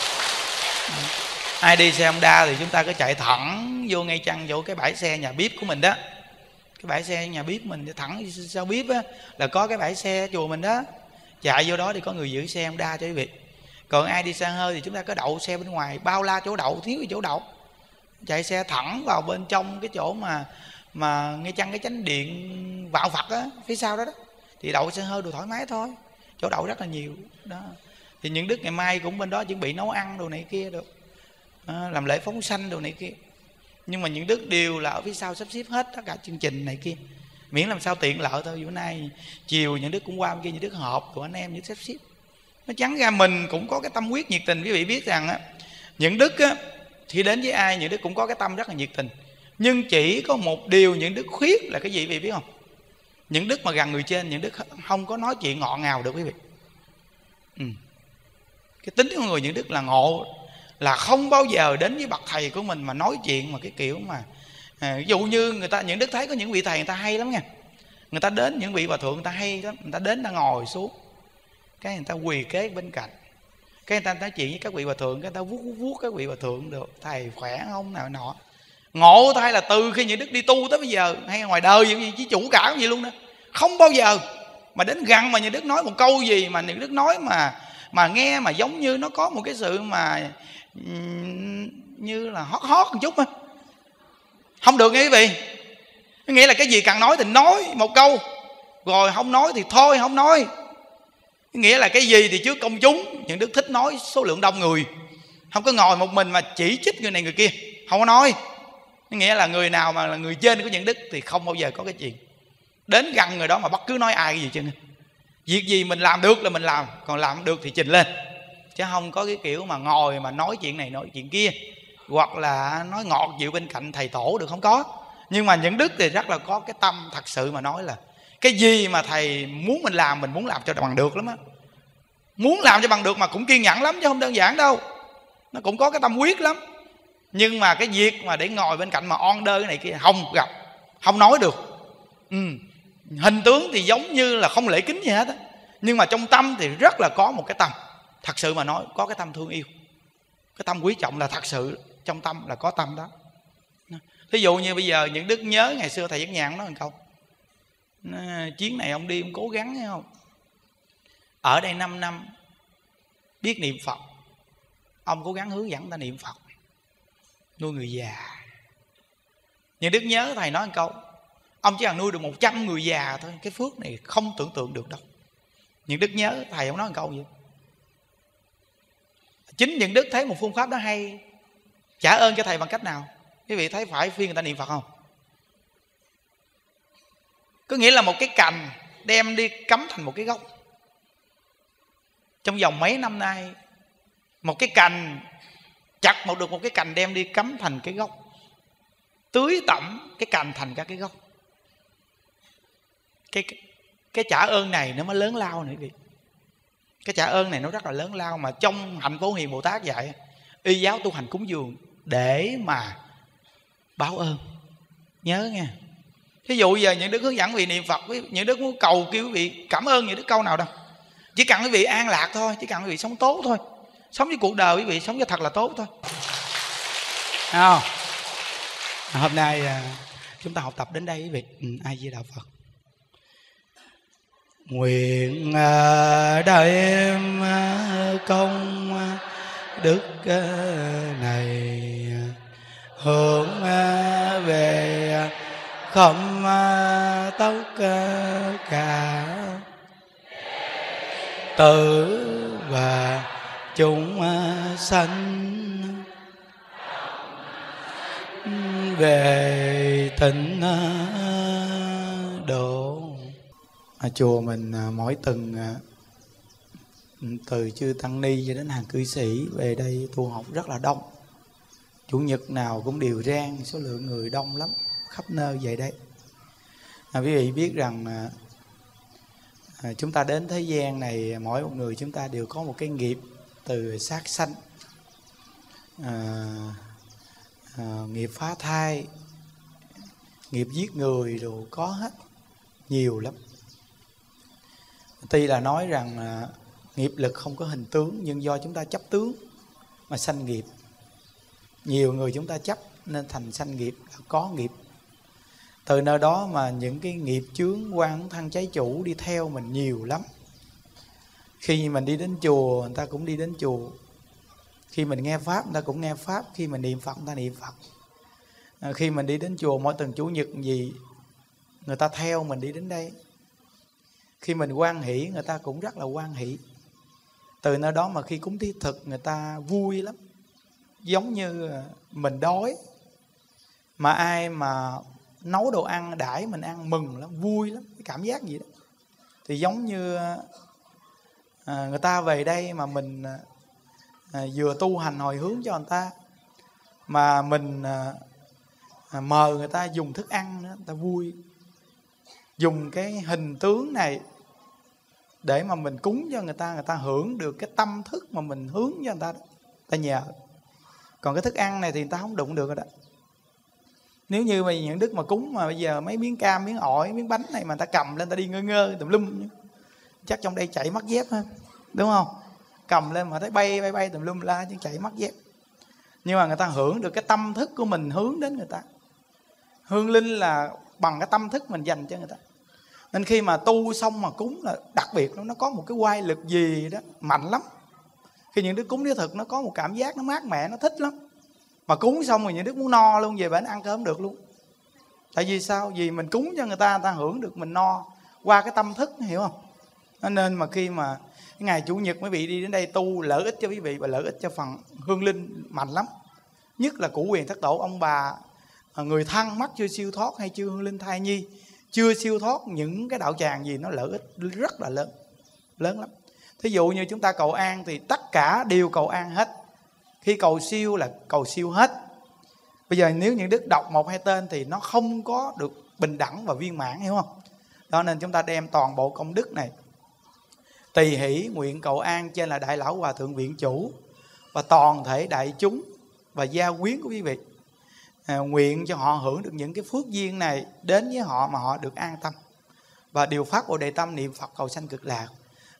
Ai đi xe Honda thì chúng ta cứ chạy thẳng vô ngay chăng chỗ cái bãi xe nhà bếp của mình đó. Cái bãi xe nhà bếp mình thẳng sau bếp á, là có cái bãi xe chùa mình đó. Chạy vô đó thì có người giữ xe Honda cho quý vị. Còn ai đi xe hơi thì chúng ta có đậu xe bên ngoài, bao la chỗ đậu, thiếu cái chỗ đậu. Chạy xe thẳng vào bên trong cái chỗ mà mà ngay chăng cái chánh điện Vạn Phật á, phía sau đó đó. Thì đậu xe hơi đồ thoải mái thôi. Chỗ đậu rất là nhiều đó. Thì những đức ngày mai cũng bên đó chuẩn bị nấu ăn đồ này kia được. À, làm lễ phóng sanh đồ này kia. Nhưng mà những đức đều là ở phía sau sắp xếp hết tất cả chương trình này kia, miễn làm sao tiện lợi thôi. Bữa nay chiều những đức cũng qua bên kia, những đức họp của anh em những sắp xếp. Nó chắn ra mình cũng có cái tâm huyết nhiệt tình. Quý vị biết rằng á, những đức á, thì đến với ai những đức cũng có cái tâm rất là nhiệt tình. Nhưng chỉ có một điều những đức khuyết là cái gì quý vị biết không? Những đức mà gần người trên, những đức không có nói chuyện ngọt ngào được quý vị. ừ. Cái tính của người những đức là ngộ, là không bao giờ đến với bậc thầy của mình mà nói chuyện mà cái kiểu mà à, ví dụ như người ta, những đức thấy có những vị thầy người ta hay lắm nha. Người ta đến, những vị hòa thượng người ta hay lắm. Người ta đến, người ta ngồi xuống, cái người ta quỳ kế bên cạnh, cái người ta nói chuyện với các vị hòa thượng, cái người ta vuốt vuốt, vuốt các vị hòa thượng được, thầy khỏe không nào nọ. Ngộ thay là từ khi những đức đi tu tới bây giờ, hay ngoài đời gì chỉ chủ cả cái gì luôn đó, không bao giờ mà đến gần mà những đức nói một câu gì mà những đức nói mà mà nghe mà giống như nó có một cái sự mà như là hót hót một chút á. Không được nghe quý vị. Nghĩa là cái gì cần nói thì nói một câu, rồi không nói thì thôi không nói. Nghĩa là cái gì thì trước công chúng, những đức thích nói số lượng đông người, không có ngồi một mình mà chỉ trích người này người kia, không có nói. Nghĩa là người nào mà là người trên của những đức thì không bao giờ có cái chuyện đến gần người đó mà bất cứ nói ai cái gì chứ. Việc gì mình làm được là mình làm, còn làm không được thì trình lên, chứ không có cái kiểu mà ngồi mà nói chuyện này nói chuyện kia, hoặc là nói ngọt dịu bên cạnh thầy tổ được, không có. Nhưng mà những đức thì rất là có cái tâm thật sự mà nói là cái gì mà thầy muốn mình làm, mình muốn làm cho bằng được lắm á. Muốn làm cho bằng được mà cũng kiên nhẫn lắm chứ không đơn giản đâu. Nó cũng có cái tâm quyết lắm. Nhưng mà cái việc mà để ngồi bên cạnh mà order cái này kia không gặp, không nói được. ừ. Hình tướng thì giống như là không lễ kính gì hết á, Nhưng mà trong tâm thì rất là có một cái tâm, thật sự mà nói có cái tâm thương yêu, cái tâm quý trọng là thật sự trong tâm là có tâm đó. Thí dụ như bây giờ những đức nhớ ngày xưa thầy Giác Nhàn nói một câu, chuyến này ông đi ông cố gắng thấy không, ở đây năm năm biết niệm Phật, ông cố gắng hướng dẫn người ta niệm Phật, nuôi người già. Những đức nhớ thầy nói một câu, ông chỉ cần nuôi được một trăm người già thôi, cái phước này không tưởng tượng được đâu. Những đức nhớ thầy ông nói một câu vậy. Chính những đức thấy một phương pháp đó hay, trả ơn cho thầy bằng cách nào? Quý vị thấy phải khuyên người ta niệm Phật không? Có nghĩa là một cái cành đem đi cắm thành một cái gốc. Trong vòng mấy năm nay, một cái cành chặt một được một cái cành đem đi cắm thành cái gốc, tưới tẩm cái cành thành các cái gốc. Cái, cái, cái trả ơn này nó mới lớn lao nữa quý vị. Cái trả ơn này nó rất là lớn lao. Mà trong hạnh Phổ Hiền Bồ Tát dạy y giáo tu hành cúng dường để mà báo ơn. Nhớ nha. Thí dụ giờ những đức hướng dẫn quý vị niệm Phật, những đức muốn cầu kêu quý vị cảm ơn những đức câu nào đâu. Chỉ cần quý vị an lạc thôi, chỉ cần quý vị sống tốt thôi, sống với cuộc đời quý vị sống cho thật là tốt thôi. À, hôm nay chúng ta học tập đến đây quý vị. Ừ, A Di Đà Phật. Nguyện đem công đức này hướng về không tất cả tử và chúng sanh về tịnh độ. À, chùa mình à, mỗi tuần à, từ chư tăng ni cho đến hàng cư sĩ về đây tu học rất là đông. Chủ nhật nào cũng đều rang, số lượng người đông lắm, khắp nơi về đây. À, quý vị biết rằng à, à, chúng ta đến thế gian này, mỗi một người chúng ta đều có một cái nghiệp từ sát sanh, à, à, nghiệp phá thai, nghiệp giết người rồi có hết, nhiều lắm. Tuy là nói rằng à, nghiệp lực không có hình tướng, nhưng do chúng ta chấp tướng mà sanh nghiệp. Nhiều người chúng ta chấp nên thành sanh nghiệp, có nghiệp. Từ nơi đó mà những cái nghiệp chướng quan thân trái chủ đi theo mình nhiều lắm. Khi mình đi đến chùa, người ta cũng đi đến chùa. Khi mình nghe Pháp, người ta cũng nghe Pháp. Khi mình niệm Phật, người ta niệm Phật. à, Khi mình đi đến chùa mỗi tuần Chủ nhật gì, người ta theo mình đi đến đây. Khi mình hoan hỷ, người ta cũng rất là hoan hỷ. Từ nơi đó mà khi cúng thí thực, người ta vui lắm. Giống như mình đói, mà ai mà nấu đồ ăn đãi mình ăn mừng lắm, vui lắm, cái cảm giác gì đó. Thì giống như à, người ta về đây mà mình à, vừa tu hành hồi hướng cho người ta, mà mình à, à, mời người ta dùng thức ăn nữa, người ta vui. Dùng cái hình tướng này để mà mình cúng cho người ta, người ta hưởng được cái tâm thức mà mình hướng cho người ta, người ta nhờ. Còn cái thức ăn này thì người ta không đụng được rồi đó. Nếu như mà những đức mà cúng mà bây giờ mấy miếng cam, miếng ổi, miếng bánh này mà người ta cầm lên, người ta đi ngơ ngơ tùm lum, chắc trong đây chảy mất dép ha, đúng không? Cầm lên mà thấy bay bay bay tùm lum la chứ chảy mất dép. Nhưng mà người ta hưởng được cái tâm thức của mình hướng đến người ta. Hương linh là bằng cái tâm thức mình dành cho người ta. Nên khi mà tu xong mà cúng là đặc biệt lắm, nó có một cái oai lực gì đó mạnh lắm. Khi những đứa cúng đứa thực nó có một cảm giác nó mát mẻ, nó thích lắm. Mà cúng xong rồi những đứa muốn no luôn, về bển ăn cơm được luôn. Tại vì sao? Vì mình cúng cho người ta, người ta hưởng được mình no qua cái tâm thức, hiểu không? Nên mà khi mà cái ngày Chủ nhật quý vị đi đến đây tu, lợi ích cho quý vị và lợi ích cho phần hương linh mạnh lắm. Nhất là Cửu Quyền Thất Tổ, ông bà, người thân mắt chưa siêu thoát hay chưa hương linh thai nhi chưa siêu thoát, những cái đạo tràng gì nó lợi ích rất là lớn, lớn lắm. Thí dụ như chúng ta cầu an thì tất cả đều cầu an hết. Khi cầu siêu là cầu siêu hết. Bây giờ nếu những đức đọc một hai tên thì nó không có được bình đẳng và viên mãn, hiểu không? Đó nên chúng ta đem toàn bộ công đức này tỳ hỷ nguyện cầu an trên là Đại Lão Hòa Thượng Viện Chủ và toàn thể đại chúng và gia quyến của quý vị. À, nguyện cho họ hưởng được những cái phước duyên này đến với họ mà họ được an tâm và điều phát Bồ Đề Tâm niệm Phật cầu sanh cực lạc.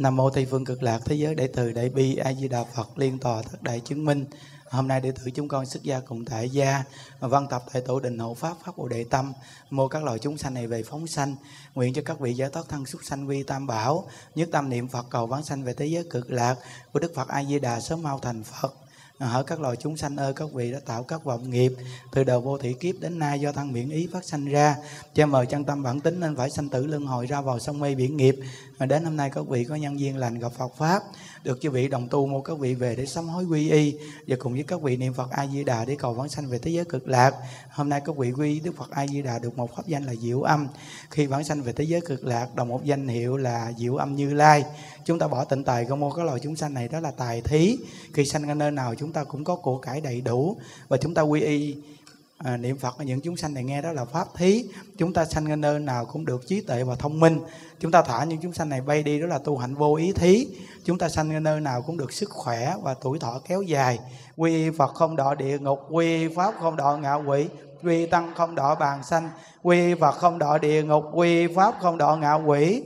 Nam mô Tây phương cực lạc thế giới đệ từ đại bi A Di Đà Phật liên tòa thất đại chứng minh. Hôm nay đệ tử chúng con xuất gia cùng tại gia văn tập tại tổ đình hộ pháp pháp Bồ Đề Tâm, mô các loài chúng sanh này về phóng sanh, nguyện cho các vị giải thoát thân súc sanh quy tam bảo, nhất tâm niệm Phật cầu vãng sanh về thế giới cực lạc của Đức Phật A Di Đà sớm mau thành Phật. Hỡi các loài chúng sanh ơi, các vị đã tạo các vọng nghiệp từ đầu vô thị kiếp đến nay do thân miệng ý phát sanh ra, che mờ chân tâm bản tính nên phải sanh tử luân hồi ra vào sông mê biển nghiệp. Mà đến hôm nay các vị có nhân duyên lành gặp Phật pháp, được chư vị đồng tu mô các vị về để sám hối quy y và cùng với các vị niệm Phật A Di Đà để cầu vãng sanh về thế giới cực lạc. Hôm nay các vị quy Đức Phật A Di Đà được một pháp danh là Diệu Âm, khi vãng sanh về thế giới cực lạc đồng một danh hiệu là Diệu Âm Như Lai. Chúng ta bỏ tịnh tài công mô các loài chúng sanh này đó là tài thí, khi sanh ở nơi nào chúng ta cũng có của cải đầy đủ, và chúng ta quy y à, niệm Phật ở những chúng sanh này nghe đó là pháp thí. Chúng ta sanh ở nơi nào cũng được trí tuệ và thông minh. Chúng ta thả những chúng sanh này bay đi đó là tu hạnh vô ý thí. Chúng ta sanh ở nơi nào cũng được sức khỏe và tuổi thọ kéo dài. Quy y Phật không đọa địa ngục, quy y Pháp không đọa ngạ quỷ, quy y Tăng không đọa bàn sanh, quy y Phật không đọa địa ngục, quy y Pháp không đọa ngạ quỷ,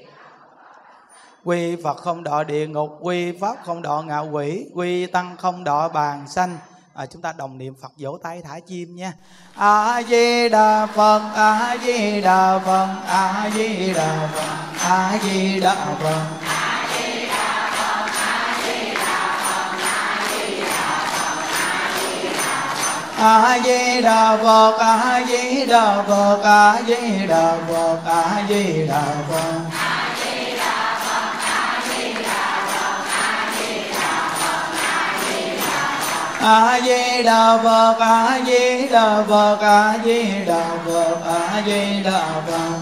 quy Phật không đọa địa ngục, quy Pháp không đọa ngạ quỷ, quy Tăng không đọa bàn sanh. À, chúng ta đồng niệm Phật vỗ tay thả chim nha. A Di Đà Phật, A Di Đà Phật, A Di Đà Phật, A Di Đà Phật. A Di Đà Phật, A Di Đà Phật, A Di Đà Phật, A Di Đà Phật, A Di Đà Phật, A Di Đà Phật. A Di Đà Phật, A Di Đà Phật, A Di Đà Phật, A Di Đà Phật.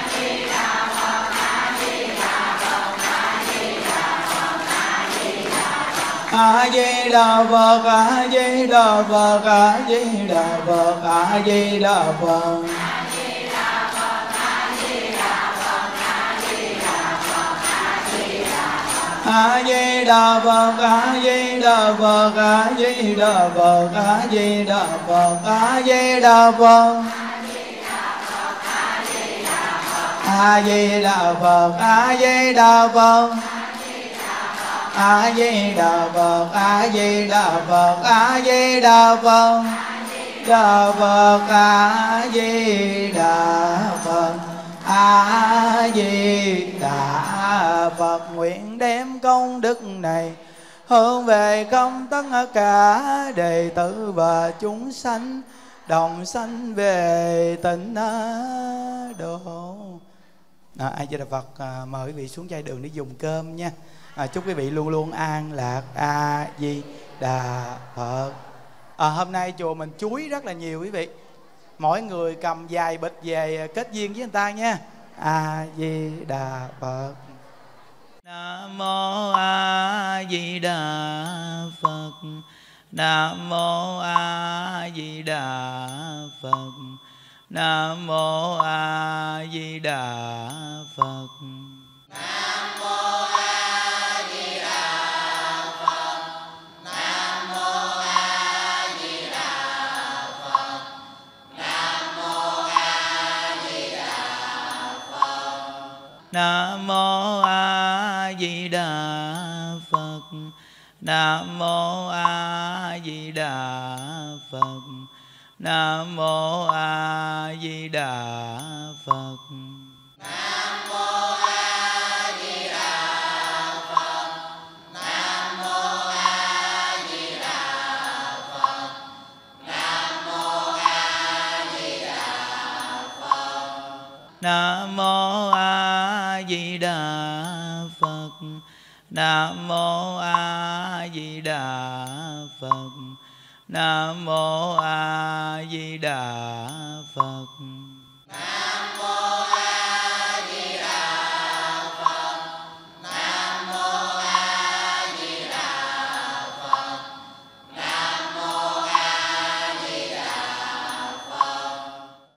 A Di Đà Phật, A Di Đà Phật, A Di Đà Phật, A Di Đà Phật. A Di Đà Phật, A Di Đà Phật, A Di Đà Phật, A Di Đà Phật, A Di Đà Phật. A Di Đà Phật, A Di Đà Phật, A Di Đà Phật, A Di Đà Phật, A Di Đà Phật, Đà Phật, A Di Đà Phật, A Di Đà Phật. Nguyện đem công đức này hướng về không tất cả đệ tử và chúng sanh đồng sanh về tịnh độ. À, A Di Đà Phật. À, mời quý vị xuống chai đường để dùng cơm nha. À, chúc quý vị luôn luôn an lạc. A Di Đà Phật. À, hôm nay chùa mình chuối rất là nhiều quý vị. Mỗi người cầm vài bịch về kết duyên với người ta nha. A Di Đà Phật. Nam mô A Di Đà Phật. Nam mô A Di Đà Phật. Nam mô A Di Đà Phật. Nam mô A Di Đà Phật. Nam mô A Di Đà Phật. Nam mô A Di Đà Phật. Nam mô A Di Đà Phật. Nam mô A Di Đà Phật. Nam mô A Di Đà Phật. Nam mô A Di Đà Phật. Nam mô A Di Đà Phật. Nam mô A Di Đà Phật. Nam mô A Di Đà Phật. Nam mô A Di Đà Phật. Nam mô A Di Đà